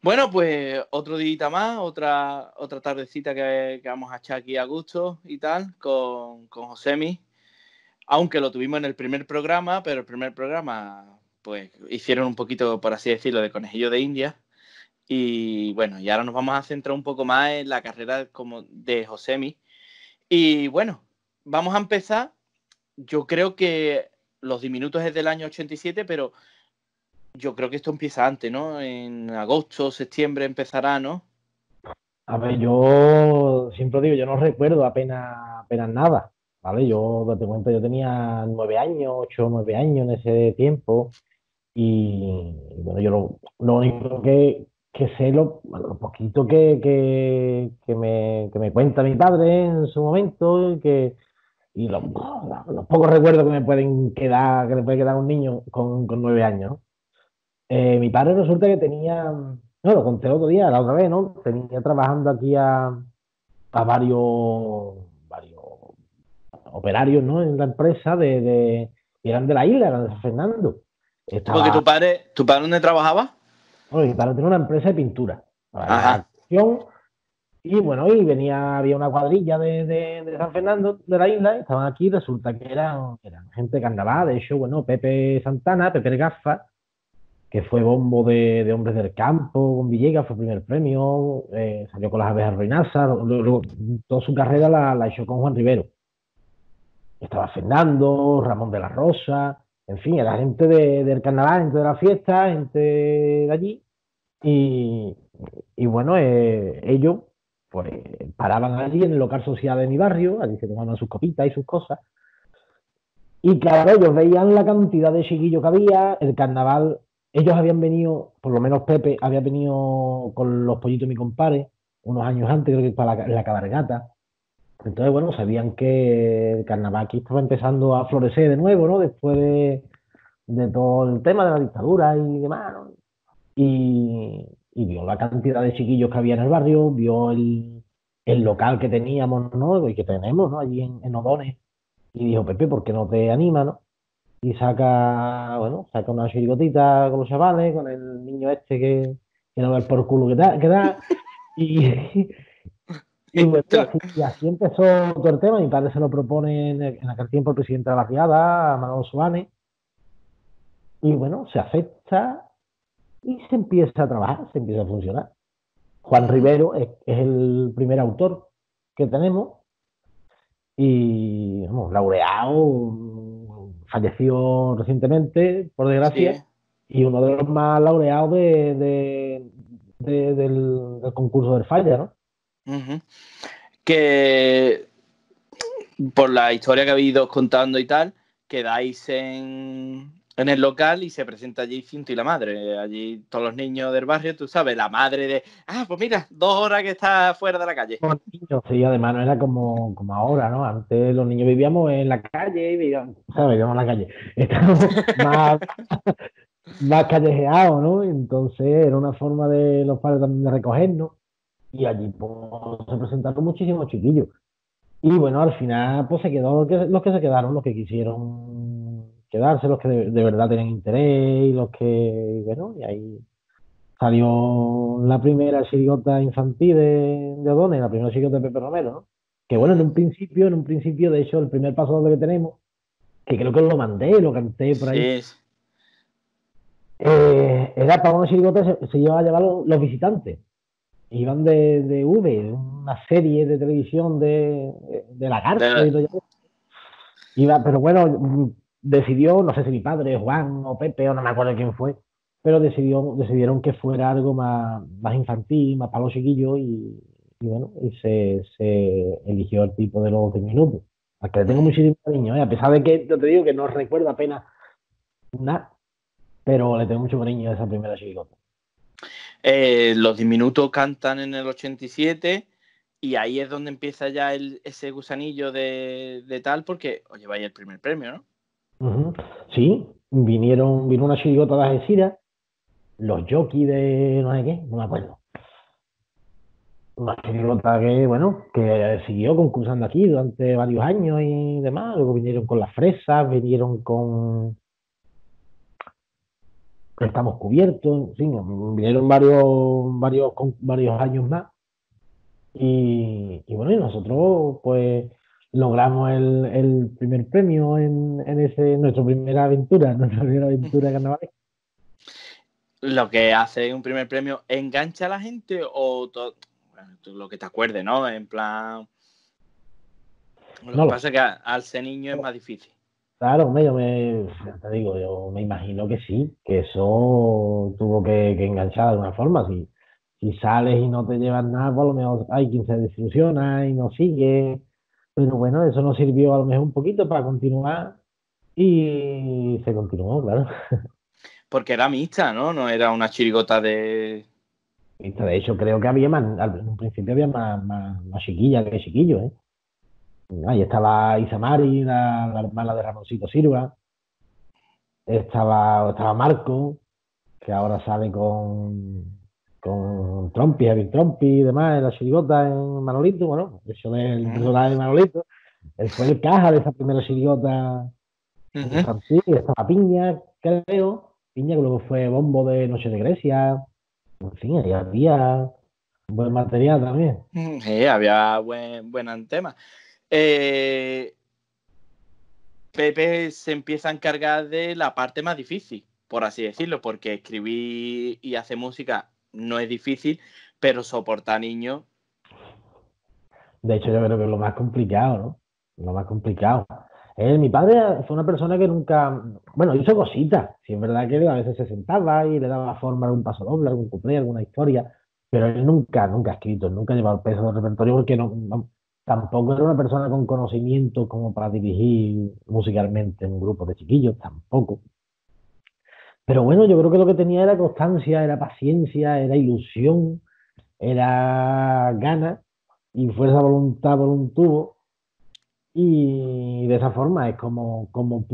Bueno, pues otro día más, otra tardecita que vamos a echar aquí a gusto y tal, con Josemi. Aunque lo tuvimos en el primer programa, pero el primer programa, pues hicieron un poquito, por así decirlo, de conejillo de India. Y bueno, y ahora nos vamos a centrar un poco más en la carrera como de Josemi. Y bueno, vamos a empezar. Yo creo que los diminutos es del año 87, pero yo creo que esto empieza antes, ¿no? En agosto, septiembre empezará, ¿no? A ver, yo siempre digo, yo no recuerdo apenas nada, ¿vale? Te cuento, yo tenía 9 años, 8 o 9 años en ese tiempo y bueno, lo único que sé, lo poquito que me cuenta mi padre en su momento y los pocos recuerdos que me pueden quedar, que le puede quedar a un niño con 9 años, ¿no? Mi padre resulta que tenía, no, lo conté otro día, la otra vez, ¿no? Tenía trabajando aquí a varios operarios, ¿no? En la empresa y eran de la isla, eran de San Fernando. Sí, porque Estaba, tu padre ¿dónde trabajaba? bueno, mi padre tenía una empresa de pintura, ¿vale? Ajá. Era construcción, y bueno, había una cuadrilla de San Fernando, de la isla, y estaban aquí, resulta que eran gente de carnaval, de hecho, bueno, Pepe Santana, Pepe el Gafa, que fue bombo de Hombres del Campo, con Villegas, fue primer premio, salió con las abejas ruinasas, luego toda su carrera la hizo con Juan Rivero. Estaba Fernando, Ramón de la Rosa, en fin, era gente del carnaval, gente de la fiesta, gente de allí, y, y bueno, ellos pues paraban allí en el local social de mi barrio, allí se tomaban sus copitas y sus cosas, y claro, ellos veían la cantidad de chiquillos que había, el carnaval, ellos habían venido, por lo menos Pepe había venido con los pollitos de mi compadre, unos años antes, creo que para la cabalgata. Entonces, bueno, sabían que el carnaval aquí estaba empezando a florecer de nuevo, ¿no? Después de todo el tema de la dictadura y demás, ¿no? Y vio la cantidad de chiquillos que había en el barrio, vio el local que teníamos, ¿no? Y que tenemos, ¿no? Allí en Odones. Y dijo, Pepe, ¿por qué no te anima, no? Y saca una chirigotita con los chavales, con el niño este que no ve el por culo que da. Y, y bueno, y así empezó todo el tema. Mi padre se lo propone en aquel tiempo el presidente de la barriada, a Manolo Suárez, y bueno, se acepta y se empieza a trabajar, se empieza a funcionar. Juan Ujú. Rivero es el primer autor que tenemos y, vamos, laureado, falleció recientemente, por desgracia, Sí. y uno de los más laureados del concurso del Falla, ¿no? Ujú. Que por la historia que habéis ido contando y tal, quedáis en el local y se presenta allí Cinto y la madre. Allí todos los niños del barrio, tú sabes, la madre de, pues mira, 2 horas que está fuera de la calle. Como niños, sí, además no era como ahora, ¿no? Antes los niños vivíamos en la calle, vivíamos en la calle, estábamos más callejeados, ¿no? Entonces era una forma de los padres también de recogernos y allí pues, se presentaron muchísimos chiquillos. Y bueno, al final pues se quedó los que se quedaron, los que quisieron quedarse, los que de verdad tenían interés y los que, bueno, y ahí salió la primera chirigota infantil de O'Donnell, la primera chirigota de Pepe Romero, ¿no? Que bueno, Ujú. en un principio, de hecho, el primer paso doble que tenemos, que creo que lo mandé, lo canté por ahí, Sí. era para una chirigota, se iba a llevar los visitantes. Iban de V, una serie de televisión de la cárcel De- y todo eso. Pero bueno, decidió, no sé si mi padre, Juan o Pepe, o no me acuerdo quién fue, pero decidieron que fuera algo más infantil, más para los chiquillos, y bueno, se eligió el tipo de los 10 minutos. Al que le tengo Ujú. muchísimo cariño, a pesar de que yo te digo que no recuerdo apenas nada, pero le tengo mucho cariño a esa primera chirigota. Los diminutos cantan en el 87 y ahí es donde empieza ya ese gusanillo de tal, porque os lleváis el primer premio, ¿no? Ujú. Sí, vino una chirigota de Algeciras, los jockeys de no sé qué, no me acuerdo. Una chirigota que, bueno, que siguió concursando aquí durante varios años y demás. Luego vinieron con las fresas, vinieron estamos cubiertos, en fin, vinieron varios años más. Y bueno, y nosotros pues logramos el primer premio en nuestra primera aventura, nuestra primera aventura carnavalesca. Lo que hace un primer premio, ¿engancha a la gente o todo? Bueno, tú lo que te acuerdes, ¿no? En plan... Lo No que lo pasa sé. es que al ser niño es más difícil. Claro, hombre, te digo, yo me imagino que sí, que eso tuvo que enganchar de alguna forma. Si sales y no te llevas nada, por lo menos hay quien se desilusiona y no sigue. Pero bueno, eso nos sirvió a lo mejor un poquito para continuar y se continuó, claro. Porque era mixta, ¿no? No era una chirigota de... De hecho, creo que había más, en un principio había más chiquillas que chiquillos, ¿eh? Ahí estaba Isamari, la hermana de Ramoncito Silva, estaba Marco, que ahora sale con Trompi, Javier Trompi y demás, en la chirigota en Manolito. Bueno, eso es el personaje de Manolito. Él fue el caja de esa primera chirigota infantil. Estaba Piña, creo. Piña, que luego fue bombo de Noche de Grecia. En fin, ahí había buen material también. Sí, había buen tema. Pepe se empieza a encargar de la parte más difícil, por así decirlo, porque escribir y hacer música no es difícil, pero soportar niños... De hecho, yo creo que es lo más complicado, ¿no? Lo más complicado. Mi padre fue una persona que nunca, bueno, hizo cositas. Sí, es verdad que él a veces se sentaba y le daba forma a algún paso doble, algún cuplé, alguna historia, pero él nunca ha escrito, nunca ha llevado el peso del repertorio porque tampoco era una persona con conocimiento como para dirigir musicalmente en un grupo de chiquillos, tampoco. Pero bueno, yo creo que lo que tenía era constancia, era paciencia, era ilusión, era ganas y fuerza de voluntad por un tubo. Y de esa forma es como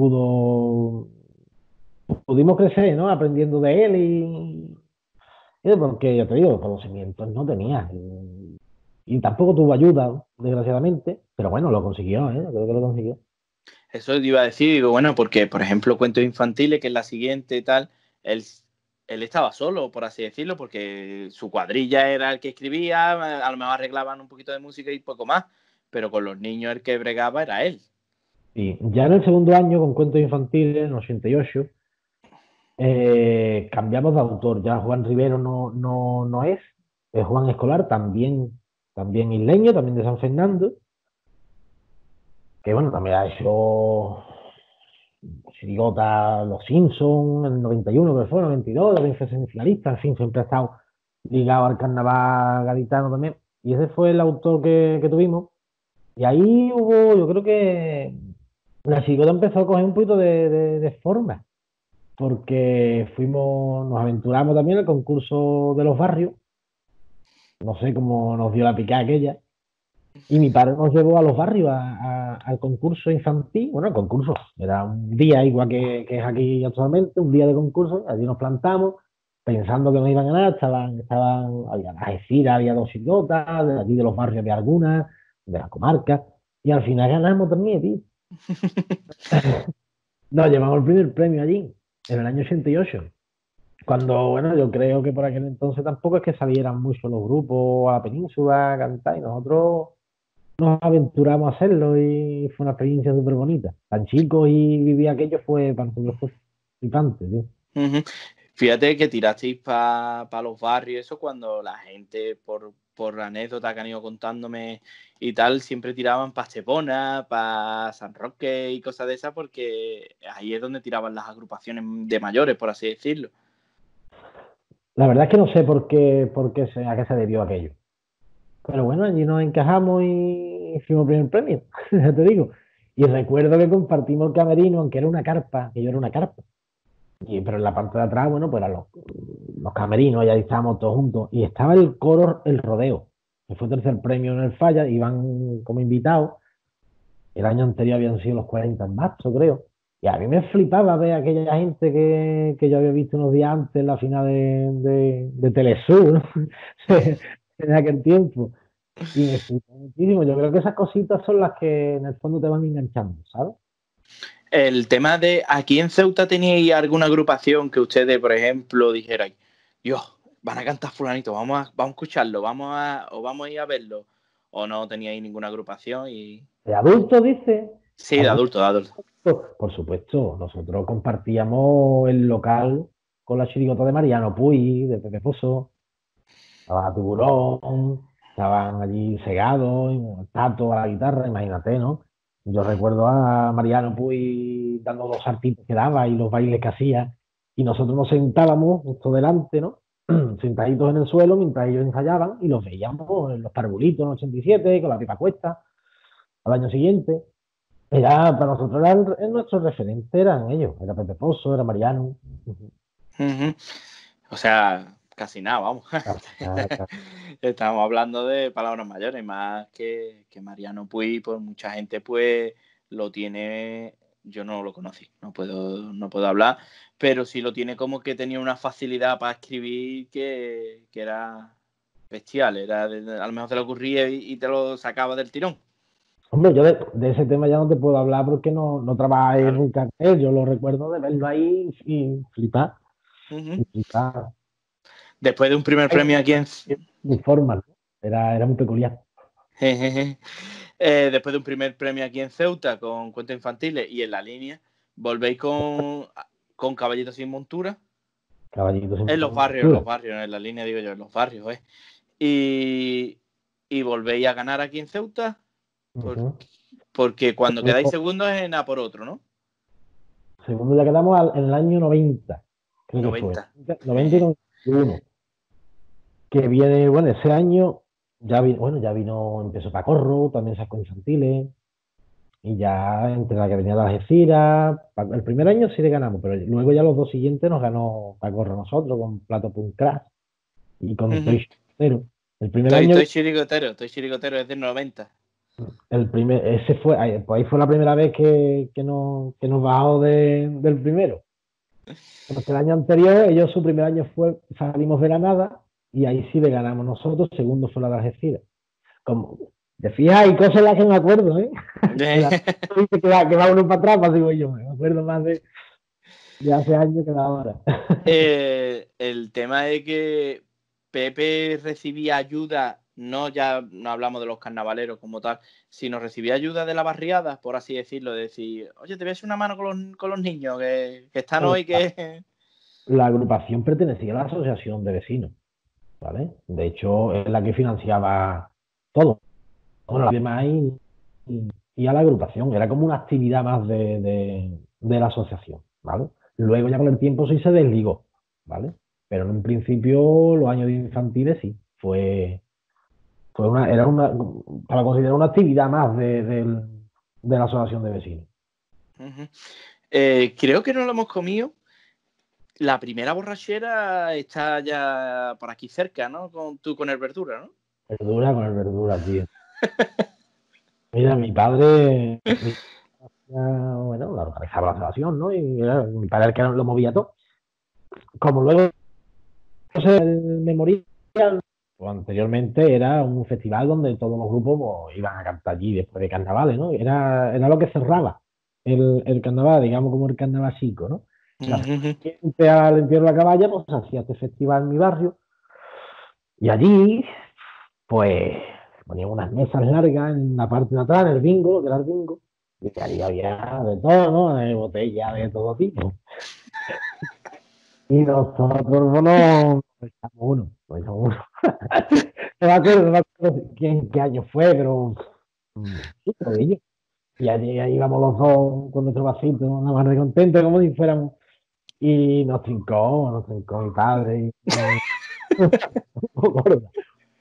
pudimos crecer, ¿no? Aprendiendo de él y porque ya te digo, conocimientos no tenía. Y tampoco tuvo ayuda, desgraciadamente, pero bueno, lo consiguió, ¿eh? Creo que lo consiguió. Eso te iba a decir, digo, bueno, porque, por ejemplo, Cuentos Infantiles, que es la siguiente y tal, él estaba solo, por así decirlo, porque su cuadrilla era el que escribía, a lo mejor arreglaban un poquito de música y poco más, pero con los niños el que bregaba era él. Y ya en el segundo año, con cuentos infantiles, en 88, cambiamos de autor. Ya Juan Rivero no es Juan Escolar, también isleño, también de San Fernando, que bueno, también ha hecho Chirigota, Los Simpsons, en el 91 que fue, 92, también fue semifinalista, en fin, siempre ha estado ligado al carnaval gaditano también. Y ese fue el autor que tuvimos. Y ahí hubo, yo creo que la chirigota empezó a coger un poquito de forma, porque nos aventuramos también en el concurso de los barrios, no sé cómo nos dio la picada aquella, y mi padre nos llevó a los barrios al concurso infantil. Bueno, el concurso era un día igual que es aquí actualmente, un día de concurso. Allí nos plantamos pensando que nos iban a ganar. Había las Algeciras, había dos chirigotas, de allí de los barrios había algunas, de la comarca. Y al final ganamos también, tío. Nos llevamos el primer premio allí, en el año 88. Cuando, bueno, yo creo que por aquel entonces tampoco es que salieran mucho los grupos a la península a cantar y nosotros nos aventuramos a hacerlo y fue una experiencia súper bonita. Tan chico y vivir aquello fue para nosotros fue flipante, tío. Uh-huh. Fíjate que tirasteis para los barrios, eso cuando la gente, por anécdota que han ido contándome y tal, siempre tiraban para Estepona, para San Roque y cosas de esas, porque ahí es donde tiraban las agrupaciones de mayores, por así decirlo. La verdad es que no sé a qué se debió aquello. Pero bueno, allí nos encajamos y fuimos primer premio, ya te digo. Y recuerdo que compartimos el camerino, aunque era una carpa, que yo era una carpa. Pero en la parte de atrás, bueno, pues eran los camerinos, y ahí estábamos todos juntos. Y estaba el coro El Rodeo, que fue tercer premio en el Falla, iban como invitados. El año anterior habían sido los 40 en marzo, creo. Y a mí me flipaba ver a aquella gente que yo había visto unos días antes en la final de Telesur, ¿no? En aquel tiempo. Y me flipó muchísimo. Yo creo que esas cositas son las que en el fondo te van enganchando, ¿sabes? El tema de, ¿aquí en Ceuta teníais alguna agrupación que ustedes, por ejemplo, dijerais, Dios, van a cantar fulanito, vamos a escucharlo, vamos a ir a verlo? ¿O no teníais ninguna agrupación? ¿De adultos, dice? Sí, de adulto, de adulto. Por supuesto, nosotros compartíamos el local con la chirigota de Mariano Puy, de Pepe Pozo, estaba Tiburón, estaban allí Segados, Tato a la guitarra, imagínate, ¿no? Yo recuerdo a Mariano Puy dando los saltitos que daba y los bailes que hacía, y nosotros nos sentábamos justo delante, ¿no? Sentaditos en el suelo mientras ellos ensayaban y los veíamos en los parvulitos en 87, con la pipa cuesta, al año siguiente. Era, para nosotros nuestros referentes eran ellos, era Pepe Pozo, era Mariano. Uh-huh. O sea, casi nada, vamos. Estamos hablando de palabras mayores, más que Mariano Puy, pues mucha gente pues lo tiene, yo no lo conocí, no puedo hablar, pero sí lo tiene como que tenía una facilidad para escribir que era bestial, a lo mejor te lo ocurría y te lo sacaba del tirón. Hombre, yo de ese tema ya no te puedo hablar porque no trabajé Claro. nunca con él. Yo lo recuerdo de verlo ahí y flipar. Uh-huh. Y flipar. Después de un primer premio aquí en... Mi forma, ¿no? Era muy peculiar. Después de un primer premio aquí en Ceuta con cuentos infantiles y en la línea, volvéis con Caballitos sin montura. Caballitos sin En los montura. barrios, en la línea digo yo, en los barrios, ¿eh? Y volvéis a ganar aquí en Ceuta, porque cuando quedáis segundos es en a por otro, ¿no? Segundo ya quedamos en el año 90, creo que fue. 90. 90 y 91. Que viene, bueno, ese año ya vino, empezó Pacorro, también sacó infantiles. Y ya entre la que venía de Algeciras, el primer año sí le ganamos, pero luego ya los dos siguientes nos ganó Pacorro nosotros, con Plato Punk Crash y con Toy Chirigotero. El primer año. Toy Chirigotero es del 90. Ese fue, pues ahí fue la primera vez que nos bajó del primero. Porque el año anterior, ellos su primer año salimos de la nada y ahí sí le ganamos nosotros, segundo fue la de Algeciras. Como, te fijas, hay cosas en las que me acuerdo, ¿eh? que va uno para atrás, digo yo, me acuerdo más de hace años que de ahora. El tema de que Pepe recibía ayuda, ya no hablamos de los carnavaleros como tal, sino recibía ayuda de la barriada, por así decirlo, de decir, oye, te voy a hacer una mano con los niños que están hoy, que... La agrupación pertenecía a la asociación de vecinos, ¿vale? De hecho, es la que financiaba todo. Bueno, los demás y a la agrupación. Era como una actividad más de la asociación, ¿vale? Luego ya con el tiempo sí se desligó, ¿vale? Pero en un principio, los años infantiles sí, para considerar una actividad más de la asociación de vecinos. Creo que no lo hemos comido. La primera borrachera está ya por aquí cerca, ¿no? Con el verdura, ¿no? Verdura con el verdura, tío. Mira, mi padre, bueno, la organizaba la asociación, ¿no? Y mi padre el que lo movía todo. Como luego el memorial, pues anteriormente era un festival donde todos los grupos pues, iban a cantar allí después de carnavales, ¿no? Era lo que cerraba el carnaval, digamos como el carnaval chico, ¿no? Al entierro de la caballa, pues hacía este festival en mi barrio y allí, pues, ponían unas mesas largas en la parte de atrás, en el bingo, lo que era el bingo, y allí había de todo, ¿no? De botellas de todo tipo. Y nosotros, bueno, pues echamos uno. No me acuerdo qué año fue, pero sí, pero ellos. Y allí ahí íbamos los dos con nuestro vasito, nada más de contento, como si fuéramos. Y nos trincó mi padre. Gorda.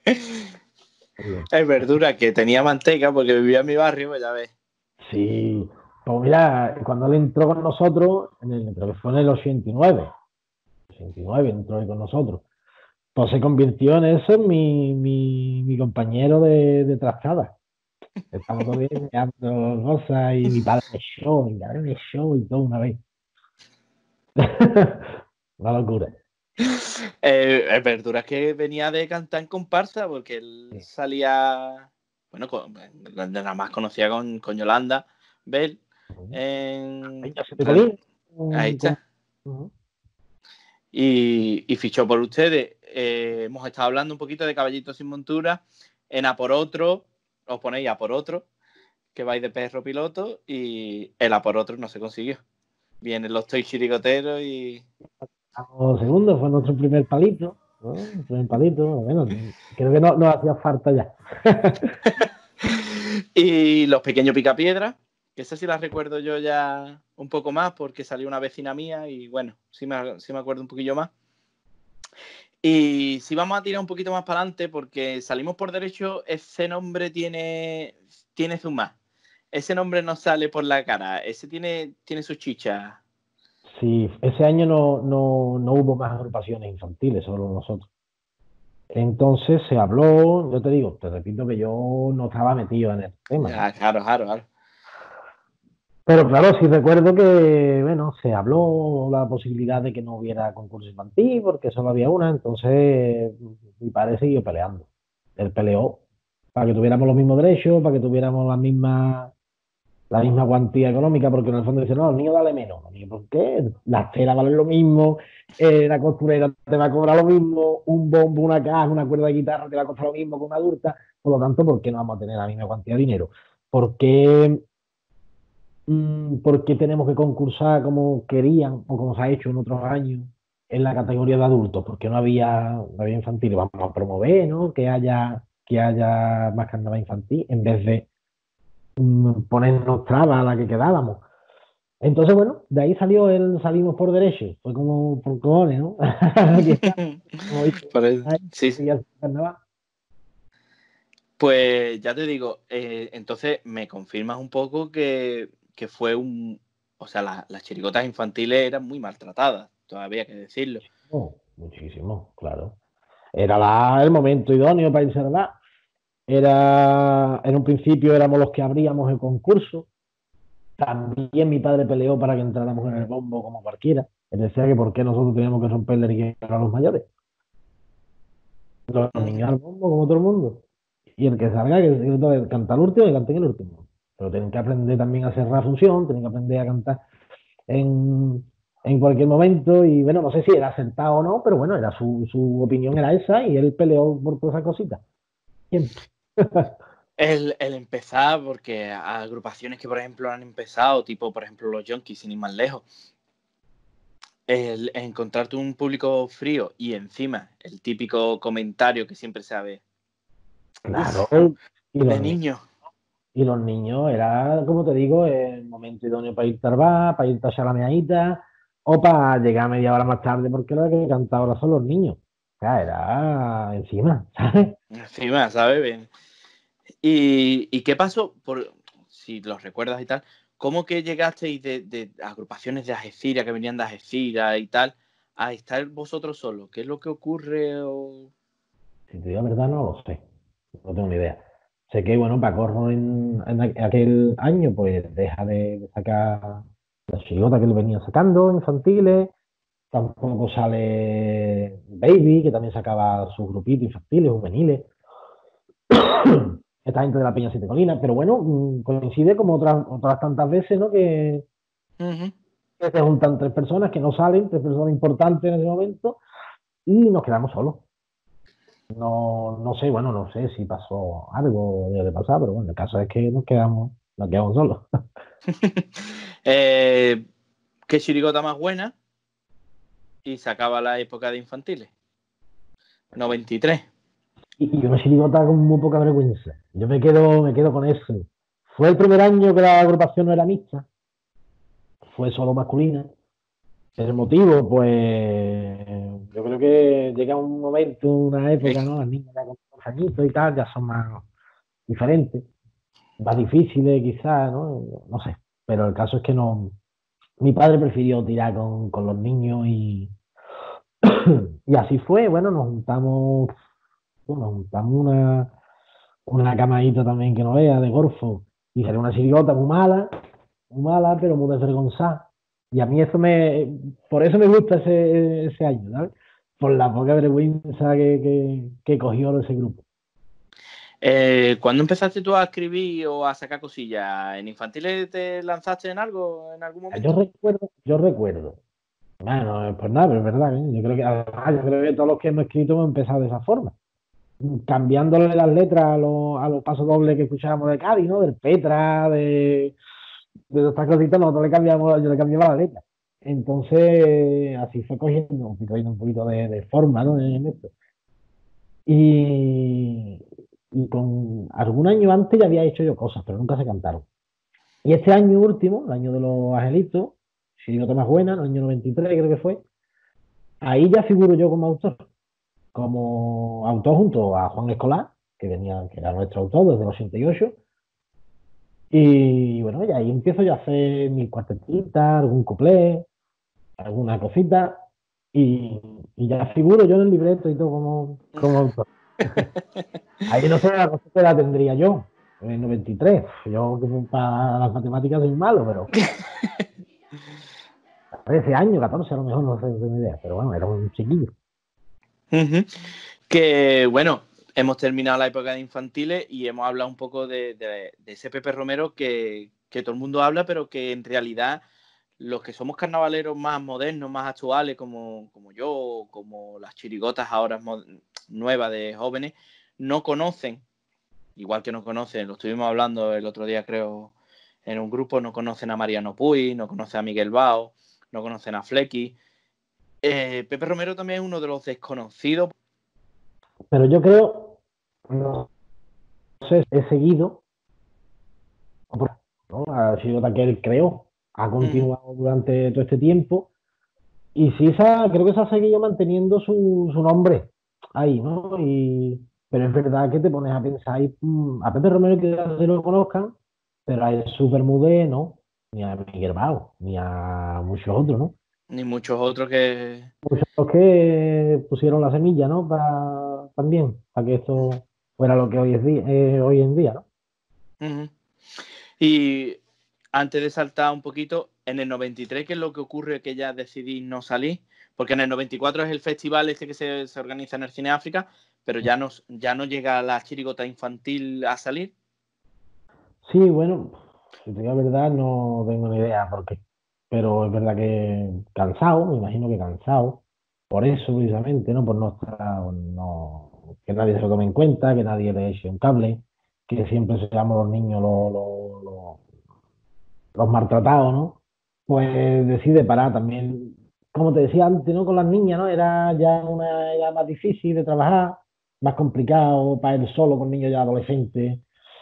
Es verdura que tenía manteca porque vivía en mi barrio, pues ya ves. Sí, pues mira, cuando él entró con nosotros, creo que fue en el 89, 89 entró ahí con nosotros. Pues se convirtió en eso mi compañero de trascada. Estamos todos bien, mirando cosas y mi padre me show y todo una vez. Una locura. Es verdura que venía de cantar en comparsa porque él salía, bueno, nada más conocía con Yolanda Bell en... Ahí está. Y fichó por ustedes. Hemos estado hablando un poquito de Caballitos sin Montura. En A por Otro, os ponéis A por Otro, que vais de perro piloto, y el A por Otro no se consiguió. Vienen los Toy Chirigoteros y... Segundo, fue nuestro primer palito, ¿no? El primer palito, bueno, creo que no hacía falta ya. Y los Pequeños Picapiedras, que esa sí la recuerdo yo ya un poco más, porque salió una vecina mía y bueno, sí me acuerdo un poquillo más. Y si vamos a tirar un poquito más para adelante, porque Salimos por Derecho, ese nombre tiene zoom más. Ese nombre no sale por la cara, ese tiene su chicha. Sí, ese año no hubo más agrupaciones infantiles, solo nosotros. Entonces se habló, yo te digo, te repito que yo no estaba metido en el tema, ¿no? Ya, claro. Pero claro, sí recuerdo que, bueno, se habló la posibilidad de que no hubiera concurso infantil porque solo había una, entonces mi padre siguió peleando. Él peleó para que tuviéramos los mismos derechos, para que tuviéramos la misma cuantía económica, porque en el fondo dice, no, al niño dale menos. Al niño, ¿por qué? Las telas valen lo mismo, la costurera te va a cobrar lo mismo, un bombo, una caja, una cuerda de guitarra te va a costar lo mismo que una adulta. Por lo tanto, ¿por qué no vamos a tener la misma cantidad de dinero? ¿Por qué porque tenemos que concursar como querían o como se ha hecho en otros años en la categoría de adultos? Porque no había infantil. Vamos a promover, ¿no? Que haya más carnaval infantil en vez de ponernos trabas a la que quedábamos. Entonces, bueno, de ahí salió el Salimos por Derecho. Fue como por cojones, ¿no? Aquí está. Como dice, Sí. carnaval. Pues ya te digo, entonces me confirmas un poco que fue o sea, las chirigotas infantiles eran muy maltratadas, todavía hay que decirlo. Muchísimo, claro. Era el momento idóneo para irse a la. En un principio éramos los que abríamos el concurso. También mi padre peleó para que entráramos en el bombo como cualquiera. Él decía que por qué nosotros teníamos que romperle el hielo a los mayores. Los niños al bombo como todo el mundo. Y el que salga, que canta el último, que cante el último. Pero tienen que aprender también a cerrar función, tienen que aprender a cantar en, en cualquier momento. Y bueno, no sé si era acertado o no, pero bueno, era su opinión era esa y él peleó por todas esas cositas. Siempre. El empezar, porque a agrupaciones que por ejemplo han empezado, tipo por ejemplo los Yonkis, sin ir más lejos, el encontrarte un público frío y encima el típico comentario que siempre se ve. Claro. De niño. Y los niños era, como te digo, el momento idóneo para irte al bar, para irte a Chalameadita o para llegar media hora más tarde, porque lo que cantaba ahora son los niños. O sea, era encima, ¿sabes? Encima, ¿sabes? Bien. ¿Y qué pasó? Si los recuerdas y tal, ¿cómo que llegasteis de agrupaciones de Algeciras que venían de Algeciras y tal a estar vosotros solos? ¿Qué es lo que ocurre? Si te digo la verdad, no lo sé. No tengo ni idea. Sé que, bueno, Pacorro en aquel año, pues deja de sacar las chirigotas que él venía sacando infantiles. Tampoco sale Baby, que también sacaba sus grupitos infantiles, juveniles. Esta gente de la Peña Siete Colinas, pero bueno, coincide como otras tantas veces, ¿no? Que se juntan tres personas que no salen, tres personas importantes en ese momento, y nos quedamos solos. No sé, bueno, no sé si pasó algo de pasar, pero bueno, el caso es que nos quedamos solos. ¿Qué chirigota más buena? Y se acaba la época de infantiles. 93. Y una chirigota con muy poca vergüenza. Yo me quedo con eso. Fue el primer año que la agrupación no era mixta, fue solo masculina. El motivo, pues, yo creo que llega un momento, una época, ¿no? Las niñas ya con 12 añitos y tal, ya son más diferentes, más difíciles quizás, ¿no? No sé. Pero el caso es que no. Mi padre prefirió tirar con los niños y así fue. Bueno, nos juntamos una camadita también que no vea de Gorfo y salió una chirigota muy mala, pero muy desvergonzada. Y a mí por eso me gusta ese año, ¿sabes? Por la poca vergüenza que cogió ese grupo. ¿Cuándo empezaste tú a escribir o a sacar cosillas? ¿En infantiles te lanzaste en algo en algún momento? Yo recuerdo. Bueno, pues nada, pero es verdad, ¿eh? Yo creo que, además, yo creo que todos los que hemos escrito hemos empezado de esa forma. Cambiándole las letras a los pasos dobles que escuchábamos de Cádiz, ¿no? Del Petra, de todas estas cositas, nosotros yo le cambiaba la letra. Entonces, así fue cogiendo un poquito de forma, ¿no? En esto. Y, y con algún año antes ya había hecho yo cosas, pero nunca se cantaron. Y este año último, el año de los Angelitos, si no te más buena, el año 93 creo que fue, ahí ya figuro yo como autor junto a Juan Escolar, que era nuestro autor desde el 88. Y bueno, y ahí empiezo yo a hacer mis cuartetitas, algún cuplé, alguna cosita, y ya figuro yo en el libreto y todo como autor. Ahí no sé qué edad tendría yo, en el 93. Yo para las matemáticas soy malo, pero 13 años, 14 a lo mejor, no sé, no tengo ni idea, pero bueno, era un chiquillo. Que bueno, hemos terminado la época de infantiles y hemos hablado un poco de ese Pepe Romero que todo el mundo habla, pero que en realidad los que somos carnavaleros más modernos, más actuales, como yo, como las chirigotas ahora nuevas de jóvenes, no conocen, igual que no conocen, lo estuvimos hablando el otro día creo en un grupo, no conocen a Mariano Puy, no conocen a Miguel Bao, no conocen a Flecky. Pepe Romero también es uno de los desconocidos. Pero yo creo, no sé, he seguido, ¿no? Ha sido la que él creó, ha continuado durante todo este tiempo, y sí, creo que se ha seguido manteniendo su nombre ahí, ¿no? Pero es verdad que te pones a pensar, a Pepe Romero que se lo conozcan, pero a Super Mudé, ¿no? Ni a Miguel Bao, ni a muchos otros, ¿no? Ni muchos otros que... Muchos otros que pusieron la semilla, ¿no? También, para que esto fuera lo que hoy en día, ¿no? Y antes de saltar un poquito, en el 93, ¿qué es lo que ocurre que ya decidí no salir? Porque en el 94 es el festival este que se organiza en el Cine África, pero ya no llega la chirigota infantil a salir. Sí, bueno, si te digo la verdad, no tengo ni idea por qué. Pero es verdad que cansado, me imagino que cansado, por eso precisamente, ¿no? Por que nadie se lo tome en cuenta, que nadie le eche un cable, que siempre seamos los niños los maltratados, ¿no? Pues decide parar también. Como te decía antes, ¿no? Con las niñas, ¿no? Era ya una edad más difícil de trabajar, más complicado para él solo con niños ya adolescentes.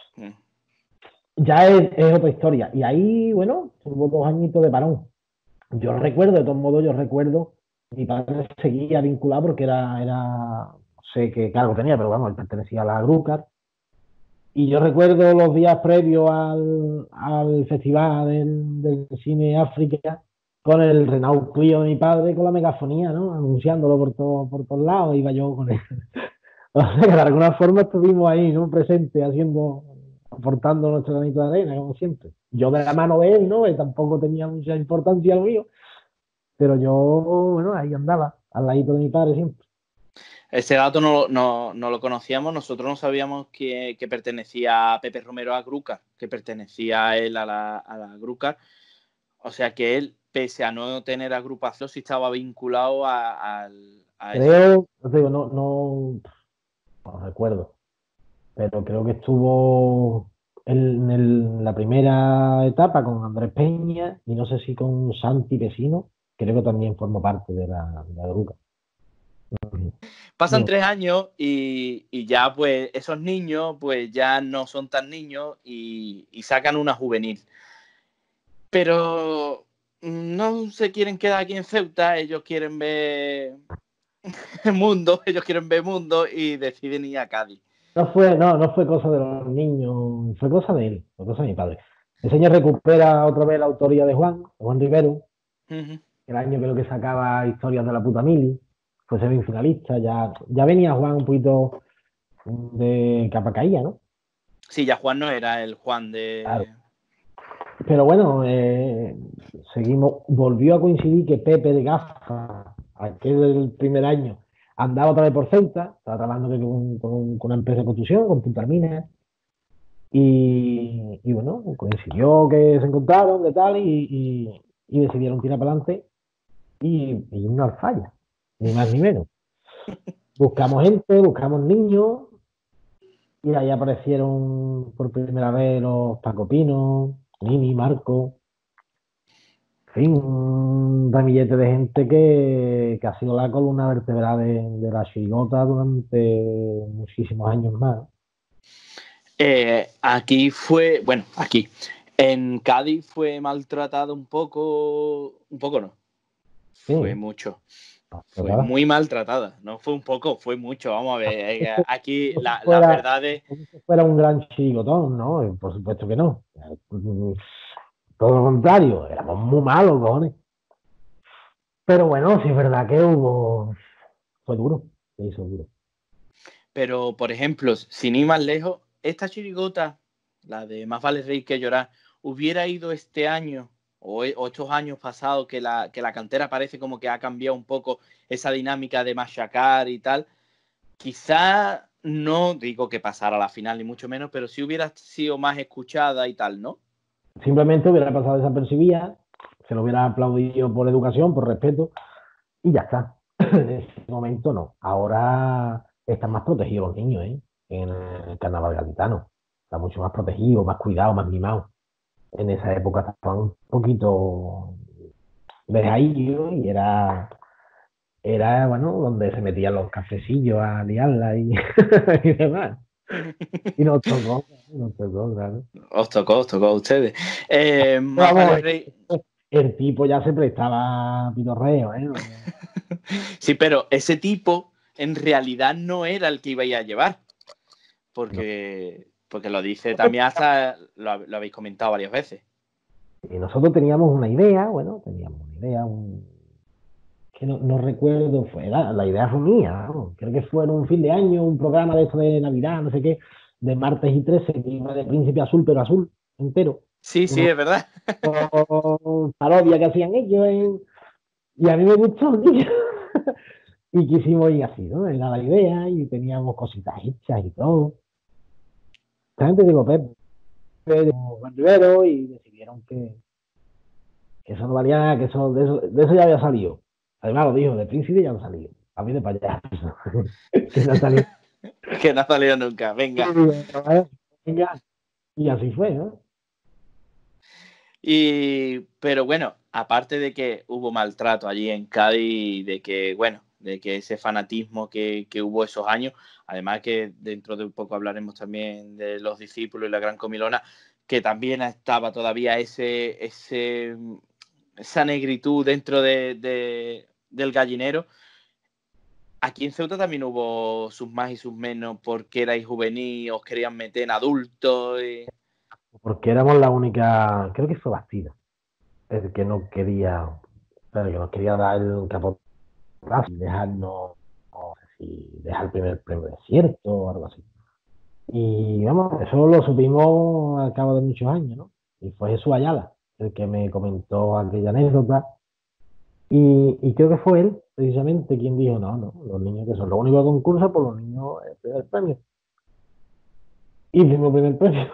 Ya es otra historia. Y ahí, bueno, hubo 2 añitos de parón. Yo recuerdo, de todos modos, mi padre seguía vinculado porque no sé qué cargo tenía, pero vamos, él pertenecía a la Grúcar. Y yo recuerdo los días previos al festival del cine África con el Renault Clio de mi padre con la megafonía, ¿no? Anunciándolo por todos lados, iba yo con él. O sea, que de alguna forma estuvimos ahí, ¿no? Presentes, aportando nuestro granito de arena, como siempre. Yo de la mano de él, ¿no? Que tampoco tenía mucha importancia lo mío, pero yo, bueno, ahí andaba, al ladito de mi padre siempre. Ese dato no lo conocíamos, nosotros no sabíamos que pertenecía a Pepe Romero a Grúcar, que pertenecía a él a la Grúcar. O sea que él, pese a no tener agrupación, sí estaba vinculado a Creo, no te digo, no recuerdo, pero creo que estuvo en la primera etapa con Andrés Peña y no sé si con Santi Vecino, creo que también formó parte de la Grúcar. Pasan 3 años y ya pues esos niños pues ya no son tan niños y sacan una juvenil. Pero no se quieren quedar aquí en Ceuta, ellos quieren ver mundo, ellos quieren ver mundo y deciden ir a Cádiz. No fue cosa de los niños, fue cosa de él, fue cosa de mi padre. El señor recupera otra vez la autoría de Juan Rivero. El año creo que sacaba Historias de la puta mili, fue semifinalista, ya venía Juan un poquito de capa caída, ¿no? Sí, ya Juan no era el Juan de... Claro. Pero bueno, volvió a coincidir que Pepe de Gafa, aquel del primer año, andaba otra vez por Ceuta, estaba trabajando con una empresa de construcción, con Punta Minas, y bueno, coincidió que se encontraron de tal y decidieron tirar para adelante y irnos al falla, ni más ni menos. Buscamos gente, buscamos niños, y ahí aparecieron por primera vez los Paco Pino, Nini, Marco, en fin, un ramillete de gente que ha sido la columna vertebral de la chirigota durante muchísimos años más. Aquí fue, bueno, aquí, en Cádiz fue maltratado un poco no, fue Sí, mucho. Fue ¿verdad? muy maltratada, no fue un poco, fue mucho. Vamos a ver, aquí Como si las fuera, verdades. como si fuera un gran chirigotón, ¿no? Por supuesto que no. Todo lo contrario, éramos muy malos, cojones. Pero bueno, sí es verdad que fue duro, se hizo duro. Pero, por ejemplo, sin ir más lejos, esta chirigota, la de Más vale reír que llorar, hubiera ido este año o estos años pasados que la cantera parece como que ha cambiado un poco esa dinámica de machacar y tal. Quizá no digo que pasara a la final ni mucho menos, pero sí hubiera sido más escuchada y tal, ¿no? Simplemente hubiera pasado desapercibida, se lo hubiera aplaudido por educación, por respeto, y ya está. En ese momento no. Ahora están más protegidos los niños, ¿eh? En el carnaval gaditano. Está mucho más protegido, más cuidado, más mimado. En esa época estaban un poquito dejadillos y era, bueno, donde se metían los cafecillos a liarla y, y demás. Y nos tocó, claro. Os tocó a ustedes. Pero Más vale vamos, reír. el tipo ya se prestaba a pitorreo, ¿eh? Sí, pero ese tipo en realidad no era el que iba a llevar, No. porque lo dice también hasta, lo habéis comentado varias veces. Y nosotros teníamos una idea, bueno, que no recuerdo, la idea fue mía, ¿no? Creo que fue en un fin de año, un programa de esto de Navidad, no sé qué, de martes y 13, que iba de Príncipe Azul, pero azul, entero. Sí, sí, Una es verdad. parodia que hacían ellos, y a mí me gustó, tío. Y quisimos ir así, ¿no? Era la idea, y teníamos cositas hechas y todo. La gente digo, Pepe, Juan Rivero, y decidieron que eso no valía nada, que de eso ya había salido. Además, lo dijo, de Príncipe ya han salido. A mí de payaso. Que no ha salido. Que no ha salido nunca, Y venga. digo, venga, y así fue, ¿no? Pero bueno, aparte de que hubo maltrato allí en Cádiz, de que, bueno, de que ese fanatismo que hubo esos años, además que dentro de un poco hablaremos también de los discípulos y la Gran Comilona, que también estaba todavía esa negritud dentro del gallinero. Aquí en Ceuta también hubo sus más y sus menos porque erais juvenil, os querían meter en adultos. Porque éramos la única, creo que fue Bastida, el que no quería, pero que nos quería dar el capotazo y dejarnos, no sé si dejar el primer premio desierto o algo así. Y vamos, eso lo supimos al cabo de muchos años, ¿no? Y fue Jesús Ayala el que me comentó aquella anécdota. Y creo que fue él, precisamente, quien dijo, no, los niños que son los únicos que concursan, por los niños el primer premio. Y hicimos el primer premio.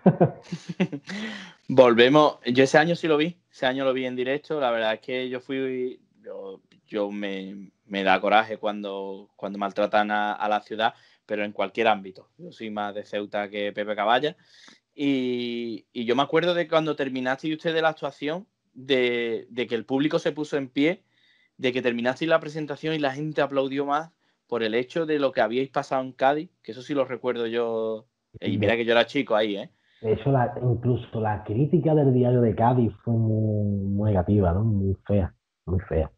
Volvemos, yo ese año sí lo vi, ese año lo vi en directo, la verdad es que yo me da coraje cuando maltratan a la ciudad, pero en cualquier ámbito. Yo soy más de Ceuta que Pepe Caballa. Y yo me acuerdo de cuando terminaste usted de la actuación, de que el público se puso en pie, de que terminasteis la presentación y la gente aplaudió más por el hecho de lo que habíais pasado en Cádiz, que eso sí lo recuerdo yo, y mira que yo era chico ahí, ¿eh? De hecho, incluso la crítica del diario de Cádiz fue muy negativa, ¿no? Muy fea, muy fea.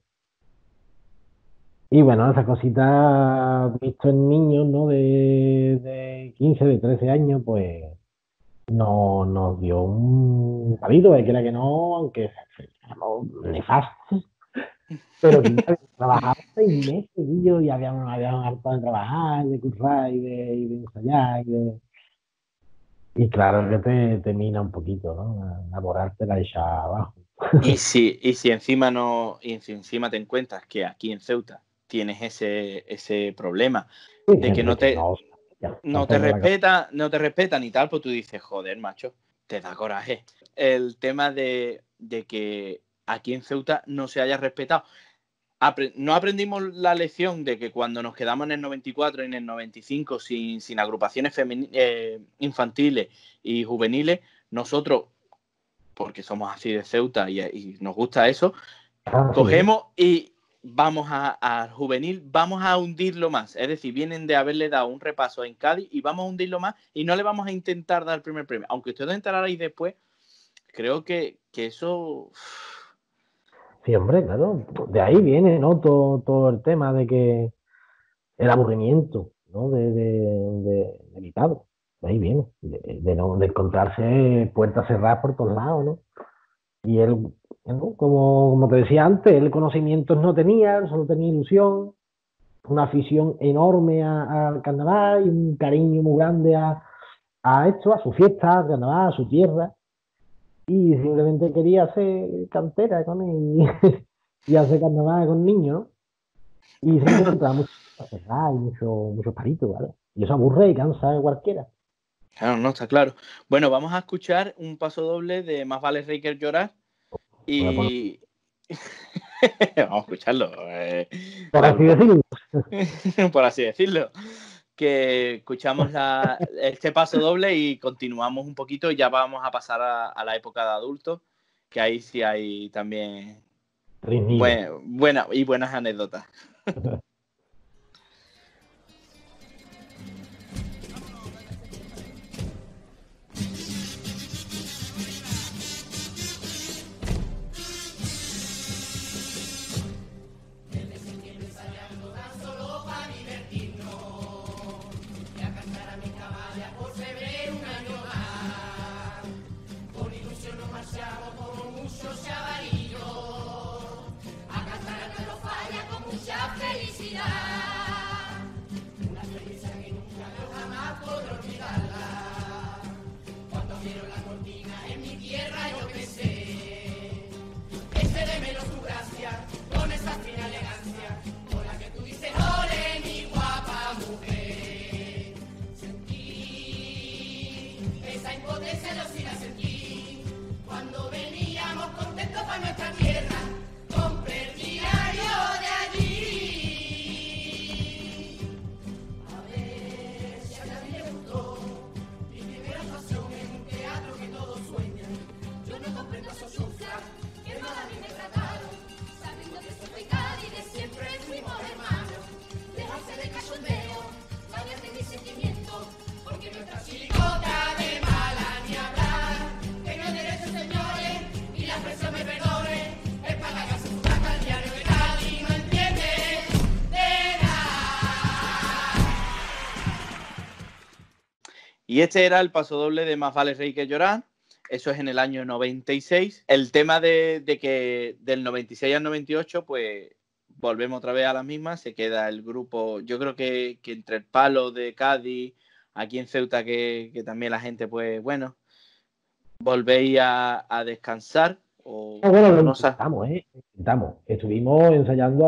Y bueno, esas cositas visto en niños, ¿no? De 15, de 13 años, pues no, nos dio un palido, de que era que no, aunque éramos nefastos, pero que ya trabajaba 6 meses y habíamos harto de trabajar, de currar y de ensayar y claro que te mina un poquito, ¿no? Enamorarte la echa abajo. Y si encima no, y si encima te encuentras que aquí en Ceuta tienes ese problema Sí, de que no te respetan. respetan y tal, pues tú dices, joder, macho, te da coraje. El tema de que aquí en Ceuta no se haya respetado. No aprendimos la lección de que cuando nos quedamos en el 94 y en el 95 sin agrupaciones infantiles y juveniles, nosotros, porque somos así de Ceuta y nos gusta eso, cogemos y vamos al juvenil, vamos a hundirlo más. Es decir, vienen de haberle dado un repaso en Cádiz y vamos a hundirlo más y no le vamos a intentar dar el primer premio. Aunque ustedes entraran ahí después, creo que eso... Sí, hombre, claro. De ahí viene, ¿no? Todo el tema de que el aburrimiento, ¿no? De mi padre. De ahí viene. De encontrarse puertas cerradas por todos lados, ¿no? Y él, ¿no? Como te decía antes, él conocimientos no tenía, solo tenía ilusión, una afición enorme al carnaval y un cariño muy grande a esto, a su fiesta, al carnaval, a su tierra. Y simplemente quería hacer cantera con él y hacer carnaval con niños, ¿no? Y se encontraba mucho y muchos palitos, ¿vale? Y eso aburre y cansa a cualquiera. Claro, no, está claro. Bueno, vamos a escuchar un paso doble de Más vale reír que llorar y... vamos a escucharlo. Por así decirlo. Por así decirlo. Que escuchamos este paso doble y continuamos un poquito y ya vamos a pasar a la época de adultos, que ahí sí hay también buenas anécdotas. Y este era el paso doble de Más vale reír que llorar. Eso es en el año 96. El tema de que del 96 al 98, pues volvemos otra vez a las mismas. Se queda el grupo, yo creo que entre el palo de Cádiz, aquí en Ceuta, que también la gente, pues bueno, volvéis a descansar. Bueno, lo intentamos, ¿eh? Intentamos. Estuvimos ensayando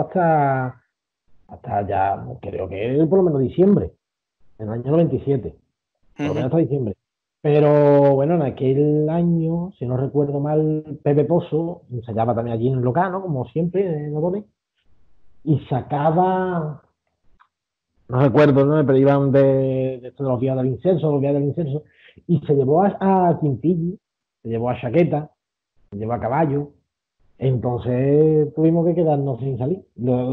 hasta ya, creo que por lo menos diciembre, en el año 97. Por lo menos hasta diciembre. Pero bueno, en aquel año, si no recuerdo mal, Pepe Pozo ensayaba también allí en el local, ¿no? Como siempre, en Odones, y sacaba, no recuerdo, ¿no? Pero iban de esto de los días del incenso, y se llevó a Quintilli, se llevó a Chaqueta, se llevó a Caballo. Entonces tuvimos que quedarnos sin salir.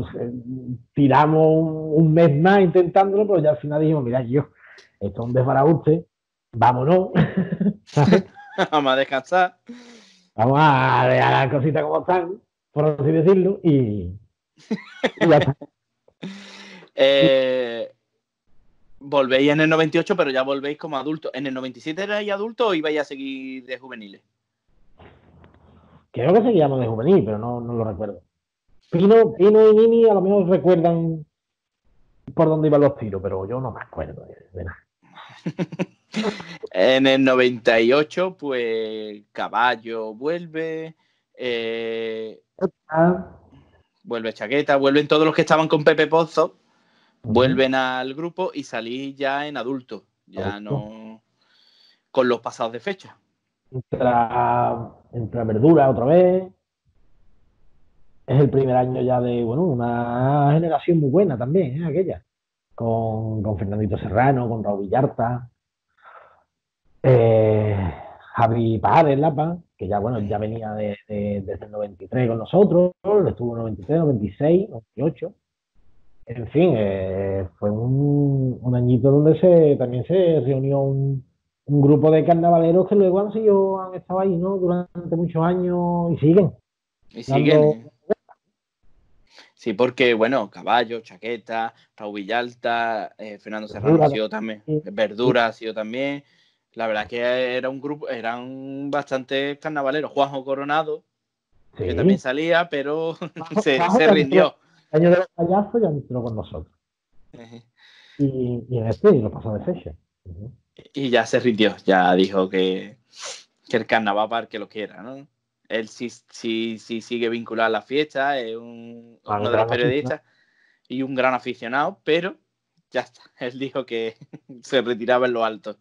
Tiramos un mes más intentándolo, pero ya al final dijimos, mira, esto es un desbarajuste, vámonos. Vamos a descansar. Vamos a dejar las cositas como están, por así decirlo, y ya está. Volvéis en el 98, pero ya volvéis como adultos. ¿En el 97 erais adultos o ibais a seguir de juveniles? Creo que seguíamos de juvenil, pero no lo recuerdo. Pino y Nini a lo mejor recuerdan por dónde iban los tiros, pero yo no me acuerdo de nada. En el 98, pues Caballo vuelve. vuelve Chaqueta, vuelven todos los que estaban con Pepe Pozo, vuelven al grupo y salís ya en adultos, ya no con los pasados de fecha. Entra Verdura otra vez. Es el primer año ya de, bueno, una generación muy buena también, aquella. Con Fernandito Serrano, con Raúl Villarta, Javi Pajares, Lapa, que ya, bueno, ya venía desde el 93 con nosotros, estuvo en 93, 96, 98. En fin, fue un añito donde también se reunió un grupo de carnavaleros que luego han estado ahí, ¿no? Durante muchos años y siguen. Y siguen. Sí, porque, bueno, Caballo, Chaqueta, Raúl Villalta, Fernando Serrano ha sido también, Verdura ha sido también. La verdad que era un grupo, eran bastantes carnavaleros. Juanjo Coronado, que también salía, pero se rindió. El año de los payasos ya entró con nosotros. Y en lo pasó de fecha. Y ya se rindió, ya dijo que el carnaval para el que lo quiera, ¿no? Él sí sigue vinculado a la fiesta, es uno de los periodistas y un gran aficionado, pero ya está, él dijo que se retiraba en lo alto.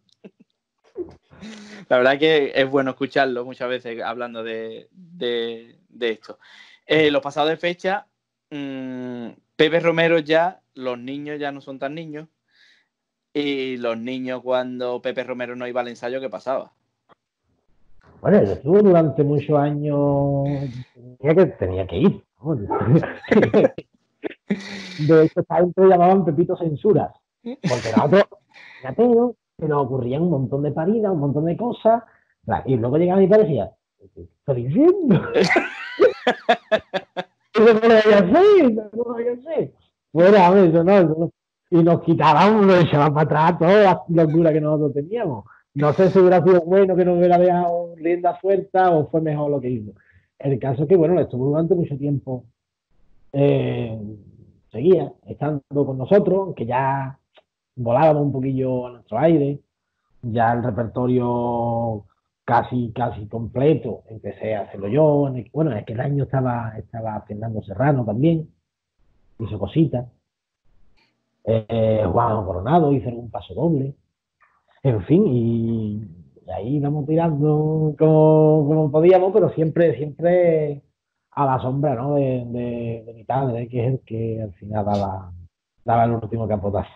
La verdad que es bueno escucharlo muchas veces hablando de esto. Los pasados de fecha, Pepe Romero ya, los niños ya no son tan niños, y los niños cuando Pepe Romero no iba al ensayo, ¿qué pasaba? Bueno, yo estuve durante muchos años, tenía que ir. De hecho, siempre llamaban Pepito Censuras, porque nosotros, fíjate, ¿no? Se nos ocurrían un montón de paridas, un montón de cosas, y luego llegaba mi padre y decía, ¿qué estoy diciendo? Eso no lo voy a hacer, no lo voy a hacer. Fuera, eso no. Y nos quitaban, nos echaban para atrás toda la locura que nosotros teníamos. No sé si hubiera sido bueno que nos hubiera dejado rienda suelta o fue mejor lo que hizo. El caso es que, bueno, estuvo durante mucho tiempo, seguía estando con nosotros, que ya volábamos un poquillo a nuestro aire, ya el repertorio casi completo empecé a hacerlo yo. Bueno, es que el año estaba Fernando Serrano también, hizo cositas. Juan Coronado hizo algún paso doble. En fin, y ahí íbamos tirando como podíamos, pero siempre a la sombra, ¿no? de mi padre, que es el que al final daba el último capotazo.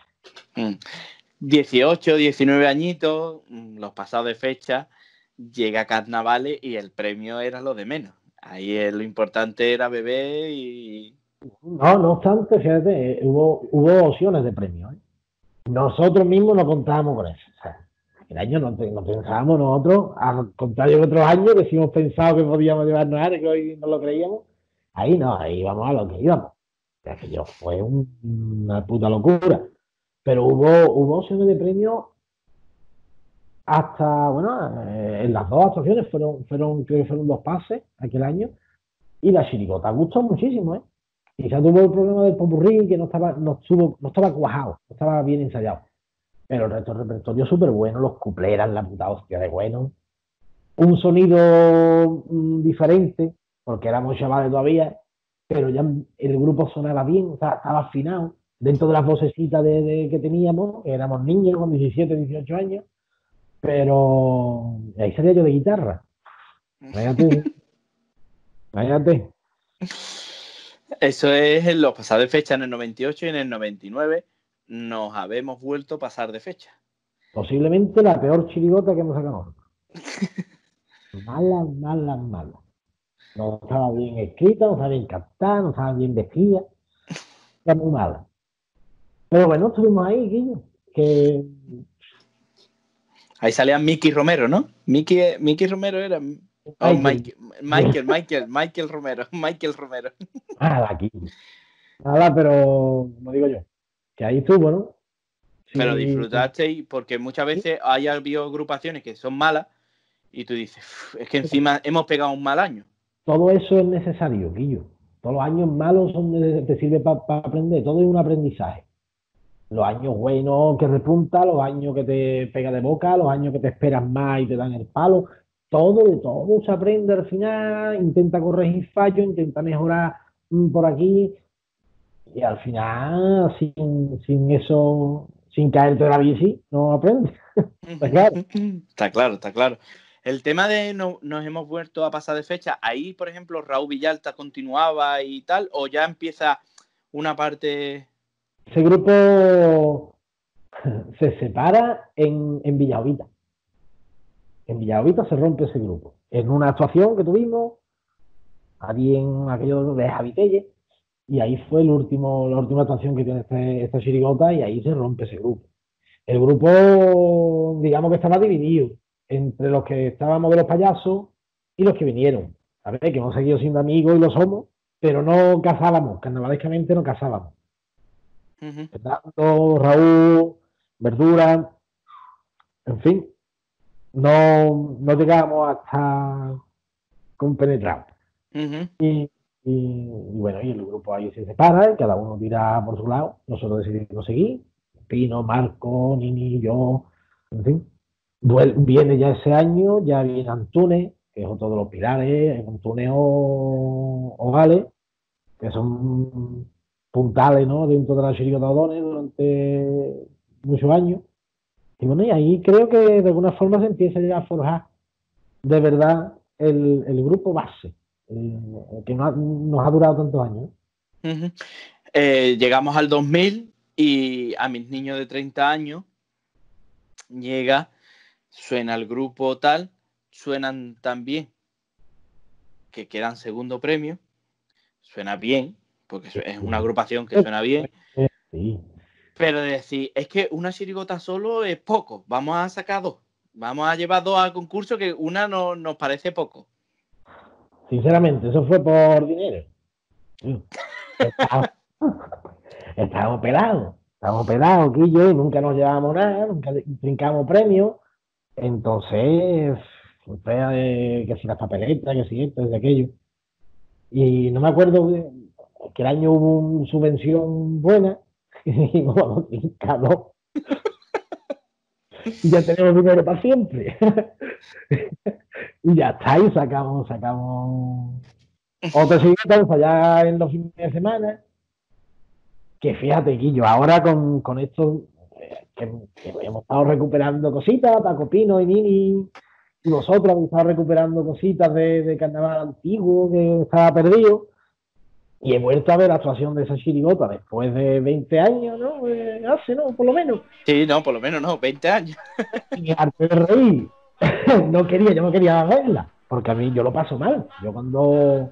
18, 19 añitos, los pasados de fecha, llega Carnavales y el premio era lo de menos. Ahí lo importante era beber y... No obstante, fíjate, hubo opciones de premio. Nosotros mismos no contábamos con eso. O sea, el año no pensábamos nosotros, al contrario que otros años, que si hemos pensado que podíamos llevarnos a que hoy no lo creíamos, ahí no, ahí íbamos a lo que íbamos. O sea, que fue una puta locura. Pero hubo opciones de premio hasta, bueno, en las dos actuaciones creo que fueron 2 pases aquel año, y la chirigota gustó muchísimo, ¿eh? Quizá tuvo el problema del popurrí, que no estaba cuajado, no estaba bien ensayado. Pero el resto del repertorio súper bueno, los cuplés eran la puta hostia de bueno. Un sonido diferente, porque éramos chavales todavía, pero ya el grupo sonaba bien, o sea, estaba afinado. Dentro de las vocecitas que teníamos, éramos niños con 17, 18 años, pero ahí salía yo de guitarra. Váyate. Eso es en los pasados de fecha, en el 98 y en el 99 nos habemos vuelto a pasar de fecha. Posiblemente la peor chirigota que hemos sacado. Mala. No estaba bien escrita, no estaba bien captada, no estaba bien vestida. Era muy mala. Pero bueno, estuvimos ahí, Guillo. Que... Ahí salía Mickey Romero, ¿no? Mickey Romero era... Oh, Michael Romero. Nada, aquí. Nada, pero como digo yo, que ahí estuvo, ¿no? Sí. Pero disfrutasteis, porque muchas veces hay habido agrupaciones que son malas y tú dices, es que encima hemos pegado un mal año. Todo eso es necesario, Guillo. Todos los años malos te sirven para aprender. Todo es un aprendizaje. Los años buenos que repunta, los años que te pega de boca, los años que te esperas más y te dan el palo. De todo se aprende al final. Intenta corregir fallos, intenta mejorar por aquí, y al final, sin eso, sin caerte de la bici, no aprendes. Pues claro. Está claro, está claro. El tema de nos hemos vuelto a pasar de fecha, ahí, por ejemplo, Raúl Villalta continuaba y tal, o ya empieza una parte... Ese grupo se separa en Villavita. En Villavita se rompe ese grupo. En una actuación que tuvimos, allí en aquello de Javi Telle, y ahí fue la última actuación que tiene esta chirigota, y ahí se rompe ese grupo. El grupo, digamos que estaba dividido entre los que estábamos de los payasos y los que vinieron. A ver, que hemos seguido siendo amigos y lo somos, pero no casábamos, carnavalescamente no casábamos. Fernando, Raúl, Verdura, en fin, no llegábamos hasta compenetrar. Y bueno, y el grupo ahí se separa, y cada uno tira por su lado. Nosotros decidimos seguir. Pino, Marco, Nini, yo, en fin. Viene ya ese año, ya viene Antunes, que es otro de los pilares, Antunes o Gales, que son puntales, ¿no?, dentro de la chirigota de O'Donnell durante muchos años. Y bueno, y ahí creo que de alguna forma se empieza ya a forjar de verdad el grupo base, que nos ha durado tantos años. Llegamos al 2000 y a mis niños de 30 años llega, suena el grupo tal, suenan tan bien que quedan segundo premio, suena bien, porque es una agrupación que suena bien, sí. Pero decir, es que una chirigota solo es poco, vamos a sacar dos, vamos a llevar dos al concurso, que una no, nos parece poco. Sinceramente, eso fue por dinero. Estábamos pelados, Guillo, y nunca nos llevábamos nada, nunca trincamos premios. Entonces, fue que si las papeletas, que si esto, que si aquello. Y no me acuerdo que el año hubo una subvención buena y vamos trincamos. Y ya tenemos dinero para siempre. Y ya está, y sacamos otro siguiente allá en los fines de semana. Que fíjate, Guillo, ahora con esto que hemos estado recuperando cositas, Paco Pino y Nini, y vosotros habéis estado recuperando cositas de carnaval antiguo que estaba perdido, y he vuelto a ver la actuación de esa chirigota después de 20 años, ¿no? Hace, ¿no? Por lo menos. Sí, no, por lo menos no, 20 años. Y arte de reír. Yo no quería verla, porque a mí yo lo paso mal. Yo cuando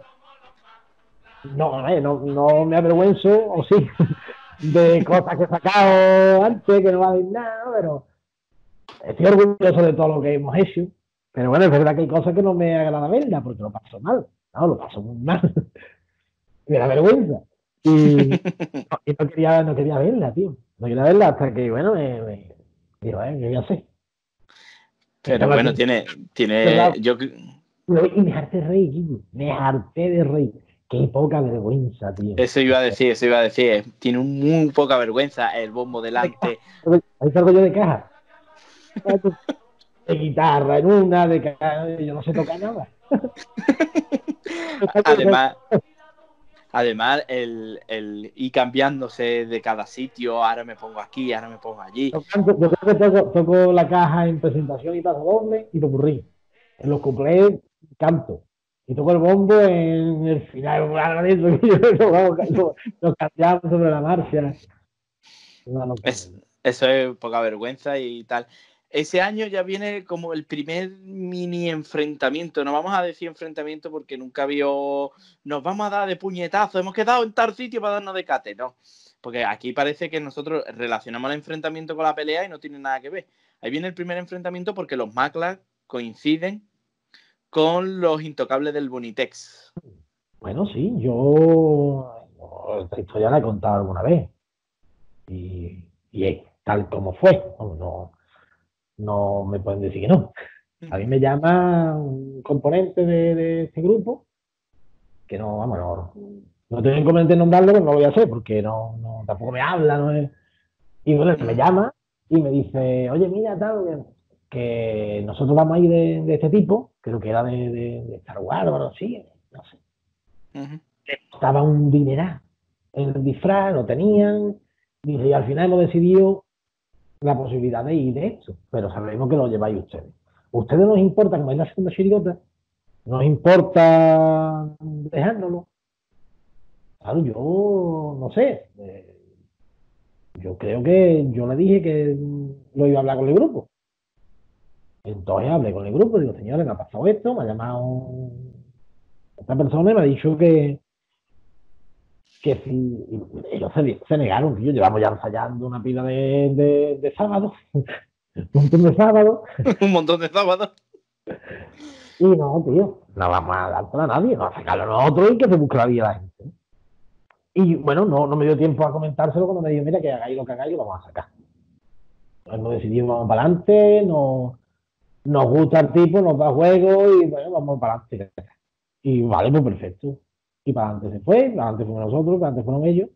no me avergüenzo, o sí, de cosas que he sacado antes, que no valen nada, pero estoy orgulloso de todo lo que hemos hecho. Pero bueno, es verdad que hay cosas que no me agrada verla, porque lo paso mal. No, lo paso muy mal. Me da vergüenza. Y no quería verla, tío. No quería verla hasta que, bueno, digo, ¿qué voy a hacer? Pero bueno, tiene, yo... Y me harté de reír, Guillo. Me harté de reír. Qué poca vergüenza, tío. Eso iba a decir. Tiene muy poca vergüenza el bombo delante. Ahí salgo yo de caja. De guitarra en una, de caja, yo no sé tocar nada. Además el ir cambiándose de cada sitio, ahora me pongo aquí, ahora me pongo allí. Yo creo que toco la caja en presentación y paso doble y popurrí. En los cuplés canto. Y toco el bombo en el final. Nos cambiamos sobre la marcha. Eso es poca vergüenza y tal. Ese año ya viene como el primer mini enfrentamiento. No vamos a decir enfrentamiento porque nunca vio. Nos vamos a dar de puñetazo. Hemos quedado en tal sitio para darnos de cate. No. Porque aquí parece que nosotros relacionamos el enfrentamiento con la pelea y no tiene nada que ver. Ahí viene el primer enfrentamiento porque los Maclas coinciden con los intocables del Bonitex. Bueno, sí, yo esta historia la he contado alguna vez. Y es tal como fue. No me pueden decir que no. A mí me llama un componente de este grupo, que no, vamos, no tengo inconveniente en nombrarlo, pero no lo voy a hacer porque tampoco me habla, no es. Y bueno, me llama y me dice, oye, mira, tal, que nosotros vamos a ir de este tipo, creo que era de Star Wars o algo así, no sé. Estaba un dineral el disfraz, lo tenían, dice, y al final hemos decidido la posibilidad de ir de esto, pero sabemos que lo lleváis ustedes. Ustedes nos importa, como es la segunda chirigota, nos importa dejárnoslo. Claro, yo no sé, yo creo que yo le dije que lo iba a hablar con el grupo. Entonces hablé con el grupo, digo, señores, me ha pasado esto, me ha llamado esta persona y me ha dicho que si ellos se negaron, tío, llevamos ya ensayando una pila de sábados, un montón de sábados, Un montón de sábados. y no, tío, no vamos a dar para nadie, vamos a sacarlo nosotros y que se busque la vida la gente. Y bueno, no me dio tiempo a comentárselo cuando me dijo, mira, que hagáis lo que hagáis, lo vamos a sacar. Hemos decidido, vamos para adelante, nos gusta el tipo, nos da juego y bueno, vamos para adelante. Y vale, pues perfecto. Y para adelante se fue, para adelante fuimos nosotros, para adelante fueron ellos,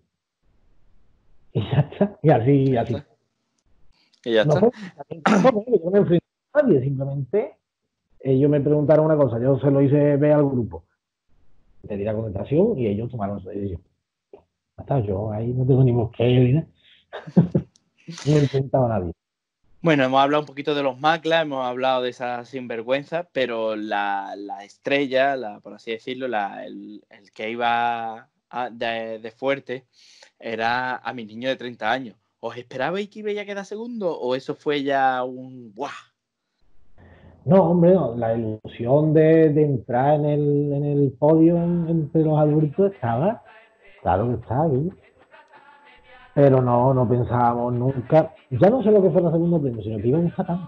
y ya está. Y así, Ya así. está. Y ya No está. fue, yo no me enfrenté a nadie, simplemente ellos me preguntaron una cosa, yo se lo hice ver al grupo, le di la contestación y ellos tomaron su decisión. Hasta yo ahí no tengo ni bosqueo ni nada, no me he enfrentado a nadie. Bueno, hemos hablado un poquito de los maclas, hemos hablado de esa sinvergüenza, pero la estrella, por así decirlo, el que iba de fuerte, era a mi niño de 30 años. ¿Os esperabais que iba a quedar segundo o eso fue ya un ¡buah! No, hombre, no, la ilusión de entrar en el podio entre los adultos estaba, claro que está aquí, pero no pensábamos nunca, ya no sé lo que fue el segundo premio, sino que iba a gustar tanto,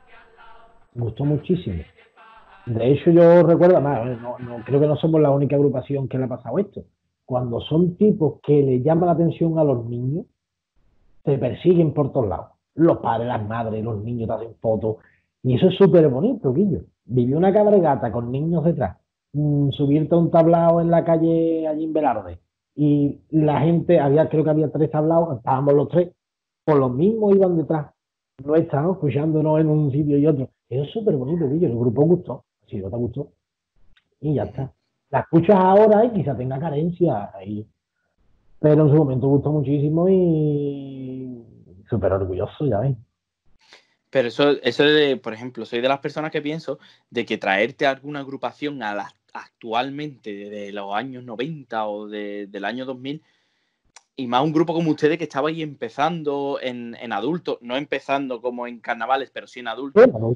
me gustó muchísimo. De hecho, yo recuerdo, más, creo que no somos la única agrupación que le ha pasado esto. Cuando son tipos que le llaman la atención a los niños, te persiguen por todos lados. Los padres, las madres, los niños te hacen fotos. Y eso es súper bonito, Guillo. Viví una cabalgata con niños detrás, subirte a un tablao en la calle allí en Velarde. Y la gente, creo que había 3 tablaos, estábamos los tres, por los mismos iban detrás. No estábamos escuchándonos en un sitio y otro. Eso es súper bonito, Guillo. El grupo gustó. Si no te gustó, y ya está. La escuchas ahora y quizá tenga carencia ahí, pero en su momento gustó muchísimo y súper orgulloso, ya ves. Pero eso de, por ejemplo, soy de las personas que pienso de que traerte a alguna agrupación actualmente de los años 90 o del año 2000 y más un grupo como ustedes que estaba ahí empezando en adultos, no empezando como en carnavales, pero sí en adultos, Bueno,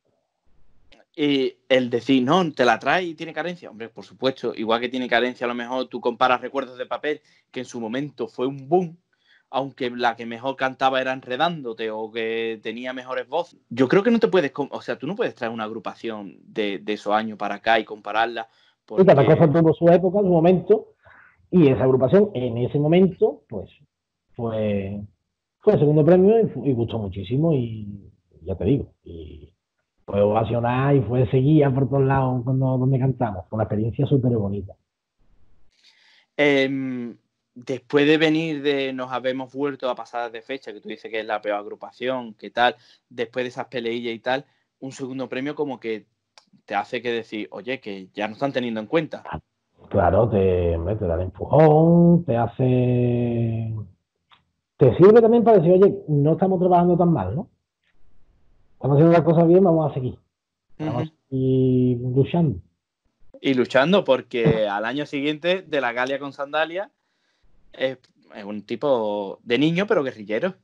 y el decir, no, te la trae y tiene carencia, hombre, por supuesto, igual que tiene carencia, a lo mejor tú comparas Recuerdos de Papel, que en su momento fue un boom, aunque la que mejor cantaba era Enredándote o que tenía mejores voces. Yo creo que no te puedes, o sea, tú no puedes traer una agrupación de esos años para acá y compararla, y cada cosa porque tuvo su época, su momento, y esa agrupación en ese momento, pues, fue el segundo premio y gustó muchísimo y ya te digo, y fue ovacionar y fue seguida por todos lados donde cantamos. Fue una experiencia súper bonita. después de venir nos habemos vuelto a pasar de fecha, que tú dices que es la peor agrupación, que tal, después de esas peleillas y tal, un segundo premio como que te hace que decir, oye, que ya no están teniendo en cuenta. Claro, te da el empujón, te sirve también para decir, oye, no estamos trabajando tan mal, ¿no? Estamos haciendo las cosas bien, vamos a seguir. Vamos Uh-huh. a seguir luchando. Y luchando porque al año siguiente de la Galia con Sandalia es un tipo de niño pero guerrillero.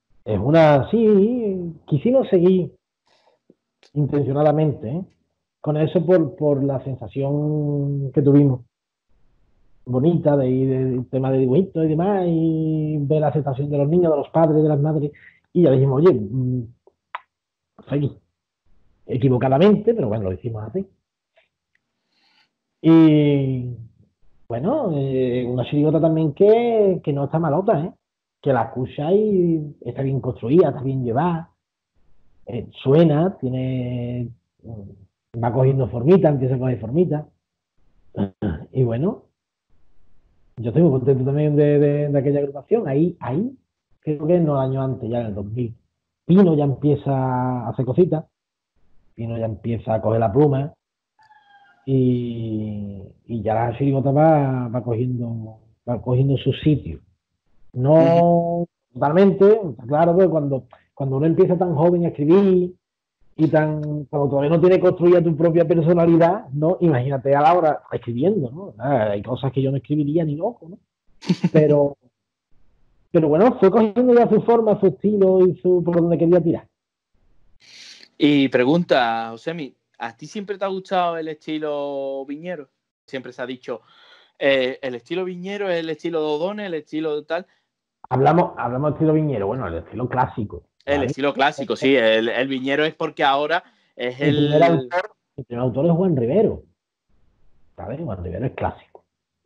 Sí, quisimos seguir intencionadamente, ¿eh? Con eso por la sensación que tuvimos, bonita, del tema de dibujitos y demás, y ver la aceptación de los niños, de los padres, de las madres, y ya dijimos, oye, seguí, equivocadamente, pero bueno, lo hicimos así. Y bueno, una chirigota también que no está malota, ¿eh? Que la escucha y está bien construida, está bien llevada, suena, va cogiendo formita, empieza a coger formita. Y bueno, yo estoy muy contento también de aquella agrupación. Ahí, creo que en los años antes, ya en el 2000. Pino ya empieza a hacer cositas, Pino ya empieza a coger la pluma y y ya la chirigota va cogiendo su sitio. Ujú. No totalmente, está claro que cuando uno empieza tan joven a escribir y cuando todavía no tiene construida tu propia personalidad, ¿no? Imagínate a la hora escribiendo, ¿no? Hay cosas que yo no escribiría ni loco, ¿no? Pero, pero bueno, fue cogiendo ya su forma, su estilo y por donde quería tirar. Y pregunta, Josemi, ¿a ti siempre te ha gustado el estilo viñero? Siempre se ha dicho, el estilo viñero es el estilo de O'Donnell, el estilo de tal. Hablamos de estilo viñero, bueno, el estilo clásico. El ¿Vale? estilo clásico, sí, el viñero es porque ahora es Mi primer el... autor, mi primer autor es Juan Rivero, ¿sabes? Juan Rivero es clásico.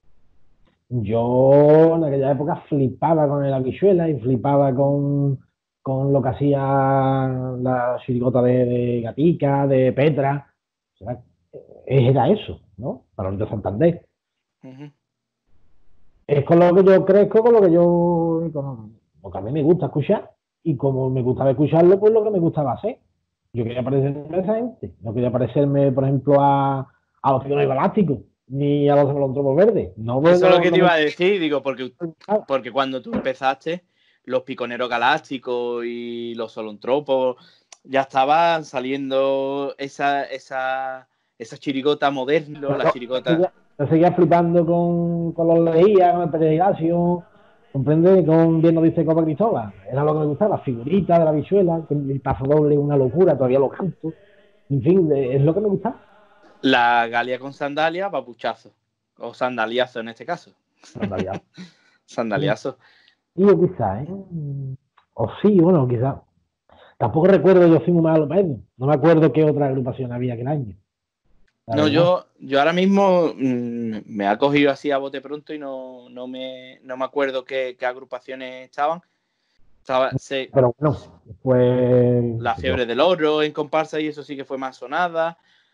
Yo en aquella época flipaba con el habichuela y flipaba con lo que hacía la chirigota de Gatica, de Petra. O sea, era eso, ¿no? Para de Santander. Ujú. Es con lo que yo crezco, con lo que a mí me gusta escuchar. Y como me gustaba escucharlo, pues lo que me gustaba hacer. Yo quería parecerme a esa gente. No quería parecerme, por ejemplo, a los Tiburones Galácticos, ni a los Velontropos Verdes. No, Eso es lo bueno, que te no me iba a decir, digo, gustaba. porque cuando tú empezaste, los piconeros galácticos y los solontropos, ya estaban saliendo esa chirigota moderna, la Claro, chirigota... yo seguía flipando con los leía, con el Peregrinacio, comprende, con Bien no dice Copa Cristóbal. Era lo que me gustaba, las figuritas de la bichuela, que el paso doble, una locura, todavía lo canto. En fin, es lo que me gustaba. La Galia con sandalia, papuchazo. O sandaliazo en este caso. Andalía. Sandaliazo. Y yo quizás, ¿eh? O sí, bueno, quizás. Tampoco recuerdo, yo fui muy malo para eso. No me acuerdo qué otra agrupación había aquel año, la No, verdad. yo ahora mismo me ha cogido así a bote pronto y no me acuerdo qué agrupaciones estaban. Sé, Pero bueno, pues la Fiebre del Oro en comparsa y eso sí que fue más sonada,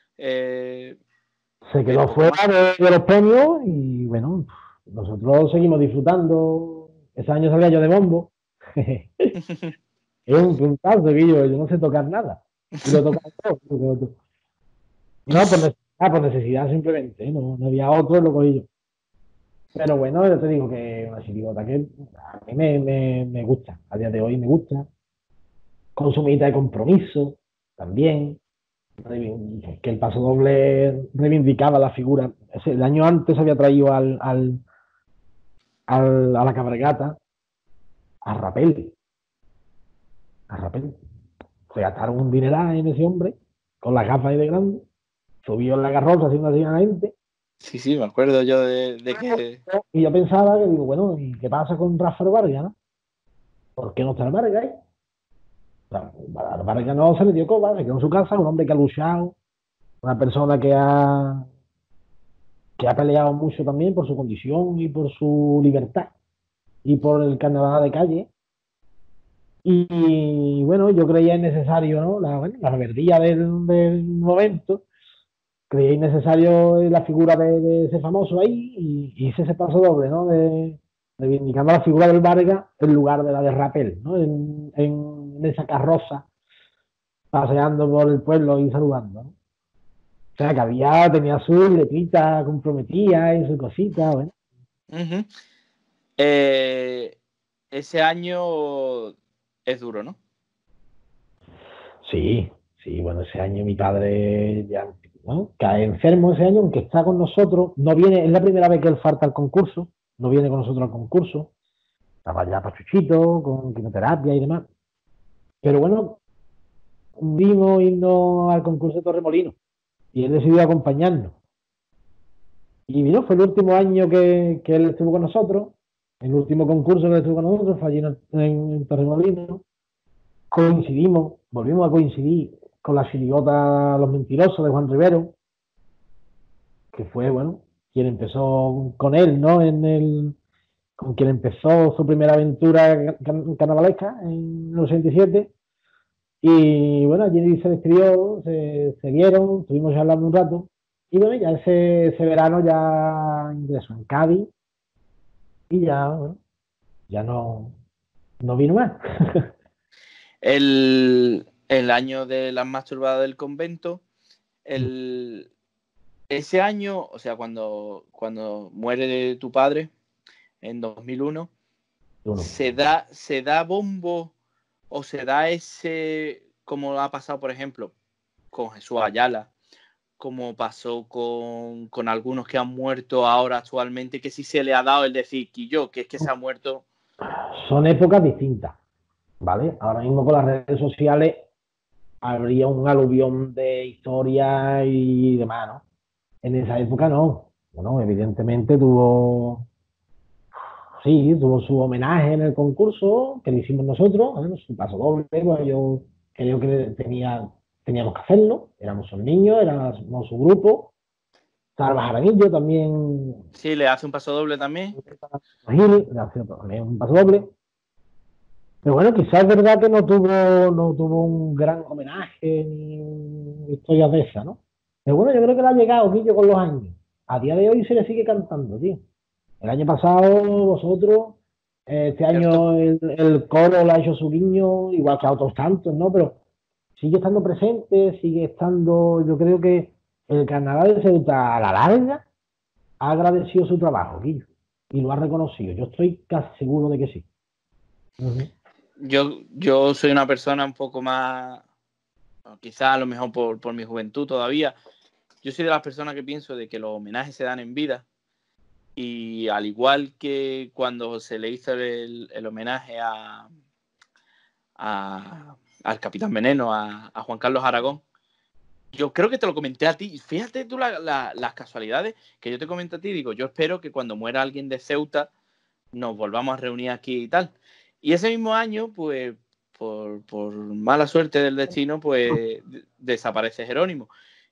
se pero quedó poco fuera más. de los premios y bueno, nosotros seguimos disfrutando. Ese año salía yo de bombo. Es un puntazo que yo no sé tocar nada. Y lo tocaba todo. No, por necesidad simplemente, ¿eh? No había otro, lo cogí yo. Pero bueno, yo te digo que una chirigota que a mí me gusta, a día de hoy me gusta. Consumita de compromiso, también. Que el paso doble reivindicaba la figura. El año antes había traído a la cabalgata a Rapel. A Rapel. Se gastaron un dineral en ese hombre, con las gafas ahí de grande. Subió en la carroza haciendo así a la gente. Sí, sí, me acuerdo yo de que... Y yo pensaba que digo, bueno, ¿y qué pasa con Rafael Vargas? ¿No? ¿Por qué no está el Vargas ahí? O sea, a Vargas no se le dio coba, se quedó en su casa, un hombre que ha luchado, una persona que ha peleado mucho también por su condición y por su libertad y por el carnaval de calle. Y bueno, yo creía innecesario, ¿no? La reverdía del momento, creía innecesario la figura de ese famoso ahí y hice ese paso doble, ¿no? Reivindicando la figura del Vargas en lugar de la de Rapel, ¿no? En esa carroza, paseando por el pueblo y saludando, ¿no? O sea, tenía su letrita comprometida y su cosita, bueno. Ujú. Eh, ese año es duro, ¿no? Sí, sí, bueno, ese año mi padre ya, ¿no? Cae enfermo ese año, aunque está con nosotros, no viene, es la primera vez que él falta al concurso, no viene con nosotros al concurso, estaba ya pachuchito, con quimioterapia y demás. Pero bueno, vimos irnos al concurso de Torremolinos y él decidió acompañarnos. Y vino, fue el último año que él estuvo con nosotros, el último concurso que él estuvo con nosotros, fue allí en Torremolinos. Coincidimos, volvimos a coincidir con la chirigota Los Mentirosos de Juan Rivero, que fue, bueno, quien empezó con él, ¿no? Con quien empezó su primera aventura carnavalesca en el 87. Y bueno, allí se despidió, se vieron, estuvimos hablando un rato. Y bueno, ya ese verano ya ingresó en Cádiz y ya, bueno, ya no vino más. El año de las masturbadas del convento, el, ese año, o sea, cuando muere tu padre, en 2001, se da bombo o se da ese, como ha pasado, por ejemplo, con Jesús Ayala, como pasó con algunos que han muerto ahora actualmente, que sí se le ha dado el decir Quillo, que es que se ha muerto. Son épocas distintas, ¿vale? Ahora mismo con las redes sociales habría un aluvión de historia y demás, ¿no? En esa época no. Bueno, evidentemente tuvo su homenaje en el concurso que le hicimos nosotros, ¿no? Su paso doble, pues yo creo que teníamos que hacerlo, éramos sus niños, éramos su grupo, Salva Jaramillo también, Sí, le hace un paso doble también. Gil, le hace también un paso doble. Pero bueno, quizás es verdad que no tuvo un gran homenaje ni historias de esa, ¿no? Pero bueno, yo creo que le ha llegado, Guillo, con los años. A día de hoy se le sigue cantando, tío. El año pasado, vosotros, este Cierto. año el coro lo ha hecho su niño, igual que a otros tantos, ¿no? Pero sigue estando presente, sigue estando, yo creo que el Carnaval de Ceuta a la larga ha agradecido su trabajo, Guillo, y lo ha reconocido. Yo estoy casi seguro de que sí. Uh-huh. Yo soy una persona un poco más, quizás a lo mejor por mi juventud todavía, yo soy de las personas que pienso de que los homenajes se dan en vida y al igual que cuando se le hizo el homenaje al Capitán Veneno, a Juan Carlos Aragón, yo creo que te lo comenté a ti. Fíjate tú las casualidades que yo te comenté a ti. Digo, yo espero que cuando muera alguien de Ceuta nos volvamos a reunir aquí y tal. Y ese mismo año, pues, por mala suerte del destino, pues desaparece Jerónimo.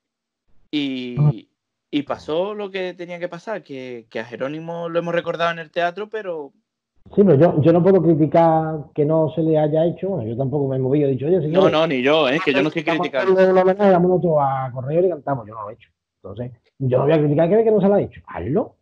Y pasó lo que tenía que pasar, que a Jerónimo lo hemos recordado en el teatro, pero... Sí, pero yo no puedo criticar que no se le haya hecho. Bueno, yo tampoco me he movido. He dicho, oye, No, señores, no, ni yo, que yo no estoy vamos a criticando. hacerle un homenaje, vámonos todos a correo y le cantamos. Yo no lo he hecho. Entonces, yo no voy a criticar que no se lo ha hecho. Hazlo.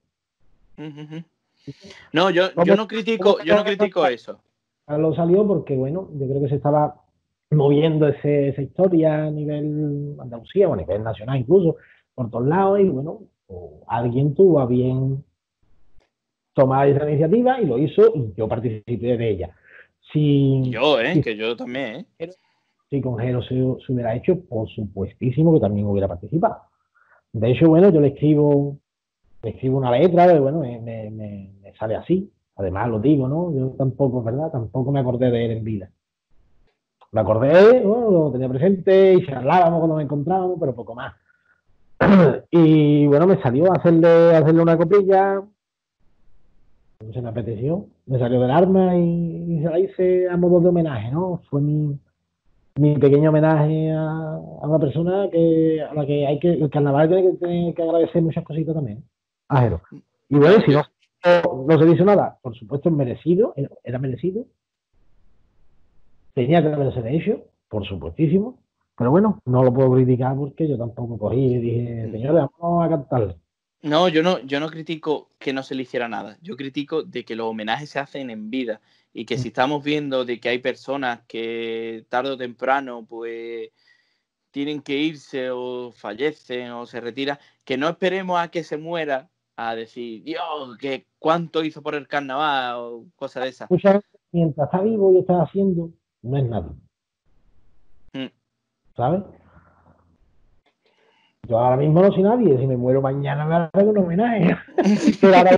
No, yo ¿Cómo, no cómo critico eso. lo salió? Porque, bueno, yo creo que se estaba moviendo esa historia a nivel Andalucía o a nivel nacional incluso, por todos lados. Y, bueno, alguien tuvo a bien tomar esa iniciativa y lo hizo y yo participé de ella. Y Si, yo, si, que yo también, si con Jero se hubiera hecho, por supuestísimo que también hubiera participado. De hecho, bueno, yo le escribo una letra, pero bueno, me sale así. Además, lo digo, ¿no? Yo tampoco, es verdad, tampoco me acordé de él en vida. Me acordé, ¿no? Lo tenía presente y charlábamos cuando nos encontrábamos, pero poco más. Y bueno, me salió hacerle una copilla, no se me apeteció, me salió del arma y se la hice a modo de homenaje, ¿no? Fue mi pequeño homenaje a una persona a la que el carnaval tiene que agradecer muchas cositas también, a Jero. Y bueno, no, si no se dice nada, por supuesto es merecido, era merecido, tenía que haberse hecho, por supuestísimo, pero bueno, no lo puedo criticar porque yo tampoco cogí y dije, señores, vamos a cantarle. no, yo no critico que no se le hiciera nada. Yo critico de que los homenajes se hacen en vida y que si estamos viendo de que hay personas que tarde o temprano pues tienen que irse o fallecen o se retiran, que no esperemos a que se muera a decir, Dios, que cuánto hizo por el carnaval o cosas de esas. Muchas veces, mientras está vivo y está haciendo, no es nadie, Mm. ¿sabes? Yo ahora mismo no soy nadie, si me muero mañana me haré un homenaje. Pero ahora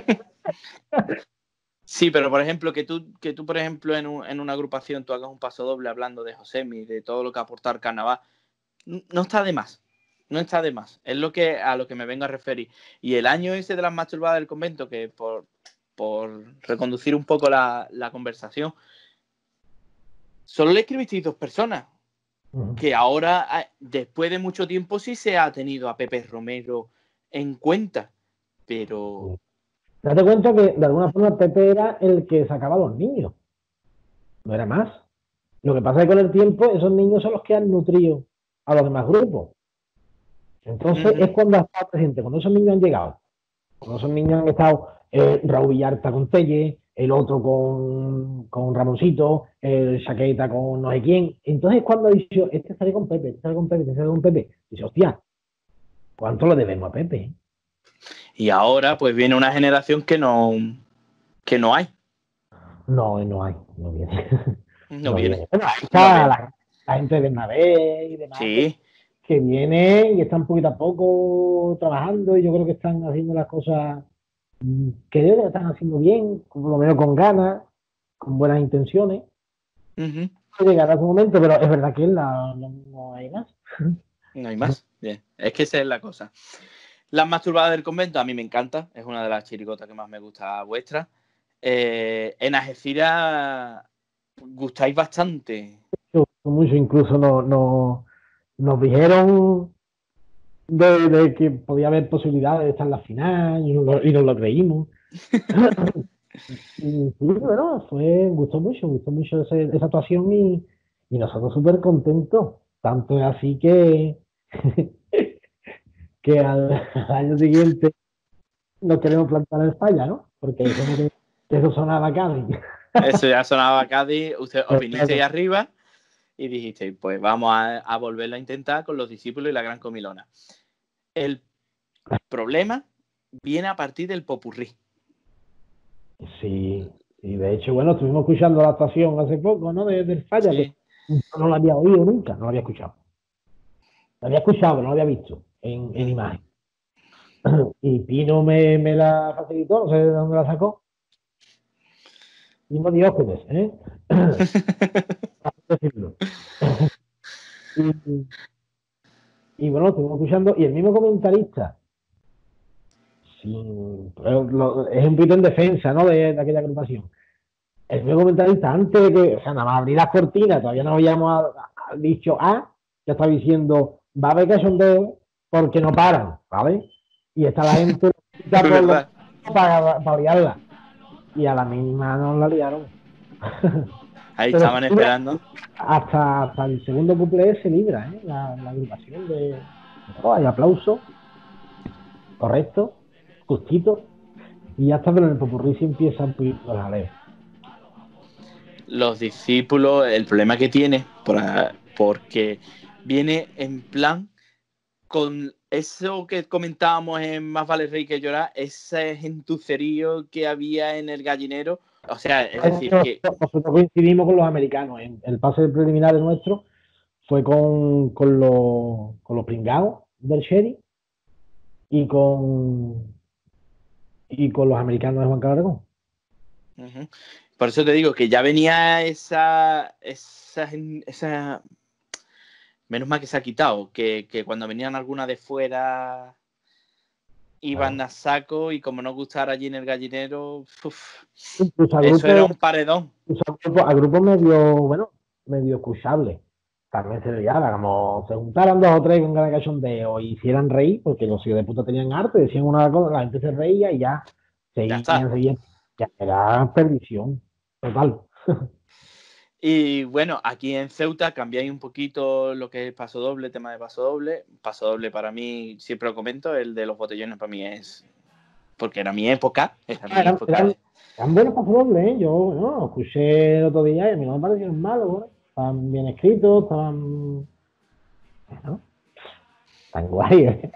Sí, pero por ejemplo, que tú por ejemplo, en una agrupación tú hagas un paso doble hablando de Josemi, de todo lo que aporta el carnaval, no está de más. No está de más. Es a lo que me vengo a referir. Y el año ese de las masturbadas del convento, que por reconducir un poco la conversación, solo le escribisteis 2 personas. Que ahora, después de mucho tiempo, sí se ha tenido a Pepe Romero en cuenta. Pero. date cuenta que de alguna forma Pepe era el que sacaba a los niños, no era más. Lo que pasa es que con el tiempo esos niños son los que han nutrido a los demás grupos. Entonces es cuando ha estado presente, cuando esos niños han llegado, cuando esos niños han estado Raúl Villarta con Telle, el otro con Ramoncito, el Chaqueta con no sé quién. Entonces es cuando ha dicho, este sale con Pepe, este sale con Pepe, este sale con Pepe. Dice, hostia, ¿Cuánto le debemos a Pepe? Y ahora pues viene una generación que no hay. No, no hay, no viene. No No viene. viene. Bueno, ahí No está viene. la gente de Bernabé y demás Sí. que viene y están poquito a poco trabajando y yo creo que están haciendo las cosas que creo que están haciendo bien, por lo menos con ganas, con buenas intenciones. Uh-huh. Llegará su momento, pero es verdad que no hay más. No hay más. Bien. Es que esa es la cosa. Las masturbadas del convento a mí me encanta. Es una de las chiricotas que más me gusta vuestra. En Algeciras gustáis bastante. Mucho, incluso nos dijeron de que podía haber posibilidades de estar en la final y nos lo creímos. Y sí, bueno, gustó mucho esa actuación y nosotros súper contentos. Tanto es así que, que al año siguiente nos queremos plantar en España, ¿no? Porque dijimos que eso sonaba Cádiz. Eso ya sonaba Cádiz. Os vinisteis arriba y dijisteis, pues vamos a volverlo a intentar con los discípulos y la gran comilona. El problema viene a partir del popurrí. Sí, y de hecho, bueno, estuvimos escuchando la actuación hace poco, ¿no? Del Falla, Sí. que no la había oído nunca, no la había escuchado. La había escuchado, pero no la había visto en imagen. Y Pino me la facilitó, no sé de dónde la sacó. Mismo Diógenes, ¿eh? Decirlo. Y, y bueno, estuvimos escuchando, y el mismo comentarista, es un poquito en defensa, ¿no? De aquella agrupación. El mismo comentarista, antes de que, o sea, nada más abrir las cortinas, todavía no habíamos dicho ya está diciendo, va a haber cachondeo porque no paran, ¿vale? Y está la gente Es verdad. para liarla. Y a la mínima nos la liaron. Ahí Pero estaban esperando. hasta el segundo couple se libra, ¿eh? La agrupación de. Oh, hay aplauso, correcto, justito, y ya está, pero en el popurrí sí empieza un poquito el jaleo. Los discípulos, el problema que tiene, porque viene en plan con eso que comentábamos en Más vale reír que llorar, ese gentucerío que había en el gallinero. O sea, es decir, que Nosotros coincidimos con los americanos. El pase preliminar nuestro fue con los pringados del Sherry y con los americanos de Juan Carlos Aragón. uh-huh. Por eso te digo que ya venía esa. Menos mal que se ha quitado, que cuando venían algunas de fuera iban a saco y como no gustara allí en el gallinero, Incluso eso era un paredón. a grupos medio, bueno, medio escuchables. También se veía, como se juntaran dos o tres con gran cachondeo y hicieran reír, porque los hijos de puta tenían arte, decían una cosa, la gente se reía y ya Ya está. seguían. Ya era perdición total. Y bueno, aquí en Ceuta cambiáis un poquito lo que es paso doble, tema de paso doble. Paso doble para mí, siempre lo comento, el de los botellones para mí es. Porque era mi época, era mi época. Eran buenos pasodobles, ¿eh? Yo, bueno, los escuché el otro día y a mí no me parecieron malos, ¿no? Estaban bien escritos, estaban. Bueno, tan guay, ¿eh?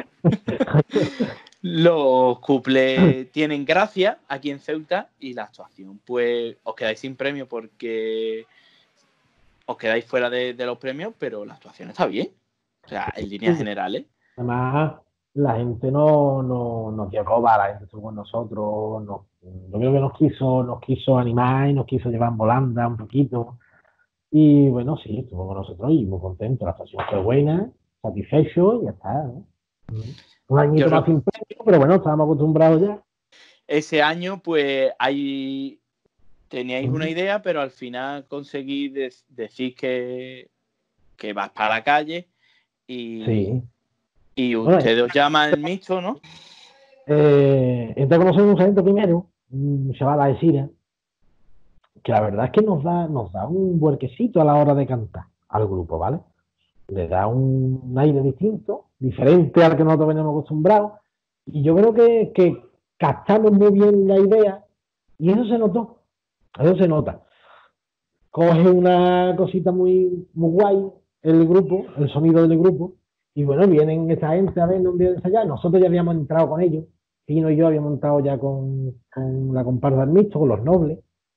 Los cuples tienen gracia aquí en Ceuta y la actuación, pues os quedáis sin premio porque os quedáis fuera de los premios, pero la actuación está bien. O sea, en líneas generales. Además, la gente no nos dio coba, la gente estuvo con nosotros, yo creo que nos quiso animar y nos quiso llevar en volanda un poquito. Y bueno, sí, estuvo con nosotros y muy contento. La actuación fue buena, satisfecho y ya está, ¿no? Un Yo añito más sin premio, pero bueno, estábamos acostumbrados ya. ese año, pues teníais una idea, pero al final conseguí decir que vas para la calle Sí. y Bueno, ustedes os llaman el mixto, ¿no? entré a conocer un sargento primero, un chaval de Sira, que la verdad es que nos da un huerquecito a la hora de cantar al grupo, ¿vale? Le da un aire distinto, diferente al que nosotros veníamos acostumbrados, y yo creo que captamos muy bien la idea, y eso se nota. Coge una cosita muy, muy guay el grupo, el sonido del grupo, Y bueno, vienen esa gente a ver dónde ensayar. Nosotros ya habíamos entrado con ellos. Tino y yo habíamos entrado ya con la comparsa del mixto, con los nobles.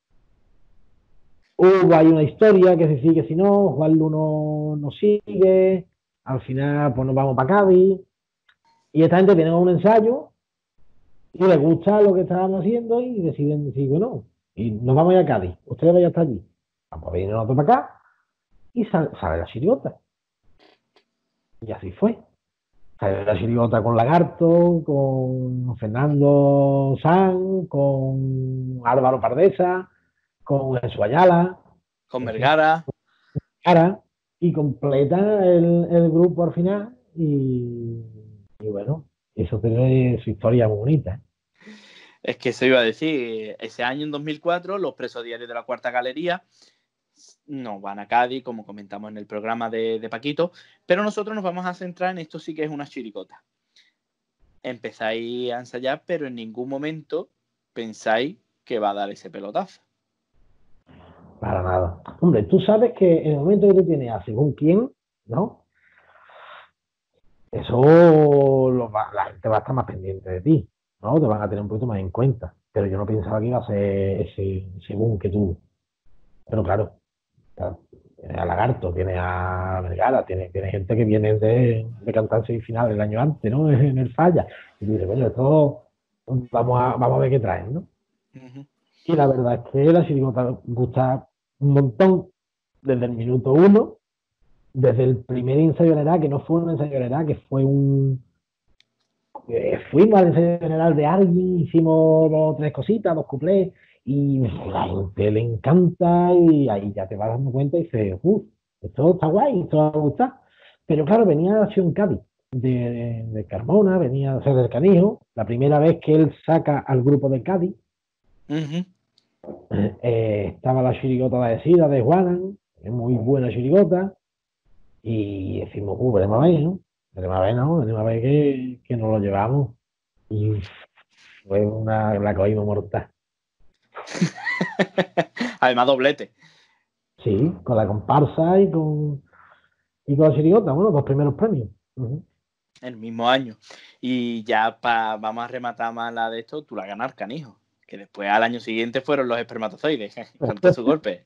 Hubo ahí una historia que se sigue, si no, Juan Luno no sigue. Al final, pues nos vamos para Cádiz. Y esta gente viene a un ensayo y les gusta lo que estaban haciendo y deciden decir, bueno, y nos vamos a ir a Cádiz. Ustedes vayan hasta allí. Vamos a venir nosotros para acá y sale la chirigota. Y así fue. Sale la chirigota con Lagarto, con Fernando San, con Álvaro Pardesa, con Jesús Ayala, Con en fin, Vergara. cara, y completa el grupo al final. Y bueno, eso tiene su historia muy bonita. Es que eso iba a decir, ese año en 2004 los presos diarios de la Cuarta Galería no van a Cádiz, como comentamos en el programa de Paquito, pero nosotros nos vamos a centrar en esto sí que es una chiricota. Empezáis a ensayar, pero en ningún momento pensáis que va a dar ese pelotazo. Para nada. Hombre, tú sabes que en el momento que tú tienes a según quién, ¿no? Eso la gente va a estar más pendiente de ti, ¿no? Te van a tener un poquito más en cuenta. Pero yo no pensaba que iba a ser ese según que tú. Pero claro, tiene a Lagarto, tiene a Vergara, tiene gente que viene de cantar semifinal el año antes, ¿no? En el Falla. Y tú dices, bueno, esto vamos a ver qué traen, ¿no? Uh-huh. Y la verdad es que la chirigota gusta un montón desde el minuto uno, desde el primer ensayo general, que no fue un ensayo general, que fue fuimos al ensayo general de alguien, hicimos dos, tres cositas, dos cuplés, y la gente le encanta, y ahí ya te vas dando cuenta y dices, esto está guay, esto va a gustar. Pero claro, venía Acción Cádiz, de Carmona, venía a ser del Canijo, la primera vez que él saca al grupo de Cádiz. Uh-huh. Estaba la chirigota de Sida, de Juanan, muy buena chirigota, y decimos, veremos a ver, ¿no? Veremos a ver, ¿no? Veremos a ver que nos lo llevamos. Y fue la cogimos mortal. Además, doblete. Sí, con la comparsa y con la chirigota, bueno, dos primeros premios. Uh-huh. El mismo año. Y ya vamos a rematar más la de esto, tú la ganas, Canijo. Que después al año siguiente fueron los espermatozoides, con todos sus golpes.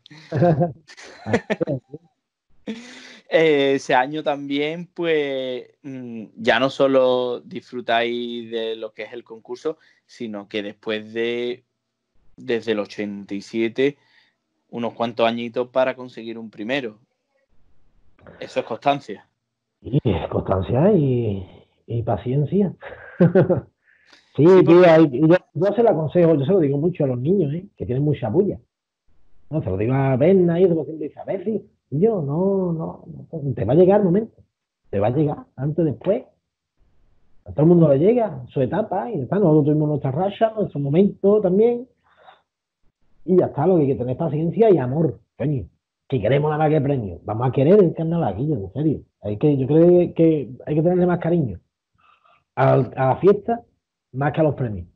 Ese año también, pues, ya no solo disfrutáis de lo que es el concurso, sino que desde el 87, unos cuantos añitos para conseguir un primero. Eso es constancia. Y constancia y paciencia. Sí, Sí, tío, porque... yo se lo aconsejo, yo se lo digo mucho a los niños, que tienen mucha bulla. No, se lo digo a Berna y eso, siempre dice, a ver si yo no, te va a llegar el momento, te va a llegar, antes o después, a todo el mundo le llega, su etapa, y está, nosotros tuvimos nuestra racha, nuestro momento también, y ya está, lo que hay que tener paciencia y amor, coño, que queremos nada más que premio, vamos a querer el carnaval aquí, en serio, yo creo que hay que tenerle más cariño a la fiesta más que a los premios.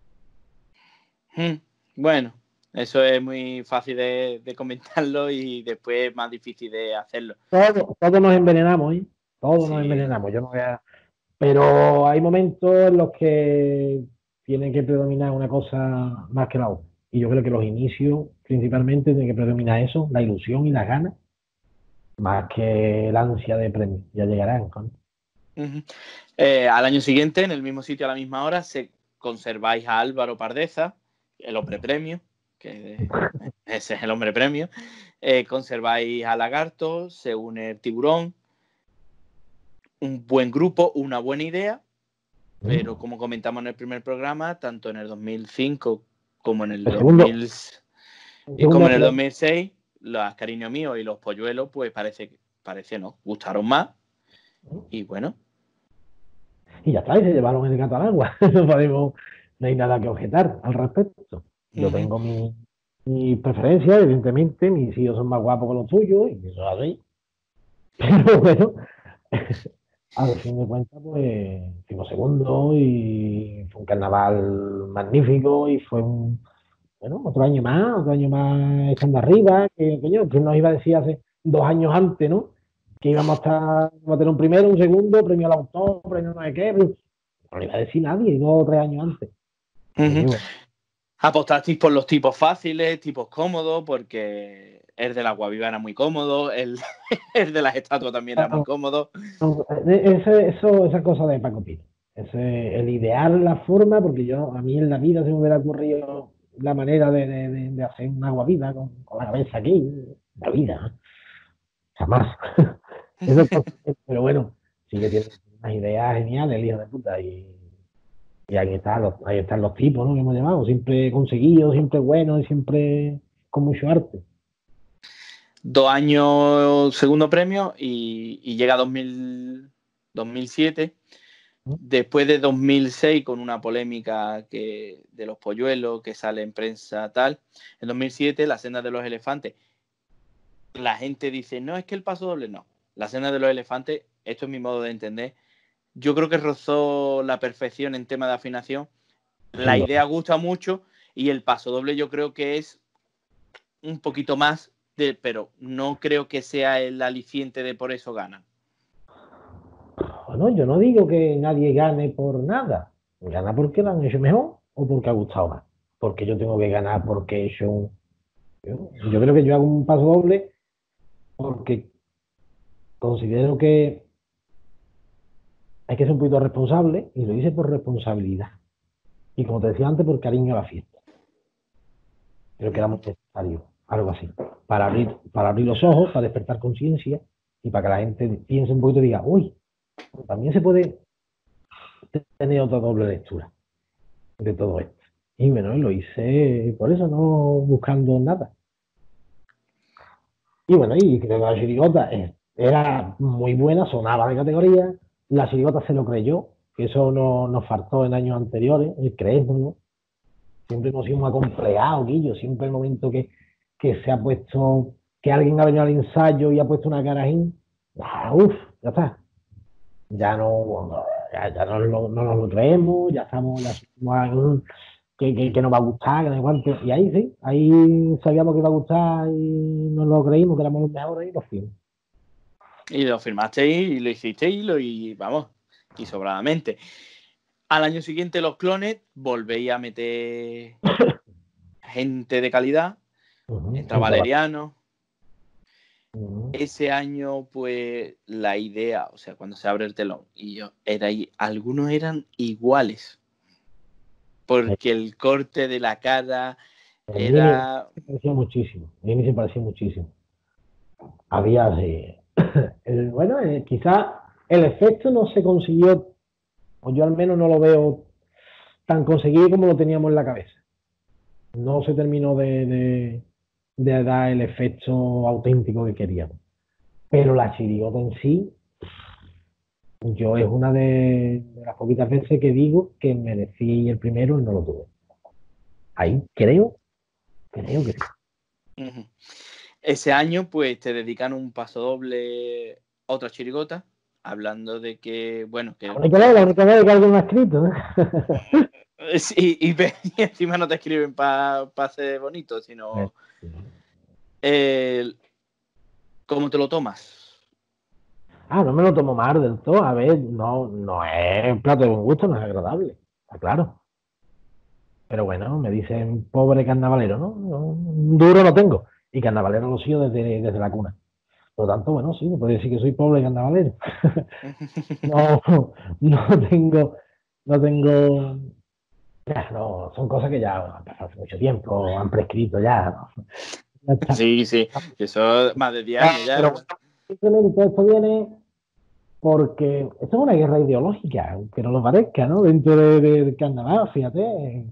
Bueno, eso es muy fácil de comentarlo y después más difícil de hacerlo. Todos nos envenenamos, ¿eh? Todos nos Sí. envenenamos, yo no voy a... Pero hay momentos en los que tiene que predominar una cosa más que la otra. Y yo creo que los inicios principalmente tienen que predominar eso, la ilusión y las ganas, más que el ansia de premio. Ya llegarán, ¿no? Uh-huh. Al año siguiente, en el mismo sitio a la misma hora, conserváis a Álvaro Pardeza, el hombre premio, que ese es el hombre premio. Conserváis a Lagarto, se une el Tiburón. Un buen grupo, una buena idea, pero como comentamos en el primer programa, tanto en el 2005 como en el 2000 y como en el 2006, las Cariño Mío y los Polluelos, pues parece no, gustaron más. Y bueno. Y ya está, y se llevaron el gato al agua. No hay nada que objetar al respecto. Yo tengo mi preferencia, evidentemente, mis hijos son más guapos que los tuyos, y eso es así. Pero bueno, al fin de cuentas, pues fuimos segundo y fue un carnaval magnífico y fue otro año más estando arriba, que coño, ¿quién nos iba a decir hace 2 años antes, ¿no? que íbamos a tener un primero, un segundo, premio al autor, premio no sé qué, no le iba a decir nadie, 2 o 3 años antes. Uh-huh. Bueno. Apostasteis por los tipos fáciles, tipos cómodos, porque el del Aguaviva era muy cómodo, el de las estatuas también era muy cómodo. No, esa cosa de Paco Pino. El ideal, la forma, porque a mí en la vida se me hubiera ocurrido la manera de hacer un agua viva con la cabeza aquí. La vida, ¿no? Jamás. Pero bueno, sí que tiene unas ideas geniales, el hijo de puta. Y ahí están los tipos, ¿no? Que hemos llamado. Siempre conseguidos, siempre buenos y siempre con mucho arte. 2 años segundo premio y llega 2007. ¿No? Después de 2006, con una polémica de los polluelos que sale en prensa tal, en 2007, La senda de los elefantes. La gente dice, no, es que el paso doble no. La senda de los elefantes, esto es mi modo de entender, yo creo que rozó la perfección en tema de afinación. La Sin duda. idea gusta mucho y el paso doble yo creo que es un poquito más, pero no creo que sea el aliciente de por eso gana. Bueno, yo no digo que nadie gane por nada. Gana porque lo han hecho mejor o porque ha gustado más. Porque yo tengo que ganar porque he hecho un... Yo creo que yo hago un paso doble porque considero que hay que ser un poquito responsable y lo hice por responsabilidad. Y como te decía antes, por cariño a la fiesta. Creo que era muy necesario, algo así. Para abrir los ojos, para despertar conciencia y para que la gente piense un poquito y diga, uy, también se puede tener otra doble lectura de todo esto. Y bueno, lo hice por eso, no buscando nada. Y bueno, y creo que la chirigota era muy buena, sonaba de categoría. La chirigota se lo creyó, que eso no nos faltó en años anteriores, el creérnoslo. Siempre hemos sido muy acompleados, Guillo. Siempre el momento que se ha puesto, que alguien ha venido al ensayo y ha puesto una carajín, uff, ya está. Ya ya no nos lo creemos, ya estamos, ya somos que nos va a gustar, que no sé cuánto. Y ahí sí, ahí sabíamos que iba a gustar y nos lo creímos, que éramos los mejores y los fuimos. Y lo firmasteis y lo hicisteis y vamos, y sobradamente. Al año siguiente los clones volvéis a meter gente de calidad, entra Gente va. Valeriano. Ese año, pues, la idea, o sea, cuando se abre el telón, algunos eran iguales, porque el corte de la cara El Jimmy era... se parecía muchísimo. Jimmy se parecía muchísimo. Había, bueno, quizás el efecto no se consiguió, o yo al menos no lo veo tan conseguido como lo teníamos en la cabeza. No se terminó de dar el efecto auténtico que queríamos. Pero la chirigota en sí, yo es una de las poquitas veces que digo que merecí el primero y no lo tuve. Ahí creo que sí. Uh-huh. Ese año, pues, te dedican un paso doble a otra chirigota, hablando de que, bueno, que... La única vez que alguien lo ha escrito, ¿eh? Sí, y encima no te escriben para ser bonito, sino... ¿Cómo te lo tomas? No me lo tomo mal del todo. A ver, no es un plato de buen gusto, no es agradable. Está claro. Pero bueno, me dicen pobre carnavalero, ¿no? Duro no tengo. Y carnavalero lo sigo desde la cuna. Por lo tanto, bueno, sí, me puede decir que soy pobre carnavalero. No, no tengo, no tengo, ya, no, son cosas que ya han pasado hace mucho tiempo, han prescrito ya, ¿no? Ya está. Sí, sí, eso más de 10 años Pero ya. bueno, simplemente esto viene porque esto es una guerra ideológica, aunque no lo parezca, ¿no? Dentro del carnaval, fíjate.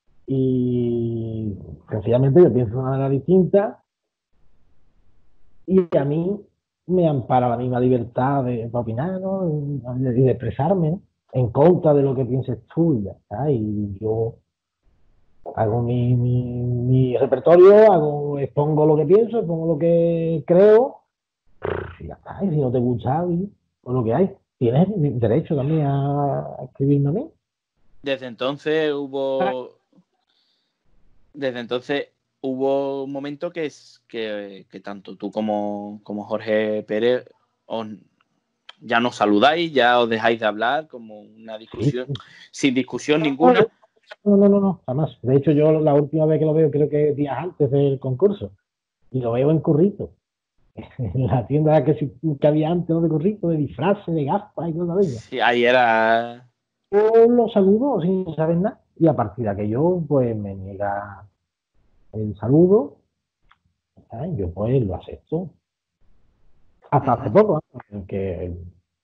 Y sencillamente yo pienso de una manera distinta y a mí me ampara la misma libertad de opinar, ¿no? Y de expresarme, ¿no? En contra de lo que pienses tú y ya está. Y yo hago mi repertorio, expongo lo que pienso, expongo lo que creo y ya está. Y si no te gusta, pues lo que hay. Tienes derecho también a escribirme a mí. Desde entonces hubo... Desde entonces hubo un momento que tanto tú como Jorge Pérez ya no saludáis, ya os dejáis de hablar, como una discusión, Sí. sin discusión ninguna. No, jamás. De hecho, yo la última vez que lo veo creo que es días antes del concurso. Y lo veo en Currito. En la tienda que había antes, ¿no? De Currito, de disfraces, de gafas y todo eso. Sí, ahí era... Yo lo saludo sin saber nada. Y a partir de aquello, pues me niega el saludo. ¿Sabes? Yo pues lo acepto. Hasta hace poco, ¿no? Que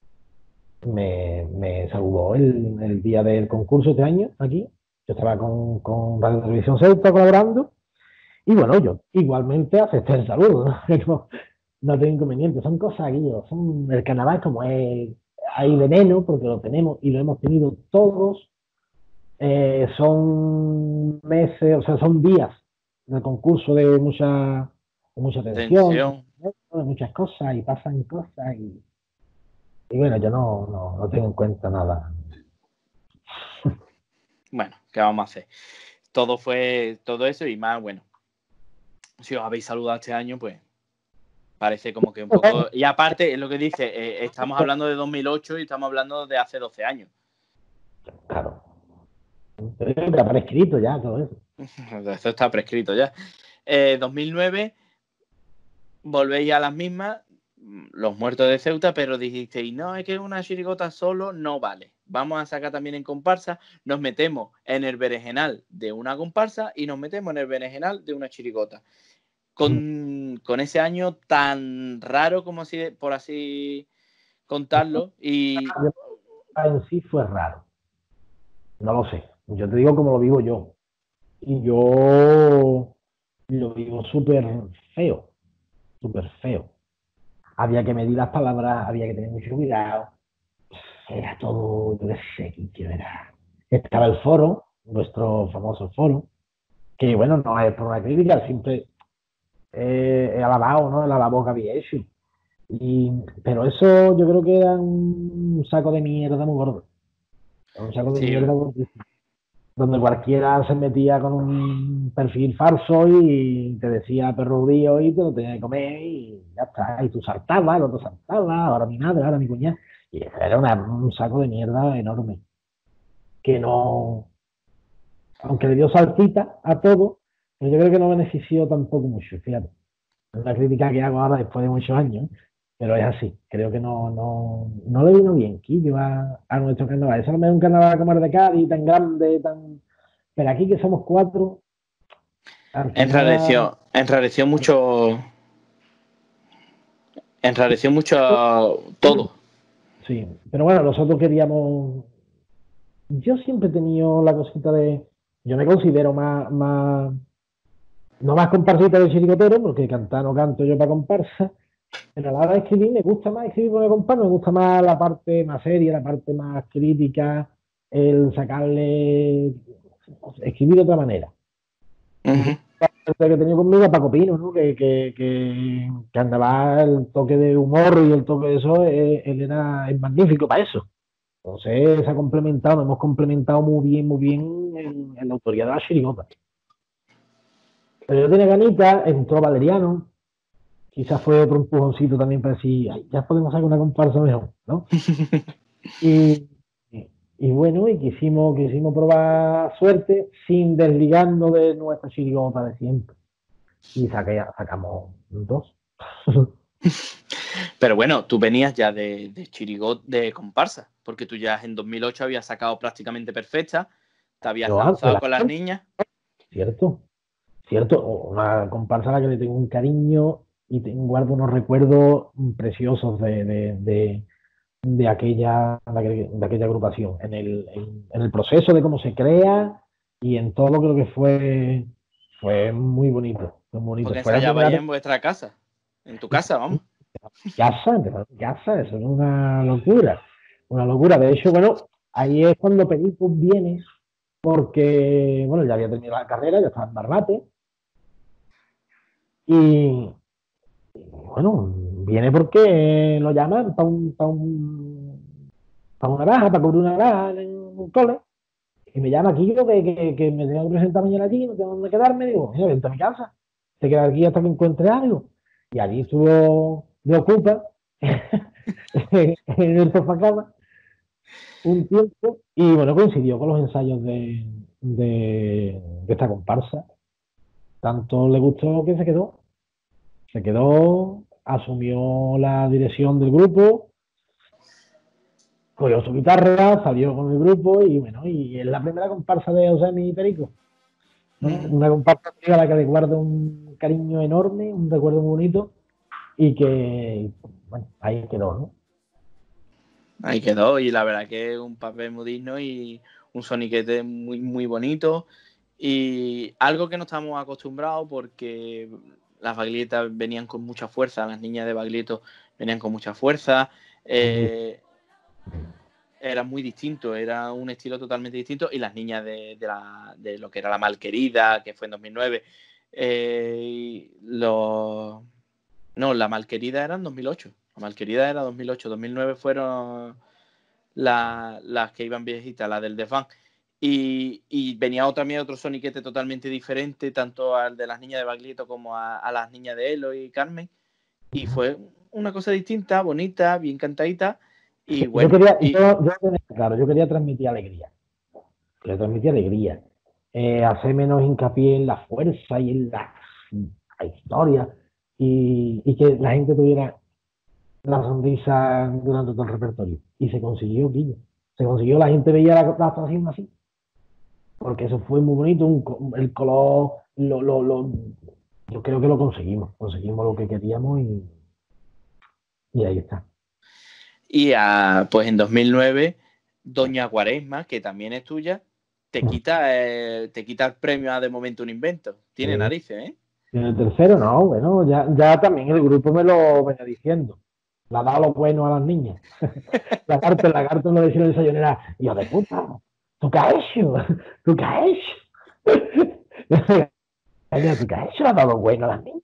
me saludó el día del concurso este año aquí. Yo estaba con Radio Televisión Ceuta colaborando. Y bueno, yo igualmente acepté el saludo, ¿no? No tengo inconveniente. Son cosas aquí, el carnaval como es, hay veneno, porque lo tenemos y lo hemos tenido todos. Son meses, o sea, son días de concurso de mucha tensión, tensión. de muchas cosas y pasan cosas y bueno, yo no tengo en cuenta nada. Bueno, ¿qué vamos a hacer? Todo eso y más, bueno. Si os habéis saludado este año, pues parece como que un poco... Y aparte, es lo que dice, estamos hablando de 2008 y estamos hablando de hace 12 años. Claro. Está prescrito ya todo eso. Esto está prescrito ya. 2009, volvéis a las mismas, los muertos de Ceuta, pero dijisteis, no, es que una chirigota solo no vale. Vamos a sacar también en comparsa, nos metemos en el berenjenal de una comparsa y nos metemos en el berenjenal de una chirigota. Con ese año tan raro como así, por así contarlo, y... En sí fue raro. No lo sé. Yo te digo cómo lo vivo yo. Y yo lo vivo súper feo. Súper feo. Había que medir las palabras, había que tener mucho cuidado. Era todo, yo qué sé, que era. Estaba el foro, nuestro famoso foro, que bueno, no es por una crítica, siempre he alabado, ¿no? El alabo que había hecho. Pero eso yo creo que era un saco de mierda muy gordo. Un saco de Sí, mierda gordísimo. Donde cualquiera se metía con un perfil falso y te decía perro judío y te lo tenía que comer y ya está. Y tú saltabas, el otro saltaba, ahora mi madre, ahora mi cuñada. Y eso era un saco de mierda enorme. Que no, aunque le dio saltita a todo, pero yo creo que no benefició tampoco mucho, fíjate. Es una crítica que hago ahora después de muchos años, pero es así. Creo que no le vino bien Quillo a nuestro carnaval. Eso no es un carnaval como el de Cádiz, tan grande, tan... Pero aquí que somos cuatro, al final... enrareció mucho. Enrareció mucho todo. Sí, pero bueno, nosotros queríamos... Yo siempre he tenido la cosita de... Yo me considero no más comparsita de chirigotero, porque cantar no canto yo para comparsa, pero a la hora de escribir me gusta más escribir con el comparsa, me gusta más la parte más seria, la parte más crítica, el sacarle... escribir de otra manera. Uh-huh. El que tenía conmigo a Paco Pino, ¿no? Que andaba el toque de humor y el toque de eso, él era es magnífico para eso. Entonces se ha complementado, nos hemos complementado muy bien en la autoría de la chirigota. Pero yo tenía ganitas, entró Valeriano, quizás fue otro empujoncito también para decir, ay, ya podemos hacer una comparsa mejor, ¿no? Y, y bueno, y quisimos probar suerte sin desligarnos de nuestra chirigota de siempre. Y sacamos dos. Pero bueno, tú venías ya de chirigot de comparsa, porque tú ya en 2008 habías sacado prácticamente perfecta, te habías lanzado con las niñas. Cierto, una comparsa a la que le tengo un cariño y guardo unos recuerdos preciosos de aquella agrupación, en el proceso de cómo se crea y en todo lo que fue muy bonito. Muy bonito. Porque Fue la ensayabais primera en vuestra casa, en tu casa, vamos. casa, eso es una locura. Una locura. De hecho, bueno, ahí es cuando Perico viene, porque, bueno, ya había terminado la carrera, ya estaba en Barbate. Y bueno, viene porque lo llaman para una baja, para cubrir una baja en un cole. Y me llama aquí yo que me tengo que presentar mañana allí, no tengo dónde quedarme. Digo, mira, vente a mi casa, te quedas aquí hasta que encuentre algo. Y allí estuvo de ocupa en el sofá un tiempo y bueno, coincidió con los ensayos de esta comparsa. Tanto le gustó que se quedó, asumió la dirección del grupo, cogió su guitarra, salió con el grupo y bueno, y es la primera comparsa de Josemi y Perico, ¿no? Una comparsa a la que le guardo un cariño enorme, un recuerdo muy bonito y que, bueno, ahí quedó, ¿no? Ahí quedó, y la verdad que es un papel muy digno y un soniquete muy, muy bonito. Y algo que no estamos acostumbrados porque las bagliettas venían con mucha fuerza, las niñas de Baglietto venían con mucha fuerza. Era muy distinto, era un estilo totalmente distinto. Y las niñas de lo que era la Malquerida, que fue en 2009, no, la Malquerida era en 2008. La Malquerida era 2008. 2009 fueron las que iban viejitas, la del desván. Y venía también otro soniquete totalmente diferente, tanto al de las niñas de Baglietto como a las niñas de Elo y Carmen. Y fue una cosa distinta, bonita, bien cantadita. Y Yo bueno, quería, claro, yo quería transmitir alegría. Le transmitía alegría. Hacer menos hincapié en la fuerza y en la historia y que la gente tuviera la sonrisa durante todo el repertorio. Y se consiguió, Guillo. Se consiguió, la gente veía la actuación así. Porque eso fue muy bonito, el color, yo creo que lo conseguimos lo que queríamos y ahí está. y pues en 2009, Doña Cuaresma, que también es tuya, te quita el premio a De Momento un Invento. Tiene narices, ¿eh? En el tercero, no, bueno, ya también el grupo me lo venía diciendo. Le ha dado lo bueno a las niñas. El lagarto me lo decía en el desayunera, hijo de puta, ¿tú qué has hecho? ¿Tú qué has hecho? ¿Tú qué has hecho? Le ha dado bueno a las niñas.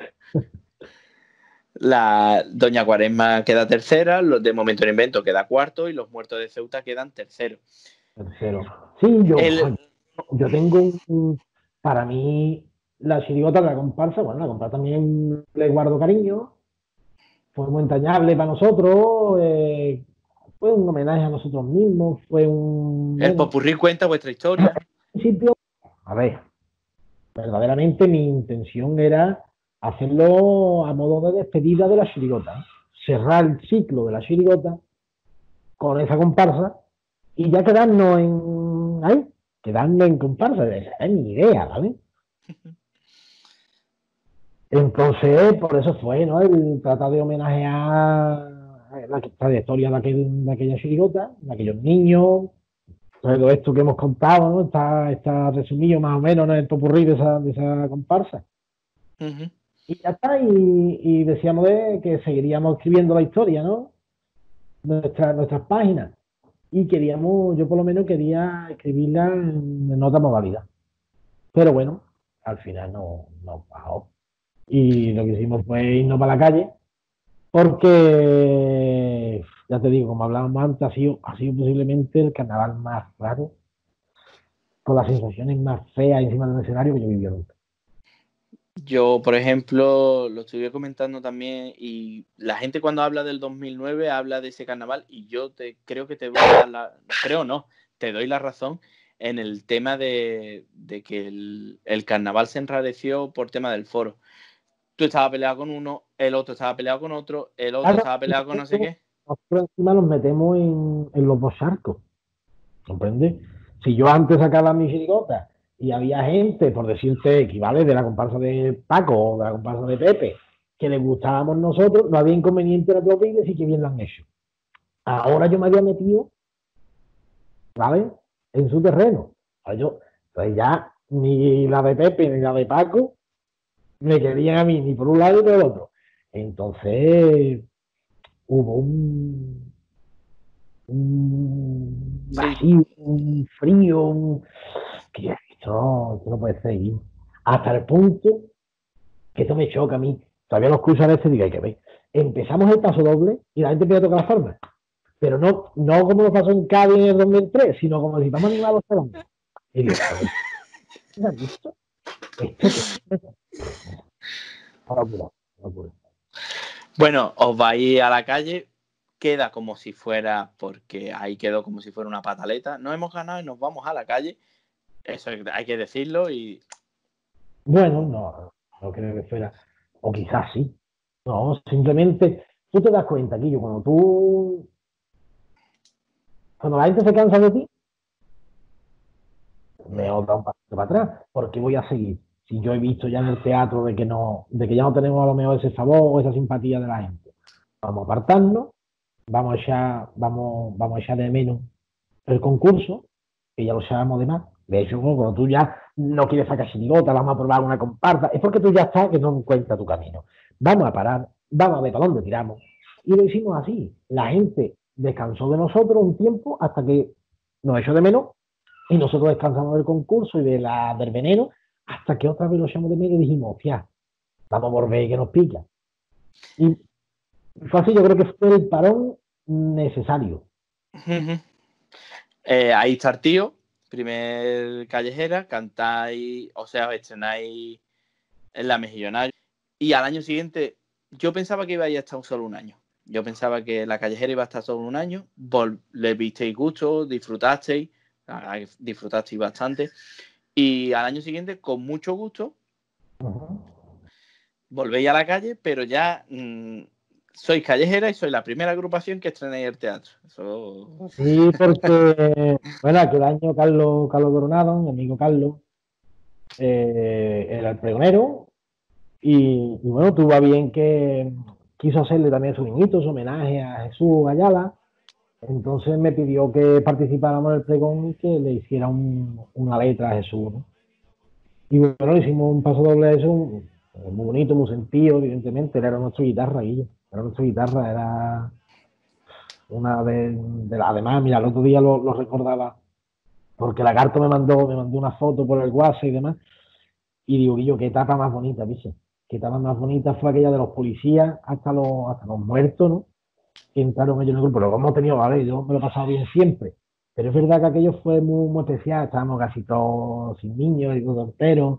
La Doña Cuaresma queda tercera, los de Momento un Invento queda cuarto y los Muertos de Ceuta quedan tercero. Tercero. Sí, yo tengo para mí, la chirigota de la comparsa, bueno, la comparsa también le guardo cariño, fue muy entrañable para nosotros, fue un homenaje a nosotros mismos, fue un, El bueno, popurrí cuenta vuestra historia. en principio, a ver, verdaderamente mi intención era hacerlo a modo de despedida de la chirigota, cerrar el ciclo de la chirigota con esa comparsa y ya quedarnos en ahí, quedarnos en comparsa, esa es mi idea, ¿vale? Entonces, por eso fue, ¿no? El tratar de homenajear la trayectoria de aquella chirigota, de aquellos niños, todo esto que hemos contado, ¿no? Está resumido más o menos en el popurrí de esa comparsa. Y ya está, y decíamos que seguiríamos escribiendo la historia, ¿no? Nuestras páginas. Y queríamos, yo por lo menos quería escribirla en otra modalidad. Pero bueno, al final no bajó. Y lo que hicimos fue irnos para la calle, porque, ya te digo, como hablábamos antes, ha sido posiblemente el carnaval más raro, con las sensaciones más feas encima del escenario que yo he vivido nunca. Yo, por ejemplo, lo estuve comentando también y la gente cuando habla del 2009 habla de ese carnaval y yo creo que te voy a dar creo no, te doy la razón en el tema de que el carnaval se enrareció por tema del foro. Tú estabas peleado con uno, el otro estaba peleado con otro, el otro Claro, estaba peleado con no sé qué. nosotros encima nos metemos en los dos charcos, ¿comprendes? Si yo antes sacaba mi chirigota y había gente, por decirte, que vale de la comparsa de Paco o de la comparsa de Pepe, que les gustábamos nosotros, no había inconveniente en aplaudirles y que bien lo han hecho. Ahora yo me había metido, ¿vale? En su terreno. Pues ya ni la de Pepe ni la de Paco me querían a mí ni por un lado ni por el otro. Entonces hubo un Sí, vacío, un frío, que esto no puede seguir. Hasta el punto que esto me choca a mí. Todavía lo escucho a veces y digo, hay que ver. Empezamos el paso doble y la gente empieza a tocar las palmas. Pero no como lo pasó en Cádiz en el 2003, sino como si vamos animados a los. Y digo, joder, ¿qué has visto? ¿Esto qué es? Una locura, una locura. bueno, os vais a la calle, queda como si fuera, porque ahí quedó como si fuera una pataleta. No hemos ganado y nos vamos a la calle. Eso hay que decirlo y... Bueno, no creo que fuera, o quizás sí. No, simplemente tú te das cuenta, Guillo, cuando la gente se cansa de ti, me da un pasito para atrás, porque voy a seguir. Si yo he visto ya en el teatro de que ya no tenemos a lo mejor ese favor o esa simpatía de la gente, vamos a apartarnos, vamos a echar de menos el concurso, que ya lo sabemos de más. De hecho, cuando tú ya no quieres sacar chirigota, vamos a probar una comparsa, es porque tú ya estás que no encuentras tu camino. Vamos a parar, vamos a ver para dónde tiramos. Y lo hicimos así. La gente descansó de nosotros un tiempo hasta que nos echó de menos y nosotros descansamos del concurso y del veneno hasta que otra vez lo echamos de menos y dijimos, hostia, vamos a volver que nos pica. Y fue así, yo creo que fue el parón necesario. Ahí está el tío, primer callejera, cantáis, o sea, os estrenáis en La Mejillonario. Y al año siguiente, yo pensaba que iba a estar solo un año. Yo pensaba que La Callejera iba a estar solo un año. Le visteis gusto, disfrutasteis bastante. Y al año siguiente, con mucho gusto, volvéis a la calle, pero ya sois callejera y sois la primera agrupación que estrenáis el teatro. Eso... Sí, porque, bueno, aquel año Carlos Coronado, mi amigo Carlos, era el pregonero y bueno, tuvo a bien que quiso hacerle también su niñito, su homenaje a Jesús Ayala. Entonces me pidió que participáramos en el pregón y que le hiciera una letra a Jesús, ¿no? Y bueno, hicimos un paso doble de eso, muy bonito, muy sentido, evidentemente. Él era nuestra guitarra, Guillo. Era nuestra guitarra, era una además, mira, el otro día lo recordaba, porque Lagarto me mandó una foto por el WhatsApp y demás, y digo, Guillo, qué etapa más bonita, dice. Qué etapa más bonita fue aquella de los policías hasta los muertos, ¿no? Que entraron ellos en el grupo. Pero hemos tenido, vale, yo me lo he pasado bien siempre. Pero es verdad que aquello fue muy, muy especial, estábamos casi todos sin niños y todos enteros.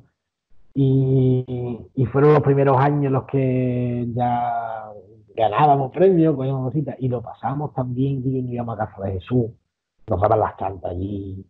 Y fueron los primeros años en los que ya ganábamos premios, cogíamos cositas, y lo pasábamos también, que nos íbamos a casa de Jesús, nos daban las cantas allí,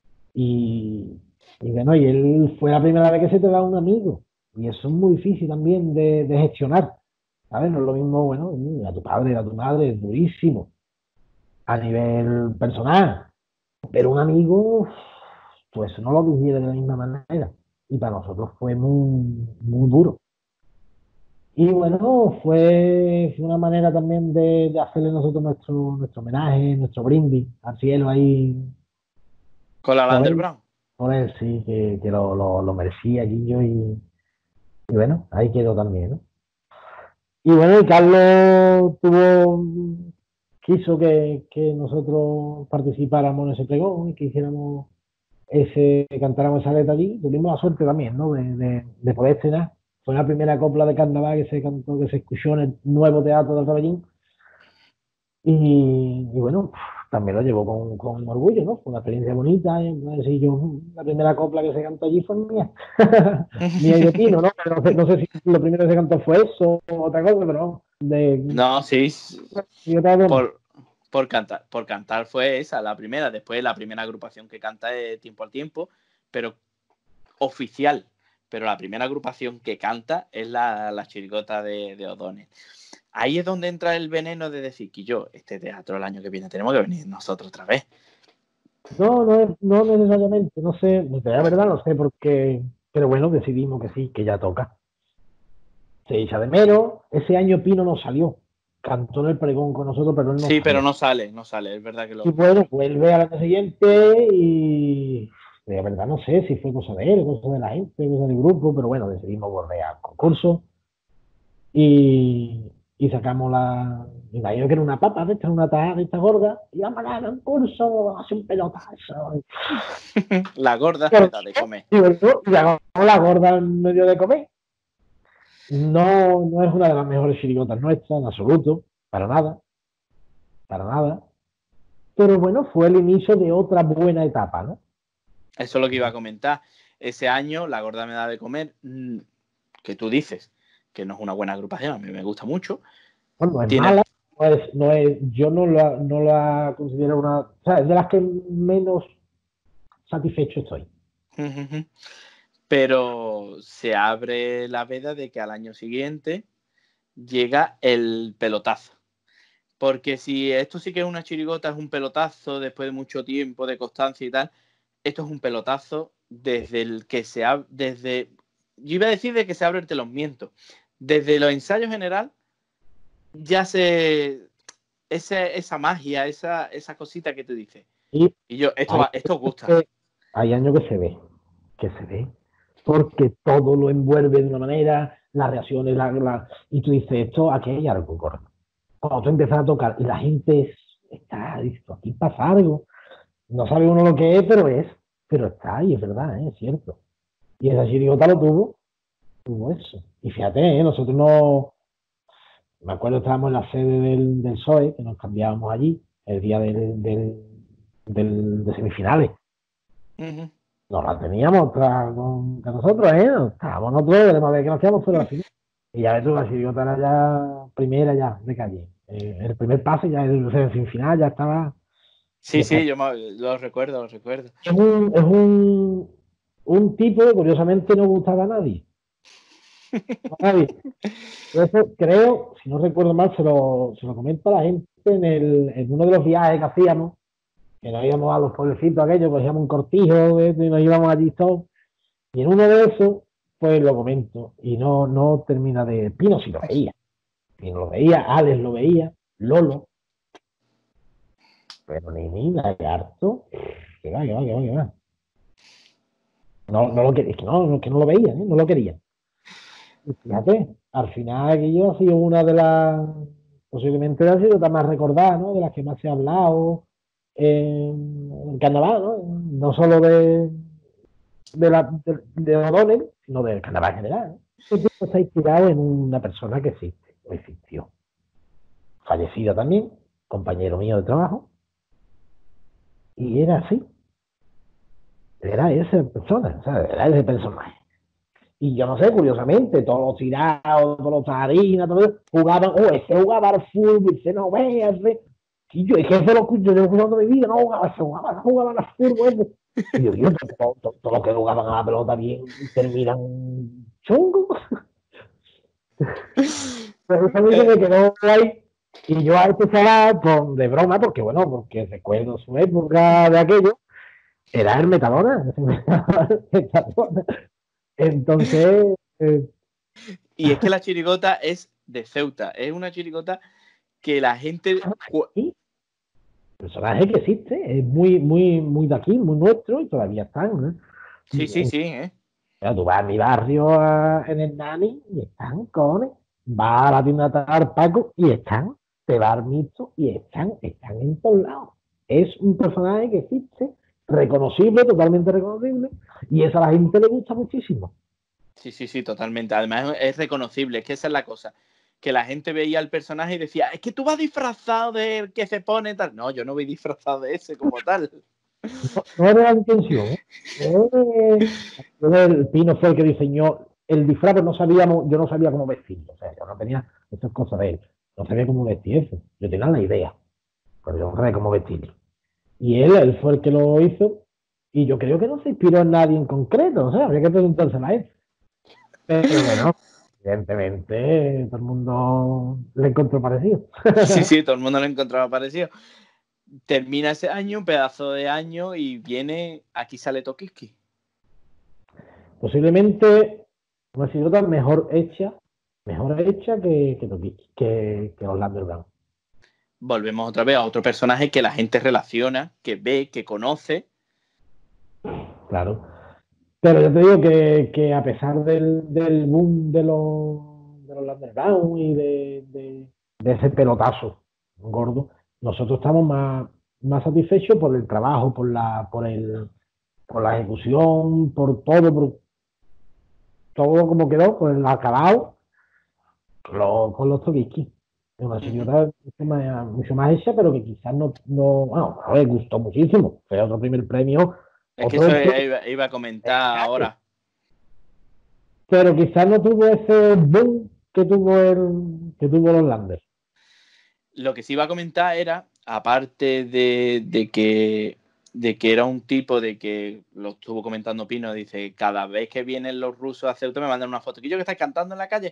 y bueno, y él fue la primera vez que se te da un amigo, y eso es muy difícil también de gestionar, ¿sabes? No es lo mismo, bueno, a tu padre, a tu madre, es durísimo a nivel personal, pero un amigo, pues no lo digiere de la misma manera, y para nosotros fue muy, muy duro. Y bueno, fue una manera también de hacerle nosotros nuestro homenaje, nuestro brindis al cielo ahí Con la por Lander él, Brown. por él sí, que lo merecía Guillo y bueno, ahí quedó también, ¿no? Y bueno, y Carlos quiso que nosotros participáramos en ese pregón y que hiciéramos cantáramos esa letra allí. Tuvimos la suerte también, ¿no? De poder estrenar. Fue la primera copla de carnaval que se cantó, que se escuchó en el nuevo teatro del Rebellín. Y bueno, también lo llevó con orgullo, ¿no? Fue una experiencia bonita. Decir yo, la primera copla que se cantó allí fue mía. Mía y de Pino, ¿no? Pero no sé si lo primero que se cantó fue eso o otra cosa, pero No, sí. y otra vez, Por cantar fue esa, la primera. Después la primera agrupación que canta es Tiempo al Tiempo, pero oficial. Pero la primera agrupación que canta es la chirigota de O'Donnell. Ahí es donde entra el veneno de decir que este teatro el año que viene tenemos que venir nosotros otra vez. no necesariamente, no sé, la verdad no sé por qué, pero bueno, decidimos que sí, que ya toca. Se echa de menos. Ese año Pino no salió. Cantó en el pregón con nosotros, pero él no Sí, pero salió. no sale, es verdad que Y lo... bueno, vuelve al año siguiente y de verdad no sé si fue cosa de él, cosa de la gente, cosa del grupo, pero bueno, decidimos volver al concurso y sacamos me imagino que era una papa de una tajada de esta gorda, y vamos a ganar un concurso, hace un pelotazo. La gorda Pero, me da de comer. y bueno, y hagamos la gorda en medio de comer. No es una de las mejores chirigotas nuestras, en absoluto, para nada. Pero bueno, fue el inicio de otra buena etapa, ¿no? Eso es lo que iba a comentar. Ese año, La gorda me da de comer, que tú dices que no es una buena agrupación, a mí me gusta mucho. Bueno, no es Tiene, mala, yo no la considero una, o sea, es de las que menos satisfecho estoy. Pero se abre la veda de que al año siguiente llega el pelotazo. Porque si esto sí que es una chirigota, es un pelotazo después de mucho tiempo de constancia y tal, esto es un pelotazo desde el que se abre, yo iba a decir de que se abre el telón, miento. Desde los ensayos general ya esa magia, esa cosita que te dice. Y Y yo, hay, esto os gusta. hay años que se ve, porque todo lo envuelve de una manera, las reacciones, y tú dices, esto, aquí hay algo, correcto. Cuando tú empiezas a tocar y la gente está, listo, aquí pasa algo, no sabe uno lo que es, pero está ahí, es verdad, es cierto. Y esa chirigota tuvo eso. Y fíjate, nosotros no, me acuerdo estábamos en la sede del PSOE, que nos cambiábamos allí, el día de semifinales. Nos la teníamos con nosotros, estábamos nosotros, queremos ver qué nos hacíamos fuera la final. Y ya ves tú, la chirigota era ya primera ya de calle. El primer pase ya en semifinal ya estaba. Sí, sí, yo lo recuerdo, lo recuerdo. Es un tipo que curiosamente no gustaba a nadie. A nadie. Eso creo, si no recuerdo mal, se lo comento a la gente en uno de los viajes que hacíamos, que nos íbamos a los pueblecitos aquellos, cogíamos un cortijo y nos íbamos allí todos. Y en uno de esos, pues lo comento. Y no termina de. Pino si lo veía. Pino lo veía, Alex lo veía, Lolo. Pero ni Lagarto. Que va, que va, que va, que va. No lo quería, es que no lo veía, no lo quería. Y fíjate, al final aquello ha sido una de las, posiblemente ha sido la más recordada, ¿no? De las que más se ha hablado en el carnaval, ¿no? No solo de O'Donnell, sino del carnaval en general, ¿no? Este tipo está inspirado en una persona que existe, o existió. Fallecida también, compañero mío de trabajo, y era así. Era esa persona, o sea, era ese personaje. Y yo no sé, curiosamente, todos los tirados, todos los tarinas, todos jugaban, ese jugaba al fútbol, ese no vea, ese. Y yo, es que eso lo escucho, yo escuchando mi vida, no jugaban al fútbol. Y yo, Dios, todos los que jugaban a la pelota bien terminan chungos. Pero eso a mí se me quedó ahí. Y yo a este chaval, de broma, porque bueno, porque recuerdo su época de aquello, era el Metadona. Entonces, Y es que la chirigota es de Ceuta, es una chirigota que la gente... personaje que existe, es muy de aquí, muy nuestro y todavía están. Sí, sí, sí, Pero tú vas a mi barrio en el Nani y están, cojones. Vas a la tienda de Paco y están. Te vas al mixto y están en todos lados. Es un personaje que existe, reconocible, totalmente reconocible, y eso a la gente le gusta muchísimo. Sí, sí, sí, totalmente. Además es reconocible, es que esa es la cosa. Que la gente veía al personaje y decía, es que tú vas disfrazado de que se pone tal. No, yo no voy disfrazado de ese como tal. No era la intención, ¿eh? El Pino fue el que diseñó el disfraz, pero yo no sabía cómo vestirlo. O sea, yo no tenía esas cosas de él. No sabía cómo vestir eso. Yo tenía la idea, pero yo no sabía cómo vestirlo. Y él fue el que lo hizo. Y yo creo que no se inspiró en nadie en concreto. O sea, habría que preguntárselo a él. Pero bueno, evidentemente todo el mundo le encontró parecido. Sí, sí, todo el mundo lo encontraba parecido. Termina ese año, un pedazo de año, y viene, aquí sale Tokiski. Posiblemente una silueta mejor hecha que Orlando Brown. Volvemos otra vez a otro personaje que la gente relaciona, que ve, que conoce. Claro. Pero yo te digo que a pesar del boom de los Orlando Brown y de ese pelotazo gordo, nosotros estamos más satisfechos por el trabajo, por la ejecución, por todo como quedó, por el acabado, con los Tokiski. Es una señora mucho más hecha, pero que quizás bueno, me gustó muchísimo. Fue otro primer premio. Es que eso iba a comentar ahora. Pero quizás no tuvo ese boom que tuvo los Landers. lo que sí iba a comentar era, aparte de que era un tipo de que lo estuvo comentando Pino, dice, cada vez que vienen los rusos a Ceuta me mandan una foto. ¿Y yo que estáis cantando en la calle?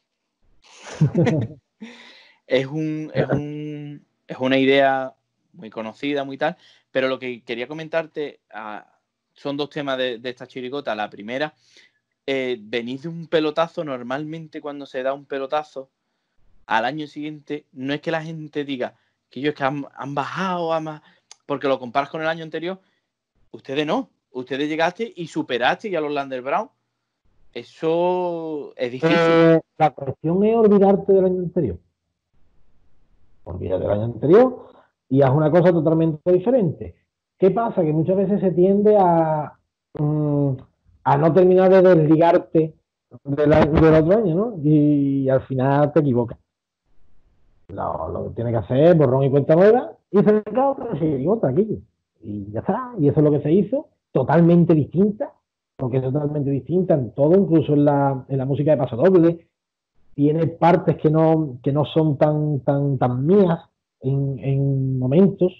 es una idea muy conocida, muy tal, pero lo que quería comentarte son dos temas de esta chirigota. La primera, venís de un pelotazo. Normalmente cuando se da un pelotazo, al año siguiente, no es que la gente diga que ellos que han bajado, porque lo comparas con el año anterior. Ustedes no. Ustedes llegaste y superaste ya los Lander Brown. Eso es difícil. La cuestión es olvidarte del año anterior. Olvídate del año anterior y haz una cosa totalmente diferente. ¿Qué pasa? Que muchas veces se tiende a no terminar de desligarte del otro año, ¿no? Y al final te equivocas. Lo que tienes que hacer es borrón y cuenta nueva y sacar otra chirigota, aquello. Y ya está. Y eso es lo que se hizo, totalmente distinta, porque es totalmente distinta en todo, incluso en la música de paso doble. Tiene partes que no son tan mías en momentos.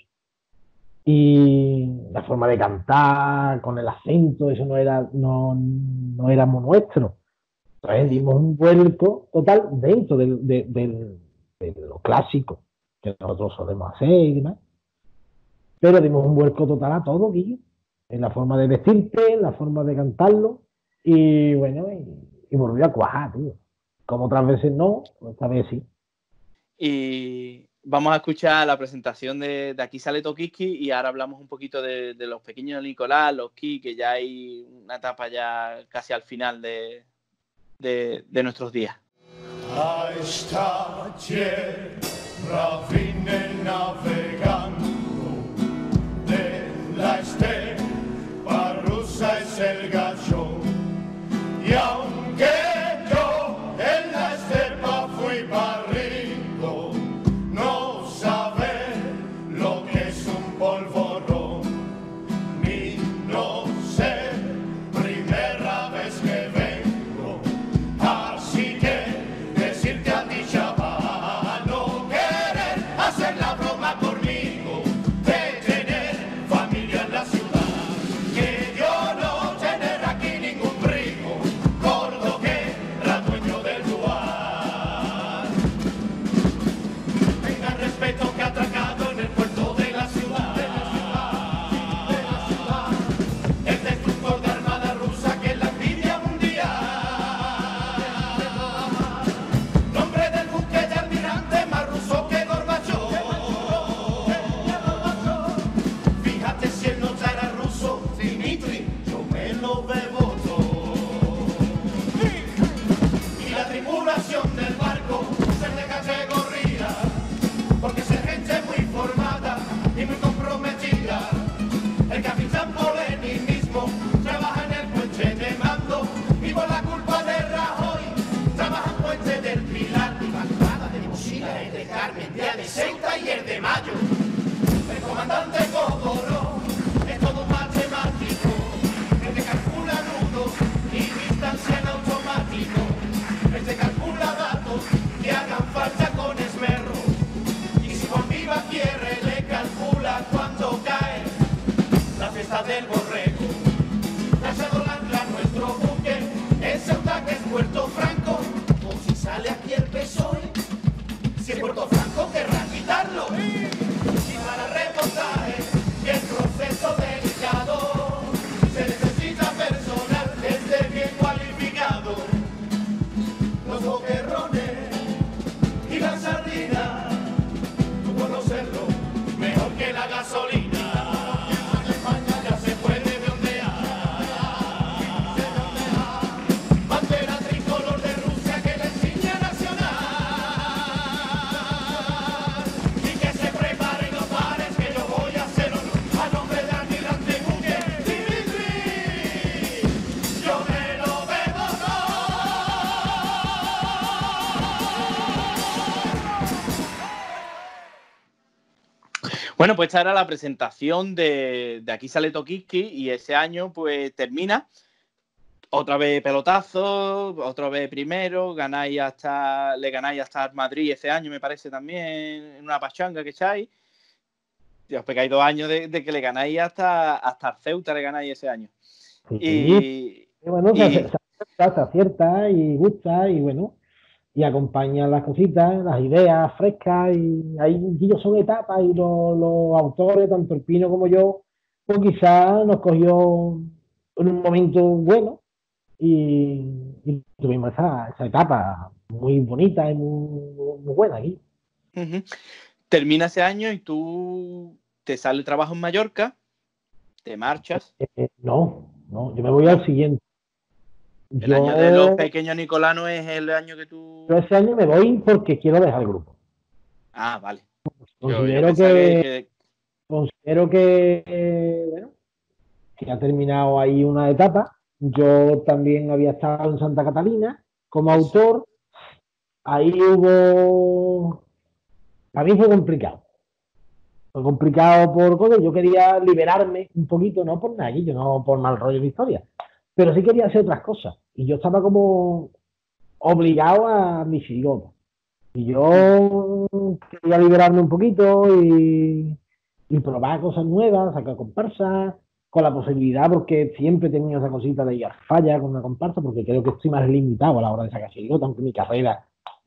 Y la forma de cantar, con el acento, eso no era nuestro. Entonces dimos un vuelco total dentro de lo clásico que nosotros solemos hacer y demás. Pero dimos un vuelco total a todo, Guillo. En la forma de vestirte, en la forma de cantarlo. Y bueno, y volvió a cuajar, tío. Como otras veces no, esta vez sí. Y vamos a escuchar la presentación de Aquí sale Tokiski, y ahora hablamos un poquito de los pequeños Nicolás, los Ki, que ya hay una etapa ya casi al final de nuestros días. A esta tierra vine navegando, de la estepa rusa es el gallo, y aunque yo en la estepa fui barrico, no saber lo que es un polvorón, ni no sé, primera vez que vengo, así que decirte a ti, chaval, no querer hacer la broma conmigo, de tener familia en la ciudad, que yo no tener aquí ningún primo, gordo que era dueño del lugar. Tengan respeto que ha atracado en el puerto de la ciudad, el destructor de armada rusa que es la envidia mundial. Nombre del buque de almirante más ruso que Gorbachov. Fíjate si él no era ruso, Dimitri, yo me lo bebo todo. Y la tripulación del barco ser de categoría, porque ser gente muy formada y muy comprometida. El capitán Poleni mismo trabaja en el puente de mando, y por la culpa de Rajoy trabaja en puente del Pilar, y Bajada de Mochila, el de Carmen, día de Ceuta y el de Mayo. El comandante Codoro es todo un matemático, el que calcula nudos y distancia en automático, el que calcula datos que hagan falta con esmero, y si Juan Viva quiere le calcula cuando cae la fiesta del borrego. Lanzado el ancla nuestro buque en Ceuta, que es Puerto Franco, o si sale aquí el PSOE, si es Puerto Franco querrá quitarlo. Y para remontaje, que el proceso delicado, se necesita personal desde bien cualificado. Los boquerrones y la sardina, tú conocerlo mejor que la gasolina. España ya se puede ondear. Bandera tricolor de Rusia, que la insignia nacional, y que se preparen los bares, que yo voy a hacer honor a nombre de almirante buque Dimitri, yo me lo bebo Bueno, pues esta era la presentación de Aquí sale Tokiski, y ese año pues termina. otra vez pelotazo, otra vez primero, le ganáis hasta el Madrid ese año, me parece también, en una pachanga que echáis. Y os pegáis 2 años de que le ganáis hasta el Ceuta, le ganáis ese año. Sí. Y Bueno, se acierta y gusta y bueno, y acompañan las cositas, las ideas frescas y ahí son etapas y los autores, tanto el Pino como yo, pues quizás nos cogió en un momento bueno y tuvimos esa etapa muy bonita y muy buena aquí. Termina ese año y tú te sale el trabajo en Mallorca, te marchas. No, yo me voy al siguiente. El año de los pequeños Nicolanos es el año que tú... Yo ese año me voy porque quiero dejar el grupo. Ah, vale. Considero que bueno, que ha terminado ahí una etapa. Yo también había estado en Santa Catalina como autor. Ahí para mí fue complicado. Fue complicado por cosas. Yo quería liberarme un poquito, no por naguillo, no por mal rollo de historia, pero sí quería hacer otras cosas. Y yo estaba como obligado a mi chirigota. Y yo quería liberarme un poquito y probar cosas nuevas, sacar comparsas, con la posibilidad, porque siempre he tenido esa cosita de ir a falla con una comparsa, porque creo que estoy más limitado a la hora de sacar chirigota, aunque mi trayectoria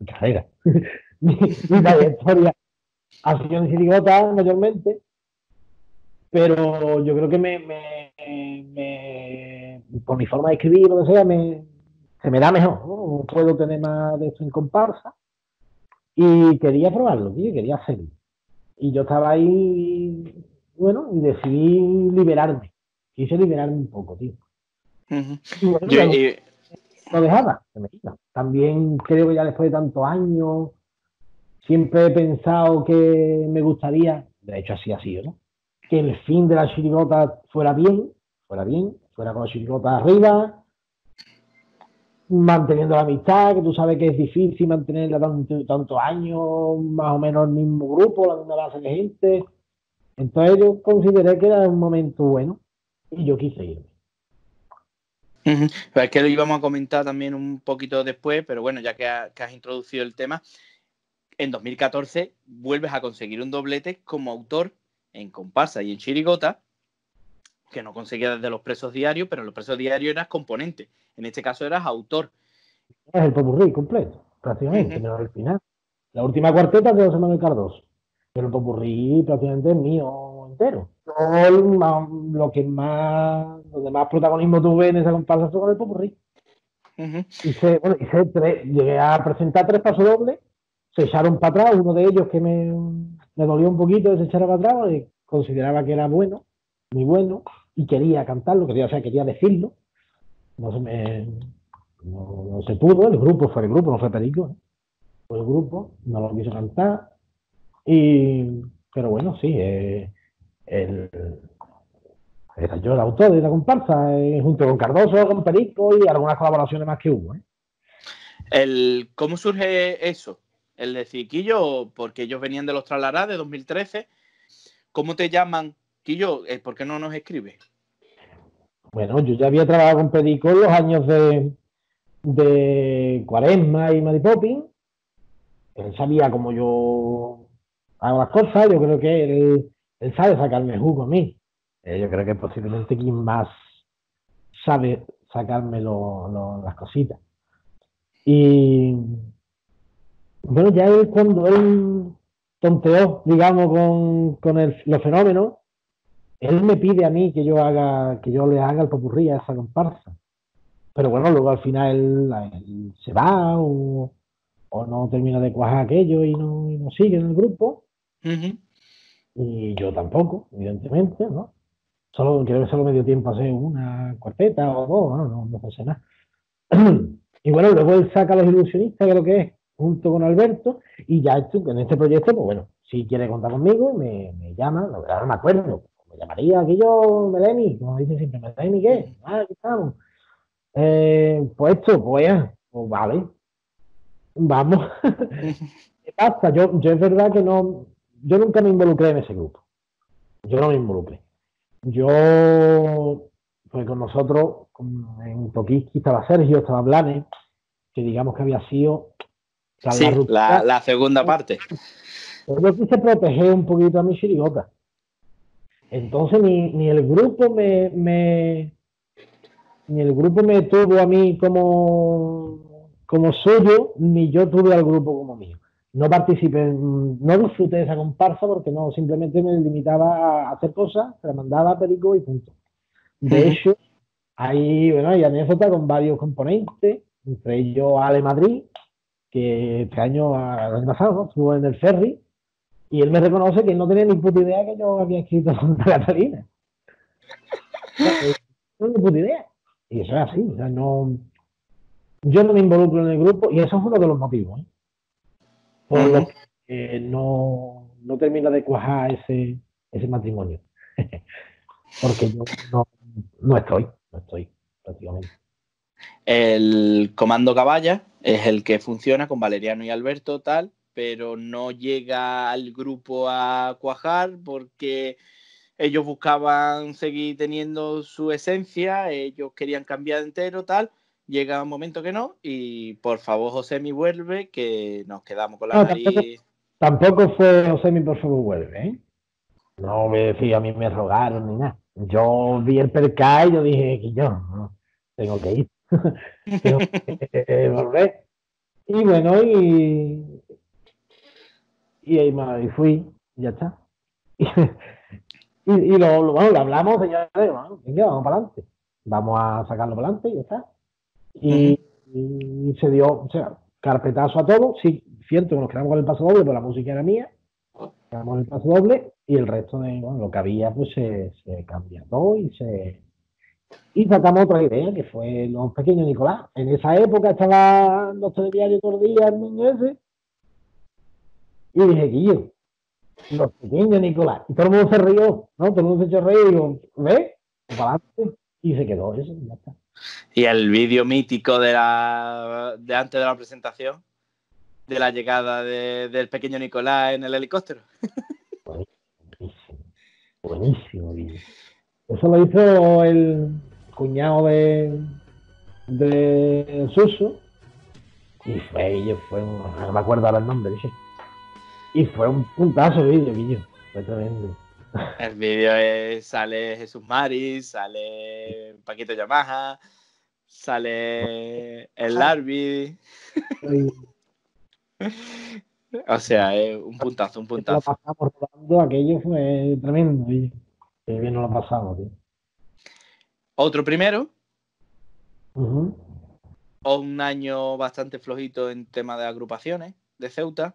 ha sido en chirigota mayormente, pero yo creo que por mi forma de escribir, lo que sea, se me da mejor, ¿no? Puedo tener más de esto en comparsa. Y quería probarlo, tío, quería hacerlo. Y yo estaba ahí, bueno, y decidí liberarme. Quise liberarme un poco, tío. Y bueno, no dejaba, se me iba. También creo que ya después de tantos años, siempre he pensado que me gustaría, de hecho así ha sido, ¿no? Que el fin de la chirigota fuera con la chirigota arriba, manteniendo la amistad, que tú sabes que es difícil mantenerla tantos años, más o menos el mismo grupo, la misma base de gente. Entonces yo consideré que era un momento bueno y yo quise irme. Pero es que lo íbamos a comentar también un poquito después, pero bueno, ya que has introducido el tema, en 2014 vuelves a conseguir un doblete como autor en comparsa y en chirigota, que no conseguías desde los presos diarios, pero en los presos diarios eras componente. En este caso eras autor. Es el popurrí completo, prácticamente, menos el final. La última cuarteta de José Manuel Cardoso, pero el popurrí prácticamente es mío entero. Yo donde más protagonismo tuve en esa comparsa fue con el popurrí. Llegué a presentar 3 pasodobles, se echaron para atrás, uno de ellos que me dolió un poquito de se echara para atrás, porque consideraba que era bueno, muy bueno, y quería cantarlo, quería decirlo. No se pudo, el grupo, no fue Perico, ¿eh? Fue el grupo, no lo quiso cantar, pero bueno, sí, era yo el autor de la comparsa, junto con Cardoso, con Perico y algunas colaboraciones más que hubo, ¿eh? ¿Cómo surge eso? El de Quillo, porque ellos venían de los Tralará de 2013. ¿Cómo te llaman? Quillo, ¿por qué no nos escribes? Bueno, yo ya había trabajado con Perico en los años de Cuaresma y Mary Poppins. Él sabía cómo yo hago las cosas. Yo creo que él sabe sacarme jugo a mí. Yo creo que posiblemente quien más sabe sacarme las cositas. Y bueno, ya cuando él tonteó, digamos, con los fenómenos, él me pide a mí que yo le haga el popurrí a esa comparsa. Pero bueno, luego al final él se va o no termina de cuajar aquello y no sigue en el grupo. Y yo tampoco, evidentemente, ¿no? Creo que solo me dio tiempo a hacer una cuarteta o dos, no sé nada. Y bueno, luego él saca Los Ilusionistas, creo que es, junto con Alberto, y ya en este proyecto, pues bueno, si quiere contar conmigo, me llama, ahora no me acuerdo, me llamaría aquello Meleni, como dice siempre, Meleni, ¿qué? Aquí estamos. Pues esto, pues vale, vamos. ¿Qué pasa? Yo es verdad que yo nunca me involucré en ese grupo. Yo no me involucré. Yo pues con nosotros, en Tokiski estaba Sergio, estaba Blanes, que digamos que había sido tras Sí, la ruptura. la segunda parte. Pero yo quise proteger un poquito a mi chirigota. Entonces ni el grupo ni el grupo me tuvo a mí como suyo, ni yo tuve al grupo como mío. No participé, no disfruté de esa comparsa porque no, simplemente me limitaba a hacer cosas, se la mandaba a Perico y punto. De hecho, hay anécdotas con varios componentes, entre ellos Ale Madrid, que este año, el año pasado, ¿no? Estuvo en el ferry, y él me reconoce que no tenía ni puta idea que yo había escrito Santa Catalina. No tenía ni puta idea. Y eso es así, o sea, no, yo no me involucro en el grupo y eso es uno de los motivos, ¿eh? Por lo que no termina de cuajar ese matrimonio. Porque yo no estoy prácticamente. El Comando Caballa es el que funciona con Valeriano y Alberto, tal, pero no llega al grupo a cuajar porque ellos buscaban seguir teniendo su esencia, ellos querían cambiar entero, tal. Llega un momento que no, y por favor, Josemi vuelve, que nos quedamos con la nariz. Tampoco fue Josemi, por favor, vuelve, ¿eh? No me decía, a mí me rogaron ni nada. Yo vi el percal y yo dije que yo no, tengo que ir. Tengo que volver. Y bueno, y fui, y ya está. Y lo hablamos, señores, bueno, venga, vamos para adelante. Vamos a sacarlo para adelante y ya está. Y se dio, o sea, carpetazo a todo. Sí, cierto que nos quedamos con el paso doble, pero la música era mía. Quedamos el paso doble y el resto de lo que había, pues se cambió todo y sacamos otra idea, que fue Los Pequeños Nicolás. En esa época estaba los telediarios todos los días, el niño ese. Y dije, Guillo, Los Pequeños Nicolás. Y todo el mundo se rió, ¿no? Todo el mundo se echó a reír y digo, ¿ves? Para adelante. Y se quedó eso, y ya está. Y el vídeo mítico de antes de la presentación, de la llegada del pequeño Nicolás en el helicóptero. Buenísimo vídeo. Eso lo hizo el cuñado de Suso. Y no me acuerdo ahora el nombre, ¿sí? Y fue un puntazo de vídeo, Guillo. Fue tremendo. El vídeo sale Jesús Mari, sale Paquito Yamaha, sale el Larvi. O sea, es un puntazo, un puntazo. Lo pasamos rodando, aquello fue tremendo, Guillo. Qué bien nos lo pasamos, tío. Otro primero. O un año bastante flojito en tema de agrupaciones de Ceuta.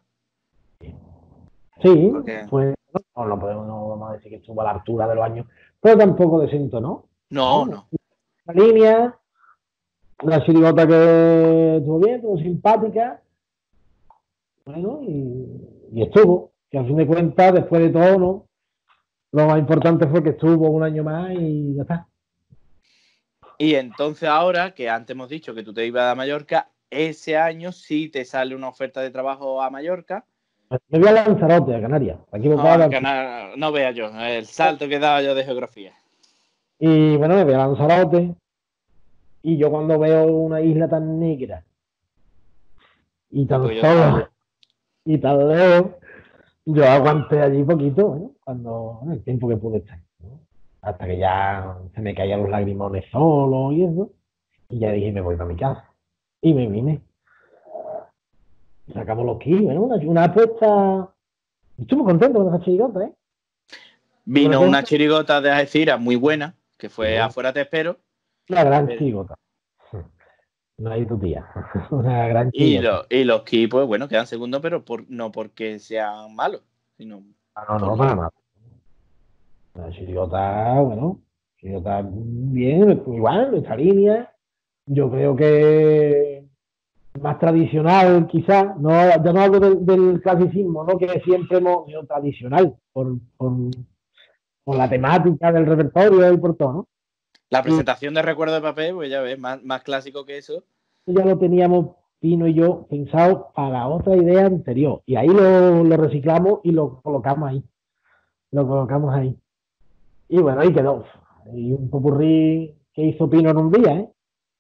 Sí, porque... pues no vamos a decir que estuvo a la altura de los años, pero tampoco desentonó. No. La línea, la chirigota que estuvo bien, estuvo simpática. Bueno, y estuvo. Que a fin de cuentas, después de todo, ¿no? Lo más importante fue que estuvo un año más y ya está. Y entonces ahora, que antes hemos dicho que tú te ibas a Mallorca, ese año sí te sale una oferta de trabajo a Mallorca. Me voy a Lanzarote, a Canarias. No vea yo, el salto que daba yo de geografía. Y bueno, me voy a Lanzarote. Y yo cuando veo una isla tan negra y tan sola y tan lejos, yo aguanté allí poquito, ¿no? El tiempo que pude estar, ¿no? Hasta que ya se me caían los lagrimones solo y eso. Y ya dije, me voy para mi casa. Y me vine. Sacamos los kilos, bueno, una apuesta. Estoy muy contento con esa chirigota, ¿eh? Vino una chirigota de Algeciras muy buena, que fue Afuera Te Espero. Una gran chirigota. No hay tu tía. Una gran chirigota. Y los ki, pues bueno, quedan segundos, pero no porque sean malos, sino. No, para nada. La chirigota, bueno, chirigota bien, igual, nuestra línea. Yo creo que más tradicional, quizás, ya no hablo del clasicismo, ¿no? Que siempre hemos sido tradicional por la temática del repertorio y por todo, ¿no? La presentación de Recuerdo de Papel, pues ya ves, más clásico que eso. Ya lo teníamos Pino y yo pensado para otra idea anterior, y ahí lo reciclamos y lo colocamos ahí. Y bueno, ahí quedó. Y un popurrí que hizo Pino en un día, ¿eh?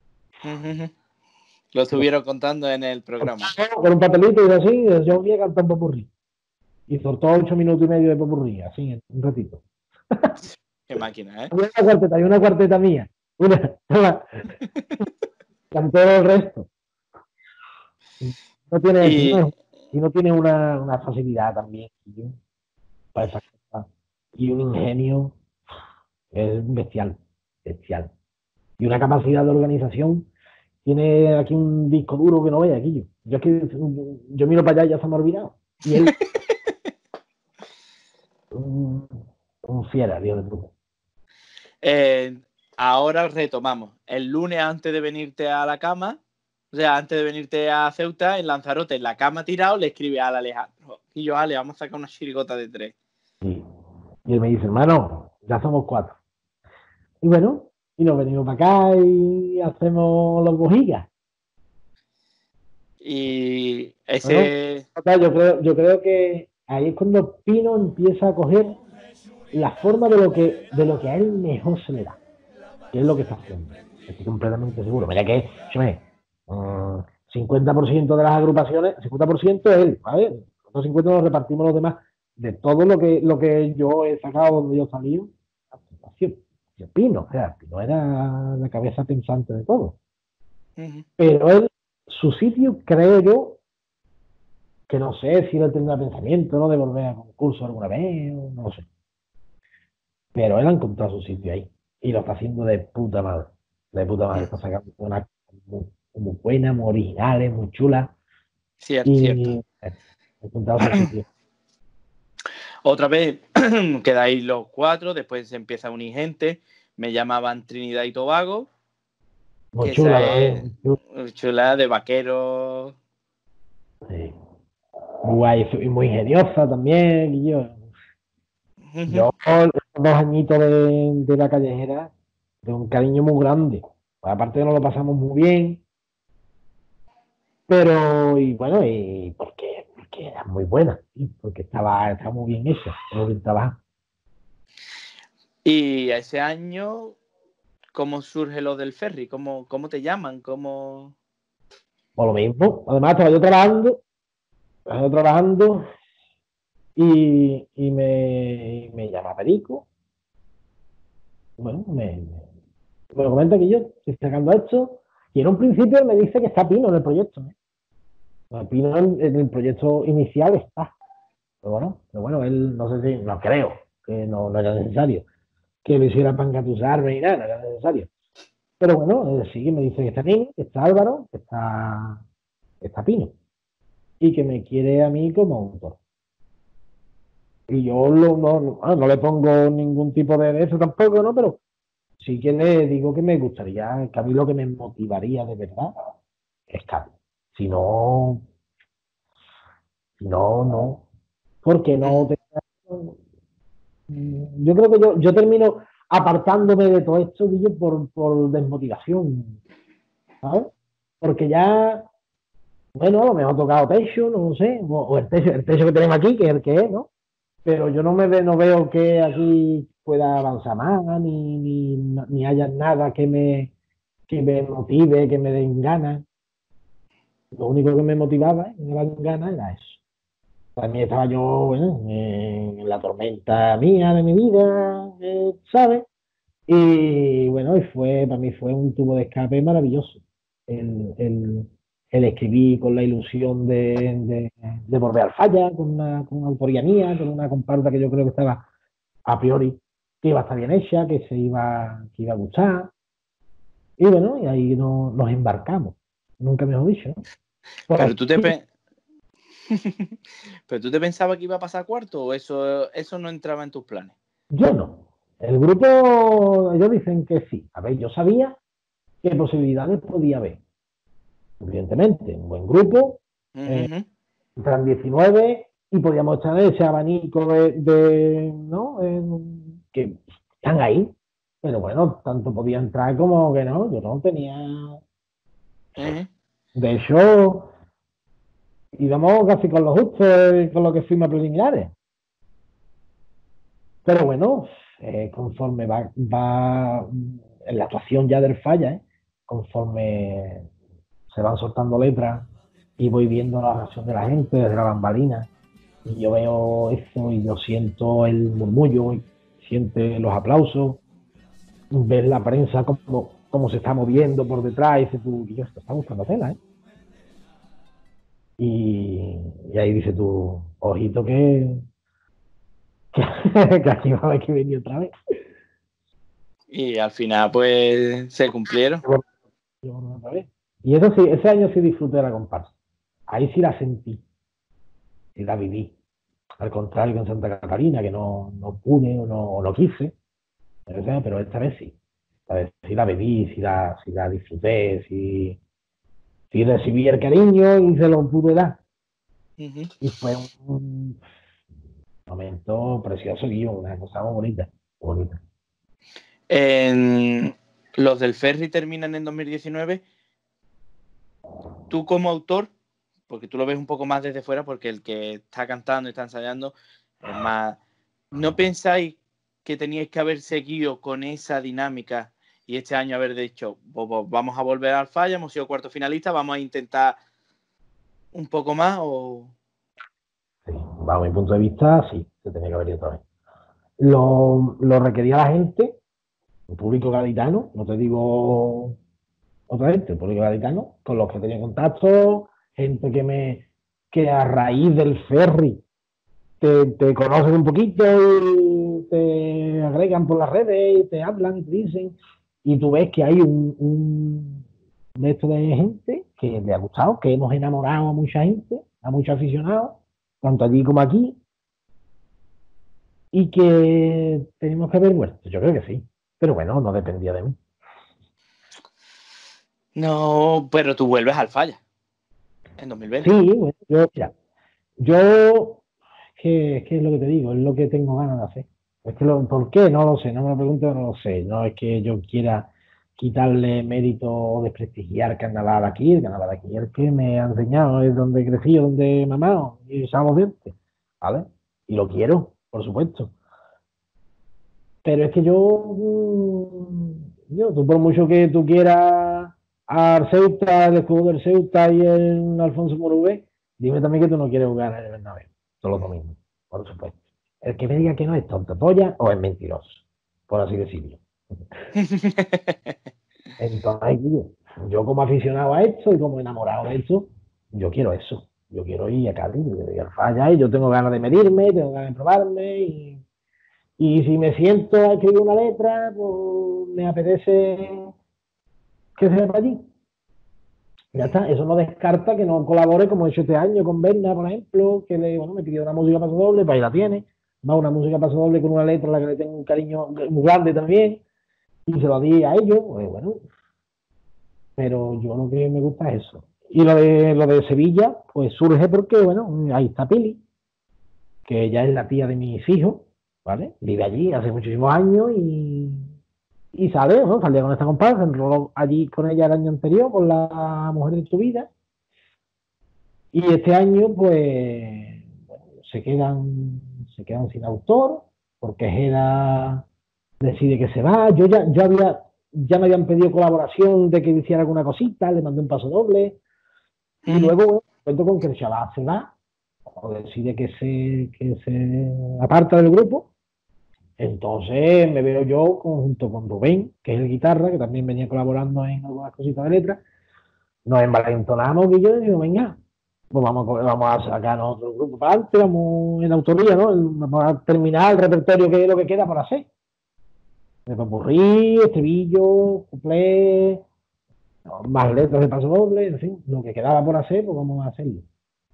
Lo estuvieron contando en el programa. Con un papelito y así, yo un día cantó un popurrí. Y soltó 8 minutos y medio de popurrí, así, en un ratito. Qué máquina, ¿eh? Hay una cuarteta mía. Cantó el resto. No tiene, y no tiene una facilidad también para esas cosas. Y un ingenio es bestial, bestial. Y una capacidad de organización. Tiene aquí un disco duro que no vea aquí. Yo es que yo miro para allá y ya se me ha olvidado. Y él un fiera, Dios de truco. Ahora retomamos. El lunes antes de venirte a la cama, o sea, antes de venirte a Ceuta, en Lanzarote, en la cama tirado, le escribe al Alejandro. Y yo, Ale, vamos a sacar una chirigota de 3. Sí. Y él me dice, hermano, ya somos 4. Y bueno, y nos venimos para acá y hacemos los bojigas. Y ese... Bueno, yo creo que ahí es cuando Pino empieza a coger la forma de lo que a él mejor se le da. Que es lo que está haciendo. Estoy completamente seguro. Mira que, 50% de las agrupaciones, 50% es él, ¿vale? Los 50 nos repartimos los demás. De todo lo que yo he sacado donde yo salí, ha sido Pino. O sea, Pino era la cabeza pensante de todo. Pero él, su sitio, creo yo, que no sé si él tendrá pensamiento, ¿no? De volver a concurso alguna vez, no lo sé. Pero él ha encontrado su sitio ahí. Y lo está haciendo de puta madre. De puta madre. Está sacando una muy buena, muy originales, muy chula. Cierto. Ha encontrado su sitio. Otra vez quedáis los 4, después se empieza a unir gente. Me llamaban Trinidad y Tobago. Muy chula, chula, de vaqueros. Sí. Muy guay y muy ingeniosa también. Y yo 2 añitos de la callejera, de un cariño muy grande. Pues aparte de nos lo pasamos muy bien. Pero, y bueno, y porque era muy buena, ¿sí? Porque estaba muy bien hecha, muy bien trabajada. Y ese año, ¿cómo surge lo del ferry? ¿Cómo te llaman? ¿Cómo...? Por lo mismo, además estaba yo trabajando y me llama Perico. Bueno, me lo comenta que yo estoy sacando esto y en un principio me dice que está Pino en el proyecto, ¿eh? Pino en el proyecto inicial está. Pero bueno, él no sé si, no creo que no era necesario que lo hiciera para engatusarme ni nada, no era necesario. Pero bueno, sí, me dice que está Pino, que está Álvaro, que está Pino. Y que me quiere a mí como autor. Y yo no le pongo ningún tipo de eso tampoco, ¿no? Pero sí que le digo que me gustaría, que a mí lo que me motivaría de verdad es Cádiz. Si no, no. Porque no te... Yo creo que yo termino apartándome de todo esto, Guillo, por desmotivación, ¿sabes? Porque ya, bueno, a lo mejor he tocado techo, no sé, o el techo que tenemos aquí, que es el que es, ¿no? Pero yo no veo que aquí pueda avanzar más, ni haya nada que me motive, que me den ganas. Lo único que me motivaba y me daban ganas era eso. También estaba yo, bueno, en la tormenta mía de mi vida, ¿sabes? Y bueno, para mí fue un tubo de escape maravilloso. El escribir con la ilusión de volver al falla, con una autoría mía, con una comparsa que yo creo que estaba a priori, que iba a estar bien hecha, que iba a gustar. Y bueno, y ahí nos embarcamos. Nunca mejor dicho, ¿no? Pero tú te pensabas que iba a pasar cuarto o eso no entraba en tus planes. Yo no. El grupo, ellos dicen que sí. A ver, yo sabía qué posibilidades podía haber. Evidentemente, un buen grupo, entran 19 y podíamos estar en ese abanico ¿no? Que están ahí. Pero bueno, tanto podía entrar como que no. Yo no tenía... De hecho, íbamos casi con lo justo, con lo que fuimos a preliminares. Pero bueno, conforme va en la actuación ya del Falla, conforme se van soltando letras y voy viendo la reacción de la gente desde la bambalina, y yo veo eso y yo siento el murmullo, y siente los aplausos, ves la prensa como se está moviendo por detrás, y dices tú, Dios, esto está buscando tela, ¿eh? Y ahí dices tú, ojito que aquí va a haber que venir otra vez. Y al final, pues, se cumplieron. Otra vez. Y eso sí, ese año sí disfruté de la comparsa. Ahí sí la sentí, sí la viví. Al contrario que en Santa Catarina, que no pude o no quise, pero esta vez sí. Esta vez sí la viví, sí la disfruté, sí recibí el cariño y se lo pude dar. Uh-huh. Y fue un momento precioso y una cosa muy bonita. Bonita. Los del Ferry terminan en 2019. Tú como autor, porque tú lo ves un poco más desde fuera, porque el que está cantando y está ensayando es más... ¿No pensáis que teníais que haber seguido con esa dinámica y este año haber dicho, vamos a volver al Falla, hemos sido cuarto finalista, vamos a intentar un poco más? O... Sí, bajo mi punto de vista, sí, se tenía que haber ido otra vez. Lo requería la gente, el público gaditano, no te digo otra gente, el público gaditano, con los que tenía contacto, gente que a raíz del ferry te conocen un poquito y te agregan por las redes y te hablan y te dicen, y tú ves que hay un de esto de gente que le ha gustado, que hemos enamorado a mucha gente, a muchos aficionados, tanto allí como aquí, y que tenemos que haber vuelto. Yo creo que sí, pero bueno, no dependía de mí. No, pero tú vuelves al Falla en 2020. Sí, bueno, yo es que es lo que te digo, es lo que tengo ganas de hacer. Es que ¿por qué? No lo sé, no me lo pregunto, no lo sé. No es que yo quiera quitarle mérito o desprestigiar carnaval aquí, el carnaval aquí es el que me ha enseñado, es donde he crecido, donde he mamado y usamos dientes, ¿vale? Y lo quiero, por supuesto. Pero es que tú por mucho que tú quieras al Ceuta, el escudo del Ceuta y el Alfonso Morubé, dime también que tú no quieres jugar en el Bernabéu todos los domingos, por supuesto. El que me diga que no es tonto polla o es mentiroso, por así decirlo. Entonces, yo como aficionado a esto y como enamorado de esto, yo quiero eso. Yo quiero ir a Cádiz, yo quiero ir al Falla y yo tengo ganas de medirme, tengo ganas de probarme y si me siento a escribir una letra, pues me apetece que sea para allí. Ya está, eso no descarta que no colabore como he hecho este año con Berna, por ejemplo, que me pidió una música paso doble, pues ahí la tiene. Va una música paso doble con una letra a la que le tengo un cariño muy grande también, y se lo di a ellos, pues bueno. Pero yo lo que me gusta es eso. Y lo de Sevilla, pues surge porque, bueno, ahí está Pili, que ella es la tía de mis hijos, ¿vale? Vive allí hace muchísimos años y sale, ¿no? Salía con esta comparsa, se enroló allí con ella el año anterior, por la mujer de tu vida. Y este año, pues, bueno, se quedan sin autor, porque Jeda decide que se va. Ya me habían pedido colaboración de que hiciera alguna cosita, le mandé un paso doble. Y luego, bueno, cuento con que el chaval se va, o decide que se aparta del grupo. Entonces me veo yo junto con Rubén, que es el guitarra, que también venía colaborando en algunas cositas de letras. Nos envalentonamos y yo digo, venga, pues vamos a sacar otro grupo para adelante, vamos en autoría, ¿no? Vamos a terminar el repertorio que es lo que queda por hacer. De popurrí, estribillo, cuplé, más letras de paso doble, en fin, lo que quedaba por hacer, pues vamos a hacerlo.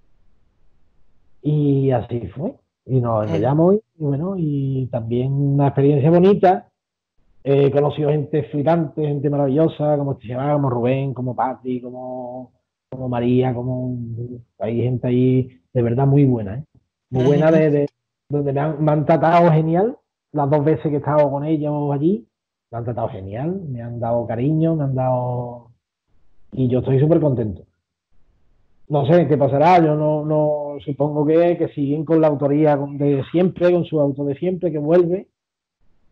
Y así fue. Y nos enrollamos y bueno, y también una experiencia bonita. He conocido gente flipante, gente maravillosa, como Esteban, como Rubén, como Pati, como María, hay gente ahí de verdad muy buena, ¿eh? Muy buena, donde me han tratado genial. Las dos veces que he estado con ellos allí, me han tratado genial, me han dado cariño, me han dado... Y yo estoy súper contento. No sé qué pasará, yo no supongo que siguen con la autoría de siempre, con su auto de siempre, que vuelve.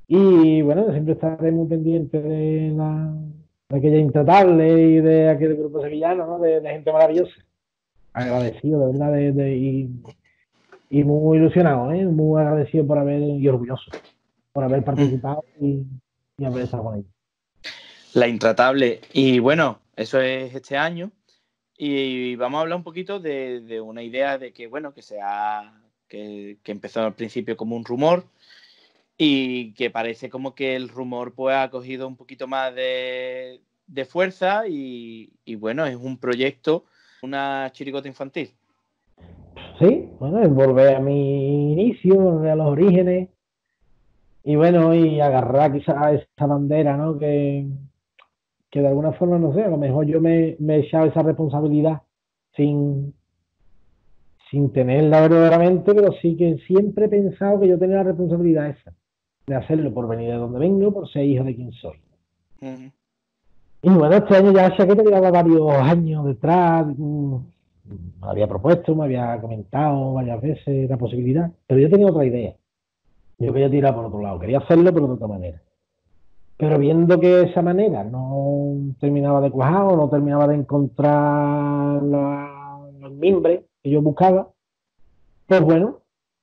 Y bueno, siempre estaré muy pendiente de aquella Intratable y de aquel grupo sevillano, ¿no? De gente maravillosa. Agradecido, de verdad, y muy ilusionado, ¿eh? Muy agradecido por haber, y orgulloso, por haber participado y haber estado con ellos. La Intratable. Y bueno, eso es este año. Y vamos a hablar un poquito de una idea de que, bueno, que empezó al principio como un rumor y que parece como que el rumor pues ha cogido un poquito más de fuerza y bueno, es un proyecto, una chirigota infantil. Sí, bueno, es volver a mi inicio, volver a los orígenes y bueno, y agarrar quizás esa bandera, ¿no? Que de alguna forma, no sé, a lo mejor yo me he echado esa responsabilidad sin, sin tenerla verdaderamente, pero sí que siempre he pensado que yo tenía la responsabilidad esa, de hacerlo por venir de donde vengo, por ser hijo de quien soy. Uh-huh. Y bueno, este año ya Chaqueta llevaba varios años detrás, me había propuesto, me había comentado varias veces la posibilidad, pero yo tenía otra idea. Yo quería tirar por otro lado, quería hacerlo, pero de otra manera. Pero viendo que esa manera no terminaba de cuajar o no terminaba de encontrar los mimbres que yo buscaba, pues bueno,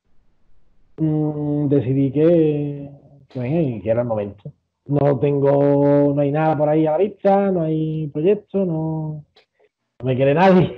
decidí que era el momento. No hay nada por ahí a la vista, no hay proyecto, no me quiere nadie.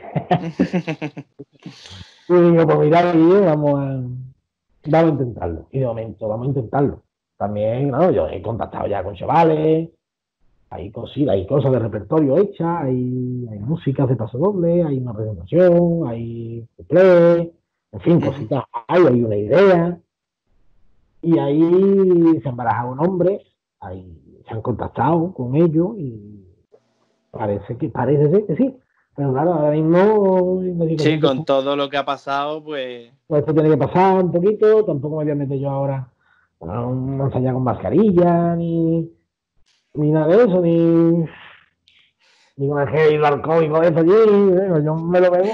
Y digo, pues mira, vamos a intentarlo. Y de momento, vamos a intentarlo. También, claro, yo he contactado ya con chavales, hay cosas de repertorio hechas, hay músicas de paso doble, hay una presentación, hay play, en fin, cositas hay una idea. Y ahí se han barajado nombres, ahí se han contactado con ellos y parece ser que sí. Pero claro, ahora mismo Sí, con todo lo que ha pasado, pues esto tiene que pasar un poquito, tampoco me voy a meter yo ahora a un ensayar con mascarilla, ni nada de eso, ni con el gel hidroalcohólico de eso allí, yo me lo bebo.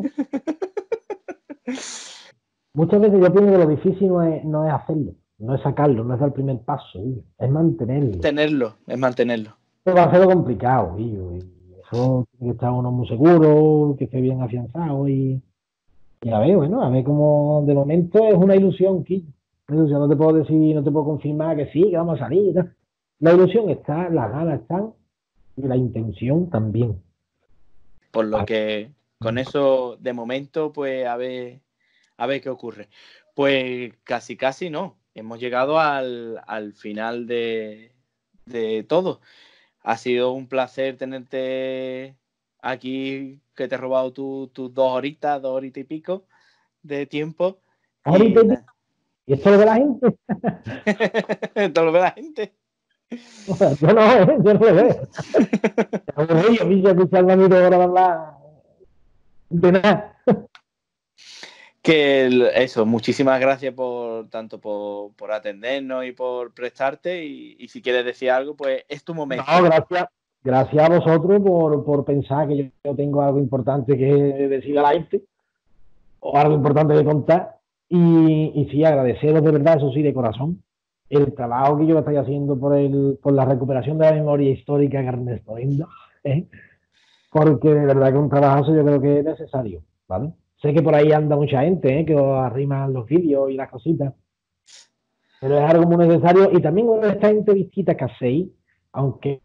Muchas veces yo pienso que lo difícil no es hacerlo, no es sacarlo, no es dar el primer paso, es mantenerlo. es mantenerlo. Pero va a ser lo complicado, y eso tiene que estar uno muy seguro, que esté bien afianzado y a ver, bueno, a ver cómo de momento es una ilusión, Quillo. Una ilusión, no te puedo decir, no te puedo confirmar que sí, que vamos a salir, ¿no? La ilusión está, las ganas están y la intención también. Por lo que con eso, de momento, pues a ver qué ocurre. Pues casi no. Hemos llegado al final de todo. Ha sido un placer tenerte aquí, que te he robado tus 2 horitas, 2 horitas y pico de tiempo. Ahorita, ¿y esto lo ve la gente? Esto lo ve la gente. Yo no lo veo. Yo vi escuchando a mi hora de hablar de nada. Que eso, muchísimas gracias tanto por atendernos y por prestarte y si quieres decir algo, pues es tu momento. No, gracias a vosotros por pensar que yo tengo algo importante que decir a la gente o algo importante que contar y sí, agradeceros de verdad, eso sí, de corazón, el trabajo que yo estoy haciendo por la recuperación de la memoria histórica de Ernesto Lindo, porque de verdad que un trabajo yo creo que es necesario, ¿vale? Sé que por ahí anda mucha gente que os arriman los vídeos y las cositas, pero es algo muy necesario y también con esta entrevistita que hacéis, aunque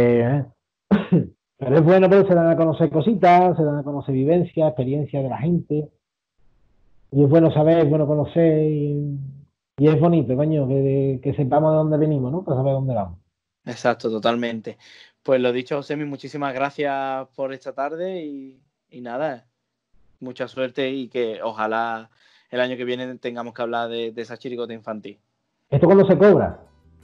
pero es bueno, pero se dan a conocer cositas, se dan a conocer vivencias, experiencias de la gente y es bueno saber, es bueno conocer y es bonito, coño, que sepamos de dónde venimos, ¿no? Para saber dónde vamos. Exacto, totalmente. Pues lo dicho, Josemi, muchísimas gracias por esta tarde y nada, mucha suerte y que ojalá el año que viene tengamos que hablar de esa chirigota infantil. ¿Esto cuándo se cobra?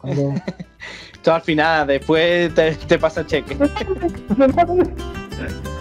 Esto al final, después te pasa el cheque.